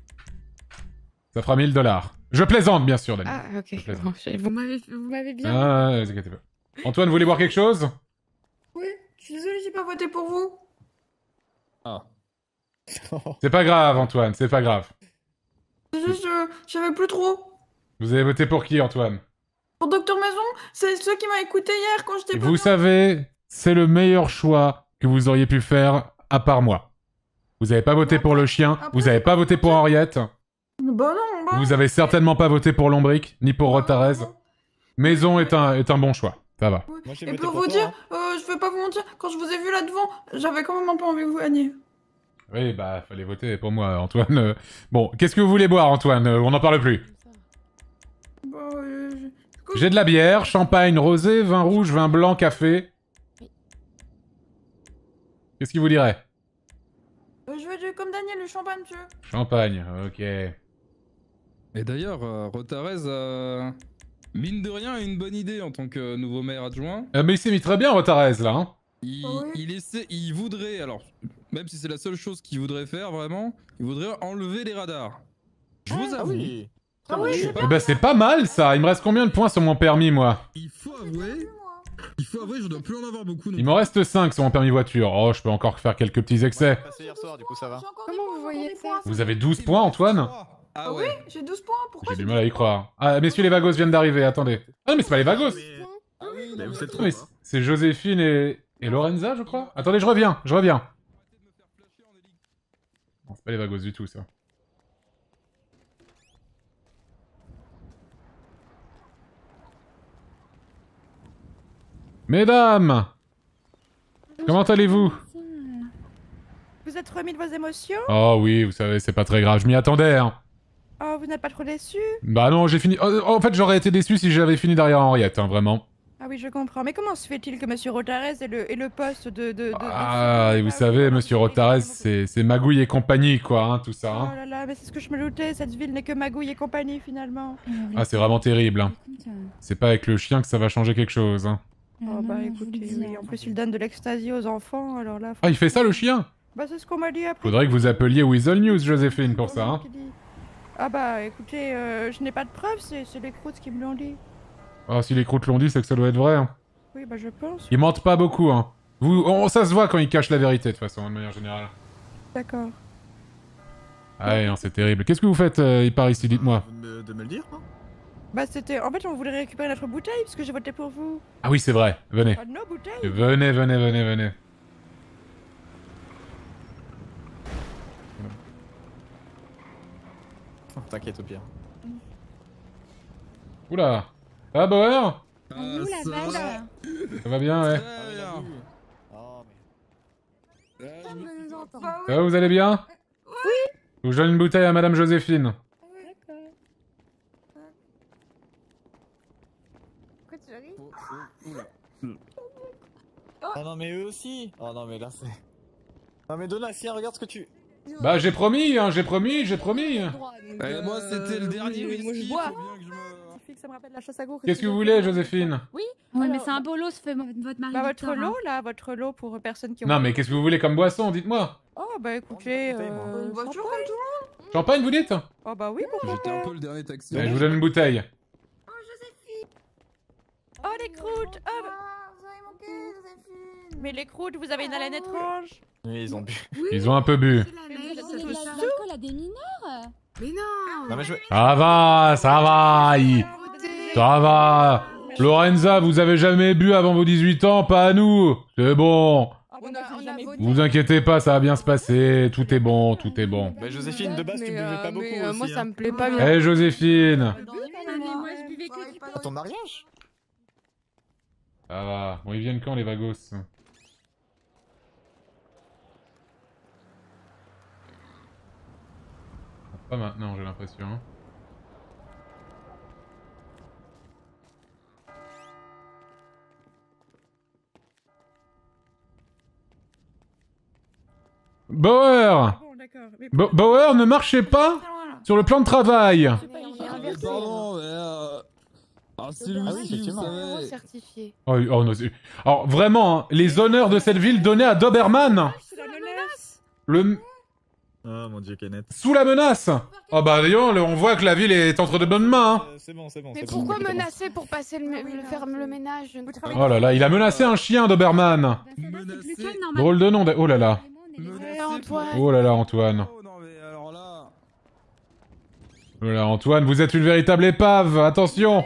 Ça fera 1000 $. Je plaisante, bien sûr, Daniel. Ah, ok. Bon, vous m'avez bien... Ah, ne vous inquiétez pas. Antoine, vous voulez boire quelque chose? Oui, je suis désolée, j'ai pas voté pour vous. Ah. C'est pas grave, Antoine, c'est pas grave. C'est juste, j'avais plus trop. Vous avez voté pour qui, Antoine? Pour Docteur Maison, c'est ceux qui m'a écouté hier quand j'étais pas... Vous savez, c'est le meilleur choix que vous auriez pu faire, à part moi. Vous avez pas voté pour le chien, vous avez pas voté pour Henriette. Bah non, Vous avez certainement pas voté pour Lombric, ni pour Rotarez. Maison est un bon choix, ça va. Et pour vous dire, je vais pas vous mentir, quand je vous ai vu là devant, j'avais quand même un peu envie que vous gagniez. Oui, bah, fallait voter pour moi, Antoine. Bon, qu'est-ce que vous voulez boire, Antoine? On n'en parle plus. Bah, J'ai de la bière, champagne, rosé, vin rouge, vin blanc, café. Qu'est-ce qui vous dirait? Je veux comme Daniel, le champagne, monsieur. Champagne, ok. Et d'ailleurs, Rotarez, mine de rien, a une bonne idée en tant que nouveau maire adjoint. Mais il s'est mis très bien, Rotarez, là, hein. Il voudrait, alors, même si c'est la seule chose qu'il voudrait faire, vraiment, il voudrait enlever les radars. Je vous avoue. Oui. Eh ben, c'est pas mal, ça. Il me reste combien de points sur mon permis, moi? Il faut avouer, je dois plus en avoir beaucoup. Il m'en reste 5 sur mon permis voiture. Oh, je peux encore faire quelques petits excès. Passé hier soir, du coup ça va. Comment vous voyez ça? Vous avez 12 points, Antoine? Ah ouais. Oui, j'ai 12 points, pourquoi? J'ai du mal à y croire. Ah, messieurs les Vagos viennent d'arriver, attendez. Ah, mais c'est pas les Vagos. Mais vous êtes trop. C'est Joséphine et Lorenza, je crois. Attendez, je reviens. Non, c'est pas les Vagos du tout, ça. Mesdames, comment allez-vous? Vous êtes remis de vos émotions? Oh oui, vous savez, c'est pas très grave, je m'y attendais, hein. Oh, vous n'êtes pas trop déçu? Bah non, j'ai fini... en fait, j'aurais été déçu si j'avais fini derrière Henriette, hein, vraiment. Ah oui, je comprends. Mais comment se fait-il que Monsieur Rotares ait le poste de... Ah, et vous savez, Monsieur Rotares, c'est Magouille et compagnie, quoi, hein, tout ça, hein. Oh là là, mais c'est ce que je me doutais, cette ville n'est que Magouille et compagnie, finalement. Ah, c'est vraiment terrible, hein. C'est pas avec le chien que ça va changer quelque chose, hein. Oh bah écoutez, oui, en plus il donne de l'ecstasy aux enfants, alors là... Ah, il fait ça, le chien? Bah c'est ce qu'on m'a dit après. Faudrait que vous appeliez Weasel News, Joséphine, pour ça, hein. Ah bah écoutez, je n'ai pas de preuves, c'est les croûtes qui me l'ont dit. Ah, si les croûtes l'ont dit, c'est que ça doit être vrai, hein. Oui, bah je pense. Ils mentent pas beaucoup, hein. Ça se voit quand ils cachent la vérité, de toute façon, de manière générale. D'accord. Ah ouais, non, c'est terrible. Qu'est-ce que vous faites par ici, dites-moi? De me le dire, non? Bah c'était... En fait, on voulait récupérer notre bouteille, parce que j'ai voté pour vous. Ah oui, c'est vrai, venez. Ah, nos bouteilles. Venez, venez, venez, venez. T'inquiète au pire. Oula. Ah, Bauer? Nous la balle. Ça va bien, ouais. Ça va, vous allez bien? Oui. Je vous donne une bouteille à Madame Joséphine. Pourquoi tu ris? Ah non mais eux aussi. Oh non mais là c'est... Non mais Donatien, regarde ce que tu... Bah j'ai promis, hein, j'ai promis. Moi c'était le dernier whisky, faut bien que je me... Ça me rappelle la chasse à gourde. Qu'est-ce que vous voulez, Joséphine? Oui. Ouais, mais c'est un bolos, fait votre mari. Bah votre Victor, lot hein. là, votre lot pour personnes qui ont... Non mais qu'est-ce que vous voulez comme boisson, dites-moi? Oh bah écoutez, Une voiture comme tout le monde. Champagne, vous dites? Oh bah oui, pourquoi J'étais un pas. peu le dernier taxi. Je vous donne une bouteille. Oh les croûtes. Oh, bah... Vous avez manqué, Joséphine. Mais les croûtes, vous avez une haleine étrange. Oui, ils ont bu. Ils ont un peu bu. Mais vous donnez de l'alcool à des mineurs. Mais non. Non mais je... Ça va, ça va. Ça va. Lorenza, vous avez jamais bu avant vos 18 ans, pas à nous. C'est bon. Vous inquiétez pas, ça va bien se passer. Tout est bon, tout est bon. Bah Joséphine, de base tu buvais pas beaucoup aussi. Moi ça hein. me plaît pas bien. Eh Joséphine. Moi je buvais que du À ton mariage? Ça va. Bon, ils viennent quand les vagos? Pas maintenant, j'ai l'impression. Hein. Bauer! Bauer, ne marchez pas sur le plan de travail! Pardon, mais ah, c'est le whisky, vous savez. Certifié. Oh, oh, non, alors vraiment, hein, les honneurs de cette ville donnés à Doberman! Le... Oh mon dieu, Kenneth. Sous la menace! Oh bah d'ailleurs, on voit que la ville est entre de bonnes mains. Hein. C'est bon, c'est bon. Mais pourquoi menacer pour passer faire le ménage? Oh là là, il a menacé un chien, Doberman. Drôle de nom. Oh là là. Oh là là, Antoine. Oh là, Antoine, vous êtes une véritable épave. Attention.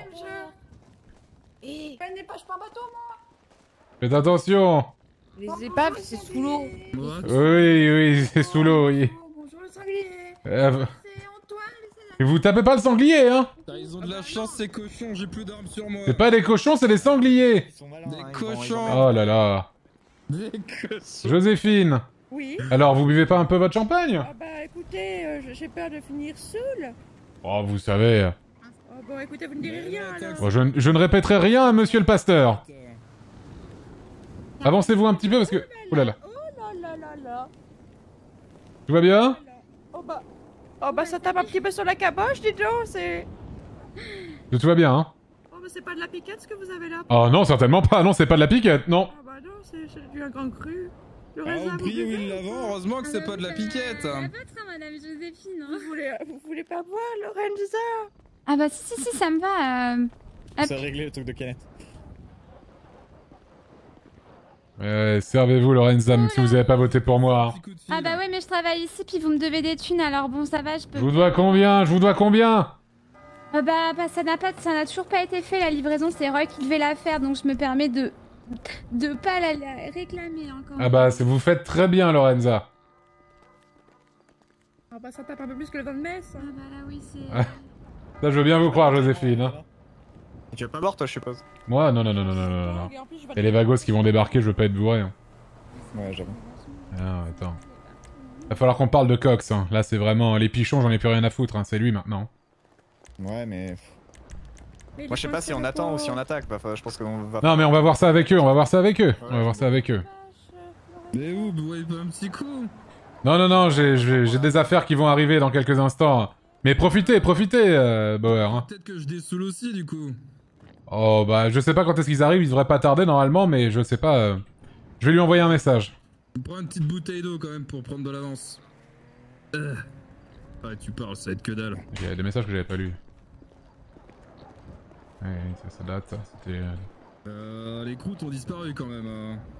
Je suis pas un bateau, moi. Faites attention. Les épaves, c'est sous l'eau. Oui, oui, c'est sous l'eau, oui. Bonjour le sanglier. Et vous tapez pas le sanglier, hein? Ils ont de la chance, ces cochons, j'ai plus d'armes sur moi. C'est pas des cochons, c'est des sangliers. Des cochons. Oh là là. Des cochons. Joséphine. Oui. Alors, vous buvez pas un peu votre champagne? Ah bah écoutez, j'ai peur de finir seul. Oh, vous savez. Oh bon, écoutez, vous ne direz rien alors. Bon, je ne répéterai rien à monsieur le pasteur. Avancez-vous un petit peu parce que... Oh là là. Oh là là là là. Tout va bien? Oh bah ça tape un petit peu sur la caboche, dis donc, c'est... Tout va bien, hein? Oh bah c'est pas de la piquette ce que vous avez là. Oh non, certainement pas. Non, c'est pas de la piquette, non. Ah bah non, c'est du un grand cru. Le Ah, raisin, au prix où il l'avant, heureusement que c'est pas de la piquette. Madame Joséphine. Hein. Vous voulez pas boire, Lorenza? Ah bah si, ça me va. C'est réglé le truc de Kenneth. Servez-vous, Lorenza, même si vous avez pas voté pour moi. Hein. Ah bah ouais, mais je travaille ici, puis vous me devez des thunes, alors bon, ça va, je peux... Je vous dois combien? Je vous dois combien? Bah ça n'a toujours pas été fait, la livraison, c'est Roy qui devait la faire, donc je me permets de pas la réclamer encore. Ah bah, vous faites très bien, Lorenza. Ah bah ça tape un peu plus que le vin de messe. Ah bah là oui, c'est... Ça, je veux bien vous croire, Joséphine. Hein. Tu vas pas boire toi, je suppose? Moi, non. Et les vagos qui vont débarquer, je veux pas être bourré. Hein. Ouais, j'avoue. Ah, attends. Va falloir qu'on parle de Cox, hein. Là, c'est vraiment... Les pichons, j'en ai plus rien à foutre, hein. C'est lui, maintenant. Ouais, mais... Moi, je sais pas si on attend ou si on attaque. Bah, je pense qu'on va... Non, mais on va voir ça avec eux, on va voir ça avec eux. Ouais, on va voir ça avec eux. Mais où, vous voyez pas un petit coup? Non, j'ai des affaires qui vont arriver dans quelques instants. Mais profitez, Bauer. Hein. Peut-être que je dessoule aussi, du coup. Oh, bah, je sais pas quand est-ce qu'ils arrivent, ils devraient pas tarder normalement, mais je sais pas... Je vais lui envoyer un message. On prend une petite bouteille d'eau quand même pour prendre de l'avance. Ouais, tu parles, ça va être que dalle. Il y a des messages que j'avais pas lus. Ouais, ça date, ça. C'était... Les croûtes ont disparu quand même.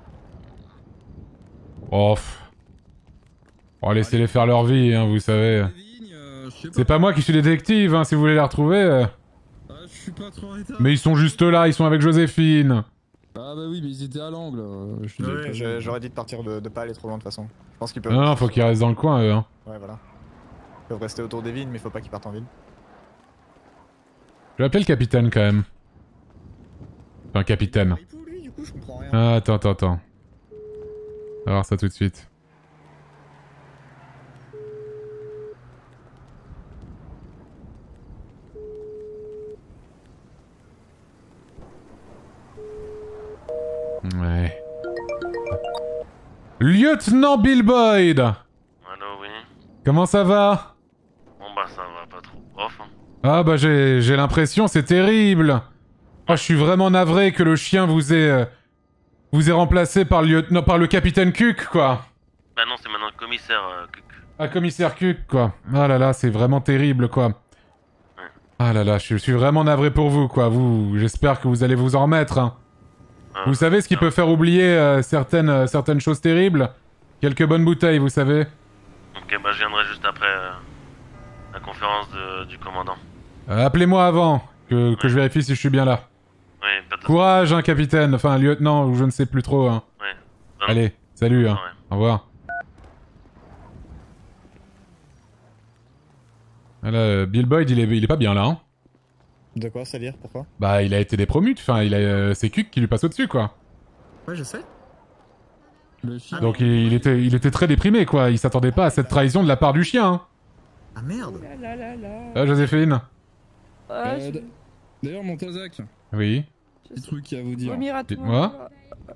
Oh, laissez-les faire leur vie, hein, vous savez. C'est pas moi qui suis détective, hein, si vous voulez les retrouver. Je suis pas trop en état. Mais ils sont juste là, ils sont avec Joséphine. Ah bah oui, mais ils étaient à l'angle. Ouais, j'aurais dit de partir, de pas aller trop loin de toute façon. Je pense qu'ils peuvent... Non, faut qu'ils restent dans le coin, eux. Hein. Ouais, voilà. Ils peuvent rester autour des vignes, mais faut pas qu'ils partent en ville. Je vais appeler le capitaine, quand même. Enfin, capitaine. Ah, attends. On va voir ça tout de suite. Ouais. Lieutenant Bill Boyd! Allô, oui. Comment ça va? Bon bah ça va pas trop off. Hein. Ah bah j'ai l'impression, c'est terrible. Oh, je suis vraiment navré que le chien vous ait remplacé par le capitaine Cook, quoi. Bah non, c'est maintenant le commissaire Cook. Ah, commissaire Cook, quoi. Ah là là, c'est vraiment terrible, quoi. Ouais. Ah là là, je suis vraiment navré pour vous, quoi. J'espère que vous allez vous en remettre, hein. Vous savez ce qui peut faire oublier certaines choses terribles? Quelques bonnes bouteilles, vous savez. Ok, bah je viendrai juste après la conférence du commandant. Appelez-moi avant, que je vérifie si je suis bien là. Oui, pas de... Courage, hein, capitaine, enfin, lieutenant, ou je ne sais plus trop, hein. Ouais. Allez, salut, hein. Au revoir. Ah là, Bill Boyd, il est pas bien là, hein. De quoi, ça dire? Pourquoi? Bah, il a été dépromu, enfin, c'est Cook qui lui passe au-dessus, quoi. Ouais, je sais. Donc il était très déprimé, quoi. Il s'attendait pas à cette trahison de la part du chien, hein. Ah merde. Ah, Joséphine. D'ailleurs, mon Tazak. Oui. Petit truc à vous dire. Dites-moi.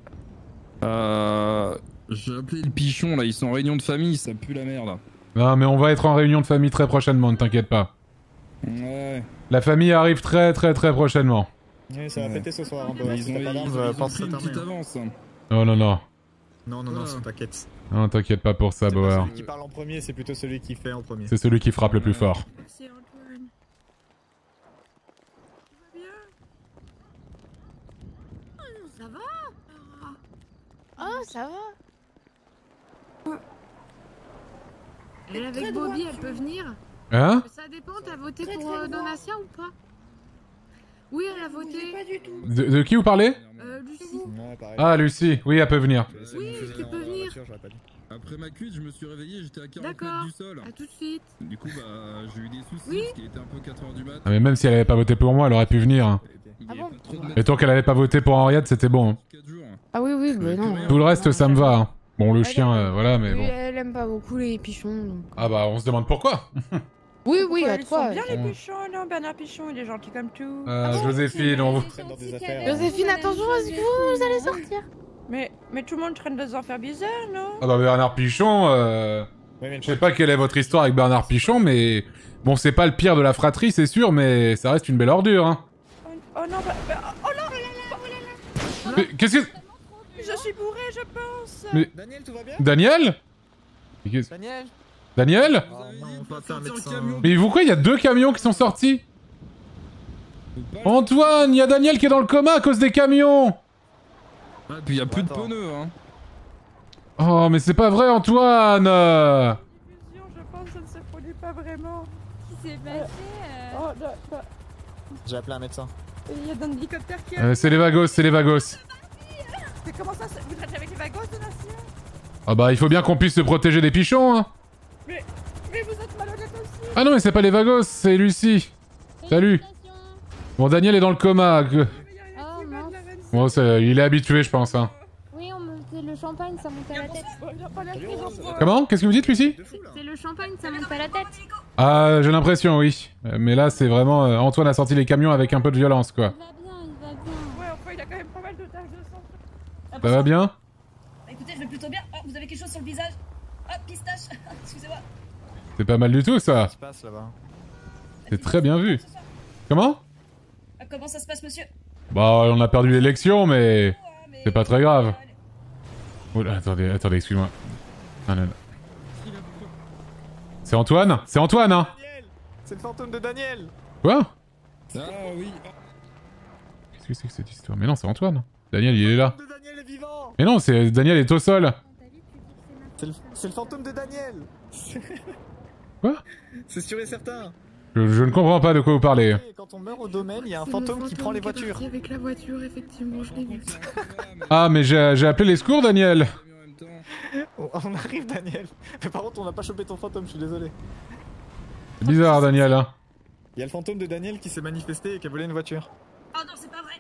J'ai appelé le pichon, là, ils sont en réunion de famille, ça pue la merde. Non, mais on va être en réunion de famille très prochainement, ne t'inquiète pas. Ouais. La famille arrive très prochainement. Oui, ça va péter ce soir, hein, Ils ont pris une petite avance. Oh non. Non, t'inquiète. Non, t'inquiète pas pour ça, Bauer. Celui qui parle en premier, c'est plutôt celui qui fait en premier. C'est celui qui frappe le plus fort. C'est Antoine. Tu vas bien? Oh, ça va? Oh, ça va. Elle avec Bobby, elle peut venir? Hein? Ça dépend, t'as voté pour Donatia ou pas? Oui, elle a voté. Pas du tout. De qui vous parlez? Lucie. Ah, Lucie, oui, elle peut venir. Oui, tu peux venir. Après ma cuite, je me suis réveillé, j'étais à 40 mètres du sol. À tout de suite. Du coup, bah, j'ai eu des soucis parce qu'il était un peu 4h du mat. Ah, mais même si elle avait pas voté pour moi, elle aurait pu venir. Hein. Ah bon? Et tant qu'elle avait pas voté pour Henriette, c'était bon. Hein. Ah oui, mais non. Tout le reste, ça me va. Hein. Bon, le chien, voilà, mais Oui, bon. elle aime pas beaucoup les pichons. Donc... Ah bah, on se demande pourquoi. Oui, à Ils toi. sont bien les pichons, non? Bernard Pichon, il est gentil comme tout. Joséphine, on vous... Joséphine, attention à ce que vous allez sortir. Mais tout le monde traîne des affaires bizarres, non? Ah bah, Bernard Pichon, je sais pas quelle est votre histoire avec Bernard Pichon, mais... Bon, c'est pas le pire de la fratrie, c'est sûr, mais ça reste une belle ordure, hein. Oh non, oh là. Mais qu'est-ce que... Je suis bourré, je pense. Mais... Daniel, tout va bien? Daniel? Daniel? Mais pourquoi il y a 2 camions qui sont sortis? Antoine, il y a Daniel qui est dans le coma à cause des camions! Ah, puis il y a plus de pneus, hein. Oh, mais c'est pas vrai, Antoine! Je pense que ça ne se produit pas vraiment. Qu'est-ce qui s'est passé? J'ai appelé un médecin. Il y a un hélicoptère qui a... C'est les vagos. Mais comment ça, vous traitez avec les vagos, Donatien? Ah bah, il faut bien qu'on puisse se protéger des pichons, hein. Mais vous êtes malhonnête aussi. Ah non, mais c'est pas les vagos, c'est Lucie. Salut. Bon, Daniel est dans le coma. Oh mince. Bon, il est habitué, je pense. Hein. Oui, on montait le champagne, ça monte à la tête. Comment? Qu'est-ce que vous dites, Lucie? C'est le champagne, ça monte à la tête. Ah, j'ai l'impression, oui. Mais là, c'est vraiment... Antoine a sorti les camions avec un peu de violence, quoi. Ouais, enfin, il a quand même pas mal de taches de sang. Ça va bien? Écoutez, je vais plutôt bien. Oh, vous avez quelque chose sur le visage? Ah, pistache. Excusez-moi. C'est pas mal du tout, ça. C'est très bien vu. Comment? Comment ça se passe, monsieur? Bah, on a perdu l'élection, mais... C'est pas très grave. Oh là, attendez, excuse-moi. Ah, non, non. C'est Antoine? C'est Antoine, hein? C'est le fantôme de Daniel. Quoi? Ah oui. Qu'est-ce que c'est que cette histoire? Mais non, c'est Antoine. Daniel, il est là. Mais non, c'est Daniel est au sol. C'est le fantôme de Daniel. Quoi? C'est sûr et certain. Je ne comprends pas de quoi vous parlez. Quand on meurt au domaine, il y a un fantôme qui prend les voitures. Avec la voiture, effectivement, je l'ai vu. Ah, mais j'ai appelé les secours, Daniel. On arrive, Daniel. Mais par contre, on n'a pas chopé ton fantôme, je suis désolé. C'est bizarre, Daniel, hein. Il y a le fantôme de Daniel qui s'est manifesté et qui a volé une voiture. Oh non, c'est pas vrai.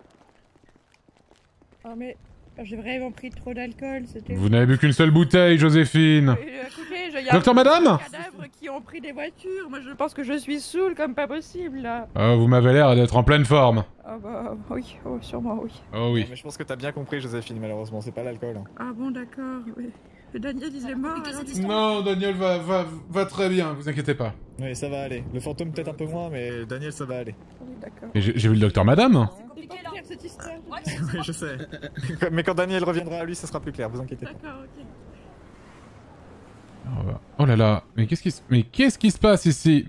Oh mais j'ai vraiment pris trop d'alcool, c'était... Vous n'avez bu qu'une seule bouteille, Joséphine. Écoutez, il y a Docteur Madame des cadavres qui ont pris des voitures. Moi, je pense que je suis saoul comme pas possible, là. Ah, vous m'avez l'air d'être en pleine forme. Ah bah oui, oh, sûrement oui. Oh oui. Non, mais je pense que t'as bien compris, Joséphine, malheureusement, c'est pas l'alcool. Hein. Ah bon, d'accord, oui. Daniel, il est mort, alors... Non, Daniel va très bien, vous inquiétez pas. Oui, ça va aller. Le fantôme peut-être un peu moins, mais Daniel, ça va aller. Oui, d'accord. Et j'ai vu le docteur Madame. C'est compliqué, là, cette histoire. Oui, je sais. Mais quand Daniel reviendra à lui, ça sera plus clair, vous inquiétez pas. D'accord, ok. Oh là là, mais qu'est-ce qui se passe ici?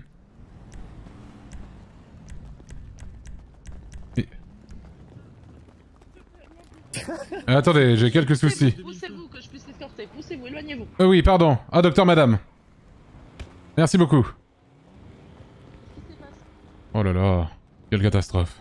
Attendez, j'ai quelques soucis. Poussez-vous, que je puisse l'escorter. Poussez-vous, éloignez-vous. Oui, pardon. Ah, docteur Madame. Merci beaucoup. Oh là là, quelle catastrophe.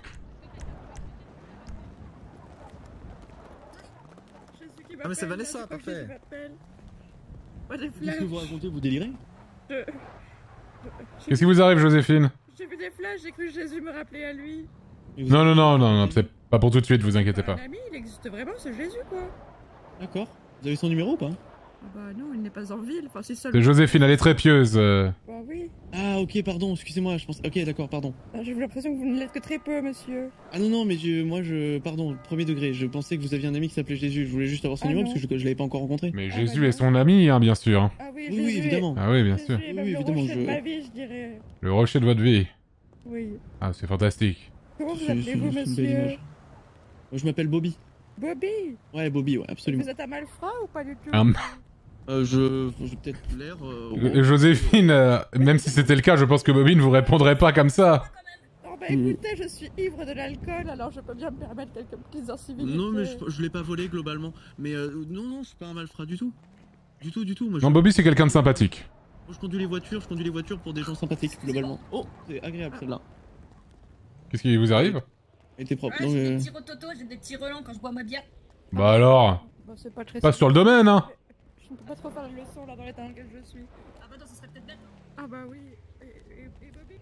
Ah mais c'est Vanessa, parfait. Qu'est-ce que vous racontez, vous délirez? Qu'est-ce qui vous arrive, Joséphine? J'ai vu des flashs, j'ai cru que Jésus me rappelait à lui. Non, c'est pas pour tout de suite, vous inquiétez pas. Un ami, il existe vraiment, c'est Jésus, quoi. D'accord. Vous avez son numéro ou pas? Ah bah non, il n'est pas en ville, enfin si seul... C'est Joséphine, elle est très pieuse. Bah oui. Ah ok, pardon, excusez-moi, je pense... Ok, d'accord, pardon. J'ai l'impression que vous ne l'êtes que très peu, monsieur. Ah non, mais pardon, premier degré, je pensais que vous aviez un ami qui s'appelait Jésus, je voulais juste avoir son numéro parce que je l'avais pas encore rencontré. Mais Jésus est son ami, hein, bien sûr. Ah oui, oui, évidemment. Ah oui, bien sûr. Jésus est même le rocher de ma vie, je dirais. Le rocher de votre vie. Oui. Ah, c'est fantastique. Comment vous appelez-vous, monsieur? Moi, je m'appelle Bobby. Bobby? Ouais, Bobby, ouais, absolument. Vous êtes un malfrat ou pas du tout? Je peut-être l'air... Joséphine, même si c'était le cas, je pense que Bobby ne vous répondrait pas comme ça. Oh bah écoutez, je suis ivre de l'alcool, alors je peux bien me permettre quelques petites incivilités. Non, mais je l'ai pas volé globalement. Mais non, je suis pas un malfrat du tout. Du tout. Moi, Non, Bobby, c'est quelqu'un de sympathique. Moi, je conduis les voitures pour des gens sympathiques, globalement. Oh, c'est agréable celle-là. Qu'est-ce qui vous arrive? Elle était propre. Ouais, j'ai des petits rototos, j'ai des petits relents quand je bois ma bière. Bah alors Bon, c'est pas très... Pas sur le domaine, hein. Je ne peux pas trop faire une leçon là dans l'état dans lequel je suis. Ah bah non, ça serait peut-être bête. Ah bah oui. Et Bobby?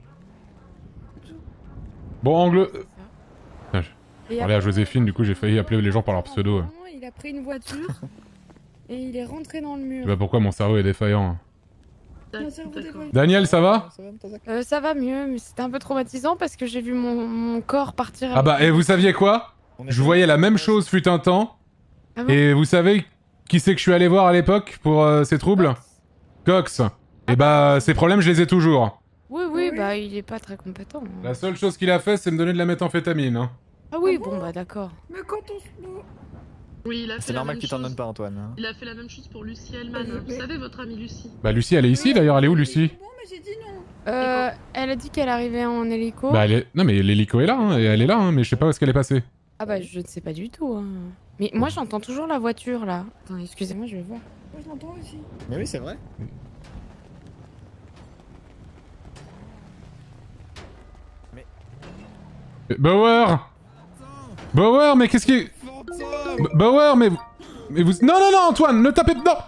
Bon, angle... Et Parler à Joséphine, du coup j'ai failli appeler les gens par leur pseudo. Il a pris une voiture et il est rentré dans le mur. Je sais pas pourquoi mon cerveau est défaillant. Daniel, ça va? Ça va mieux, mais c'était un peu traumatisant parce que j'ai vu mon corps partir. Ah bah, et vous saviez quoi? Je voyais la même chose fut un temps. Ah bon? Et vous savez qui c'est que je suis allé voir à l'époque pour ces troubles? Cox. Et bah, ces problèmes, je les ai toujours. Oui, bah il est pas très compétent. La seule chose qu'il a fait, c'est me donner de la méthamphétamine. Hein. Ah oui, bon bah d'accord. Mais quand on se... Oui, il a fait C'est la normal même qu'il t'en chose. donne pas, Antoine. Hein. Il a fait la même chose pour Lucie Hellman. Vous savez, votre amie Lucie. Bah Lucie, elle est ici d'ailleurs, elle est où Lucie? Non, mais j'ai dit non. Elle a dit qu'elle arrivait en hélico. Bah elle est... Non mais l'hélico est là, hein, et elle est là, hein, mais je sais pas où est-ce qu'elle est passée. Ah bah je ne sais pas du tout. Hein. Mais moi j'entends toujours la voiture là. Attendez, excusez-moi, je vais voir. Moi je l'entends aussi. Mais oui, c'est vrai. Bauer, mais qu'est-ce qui... Bauer, mais vous... Non, Antoine, ne tapez... Non.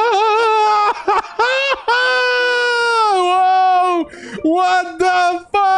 Wow! What the fuck?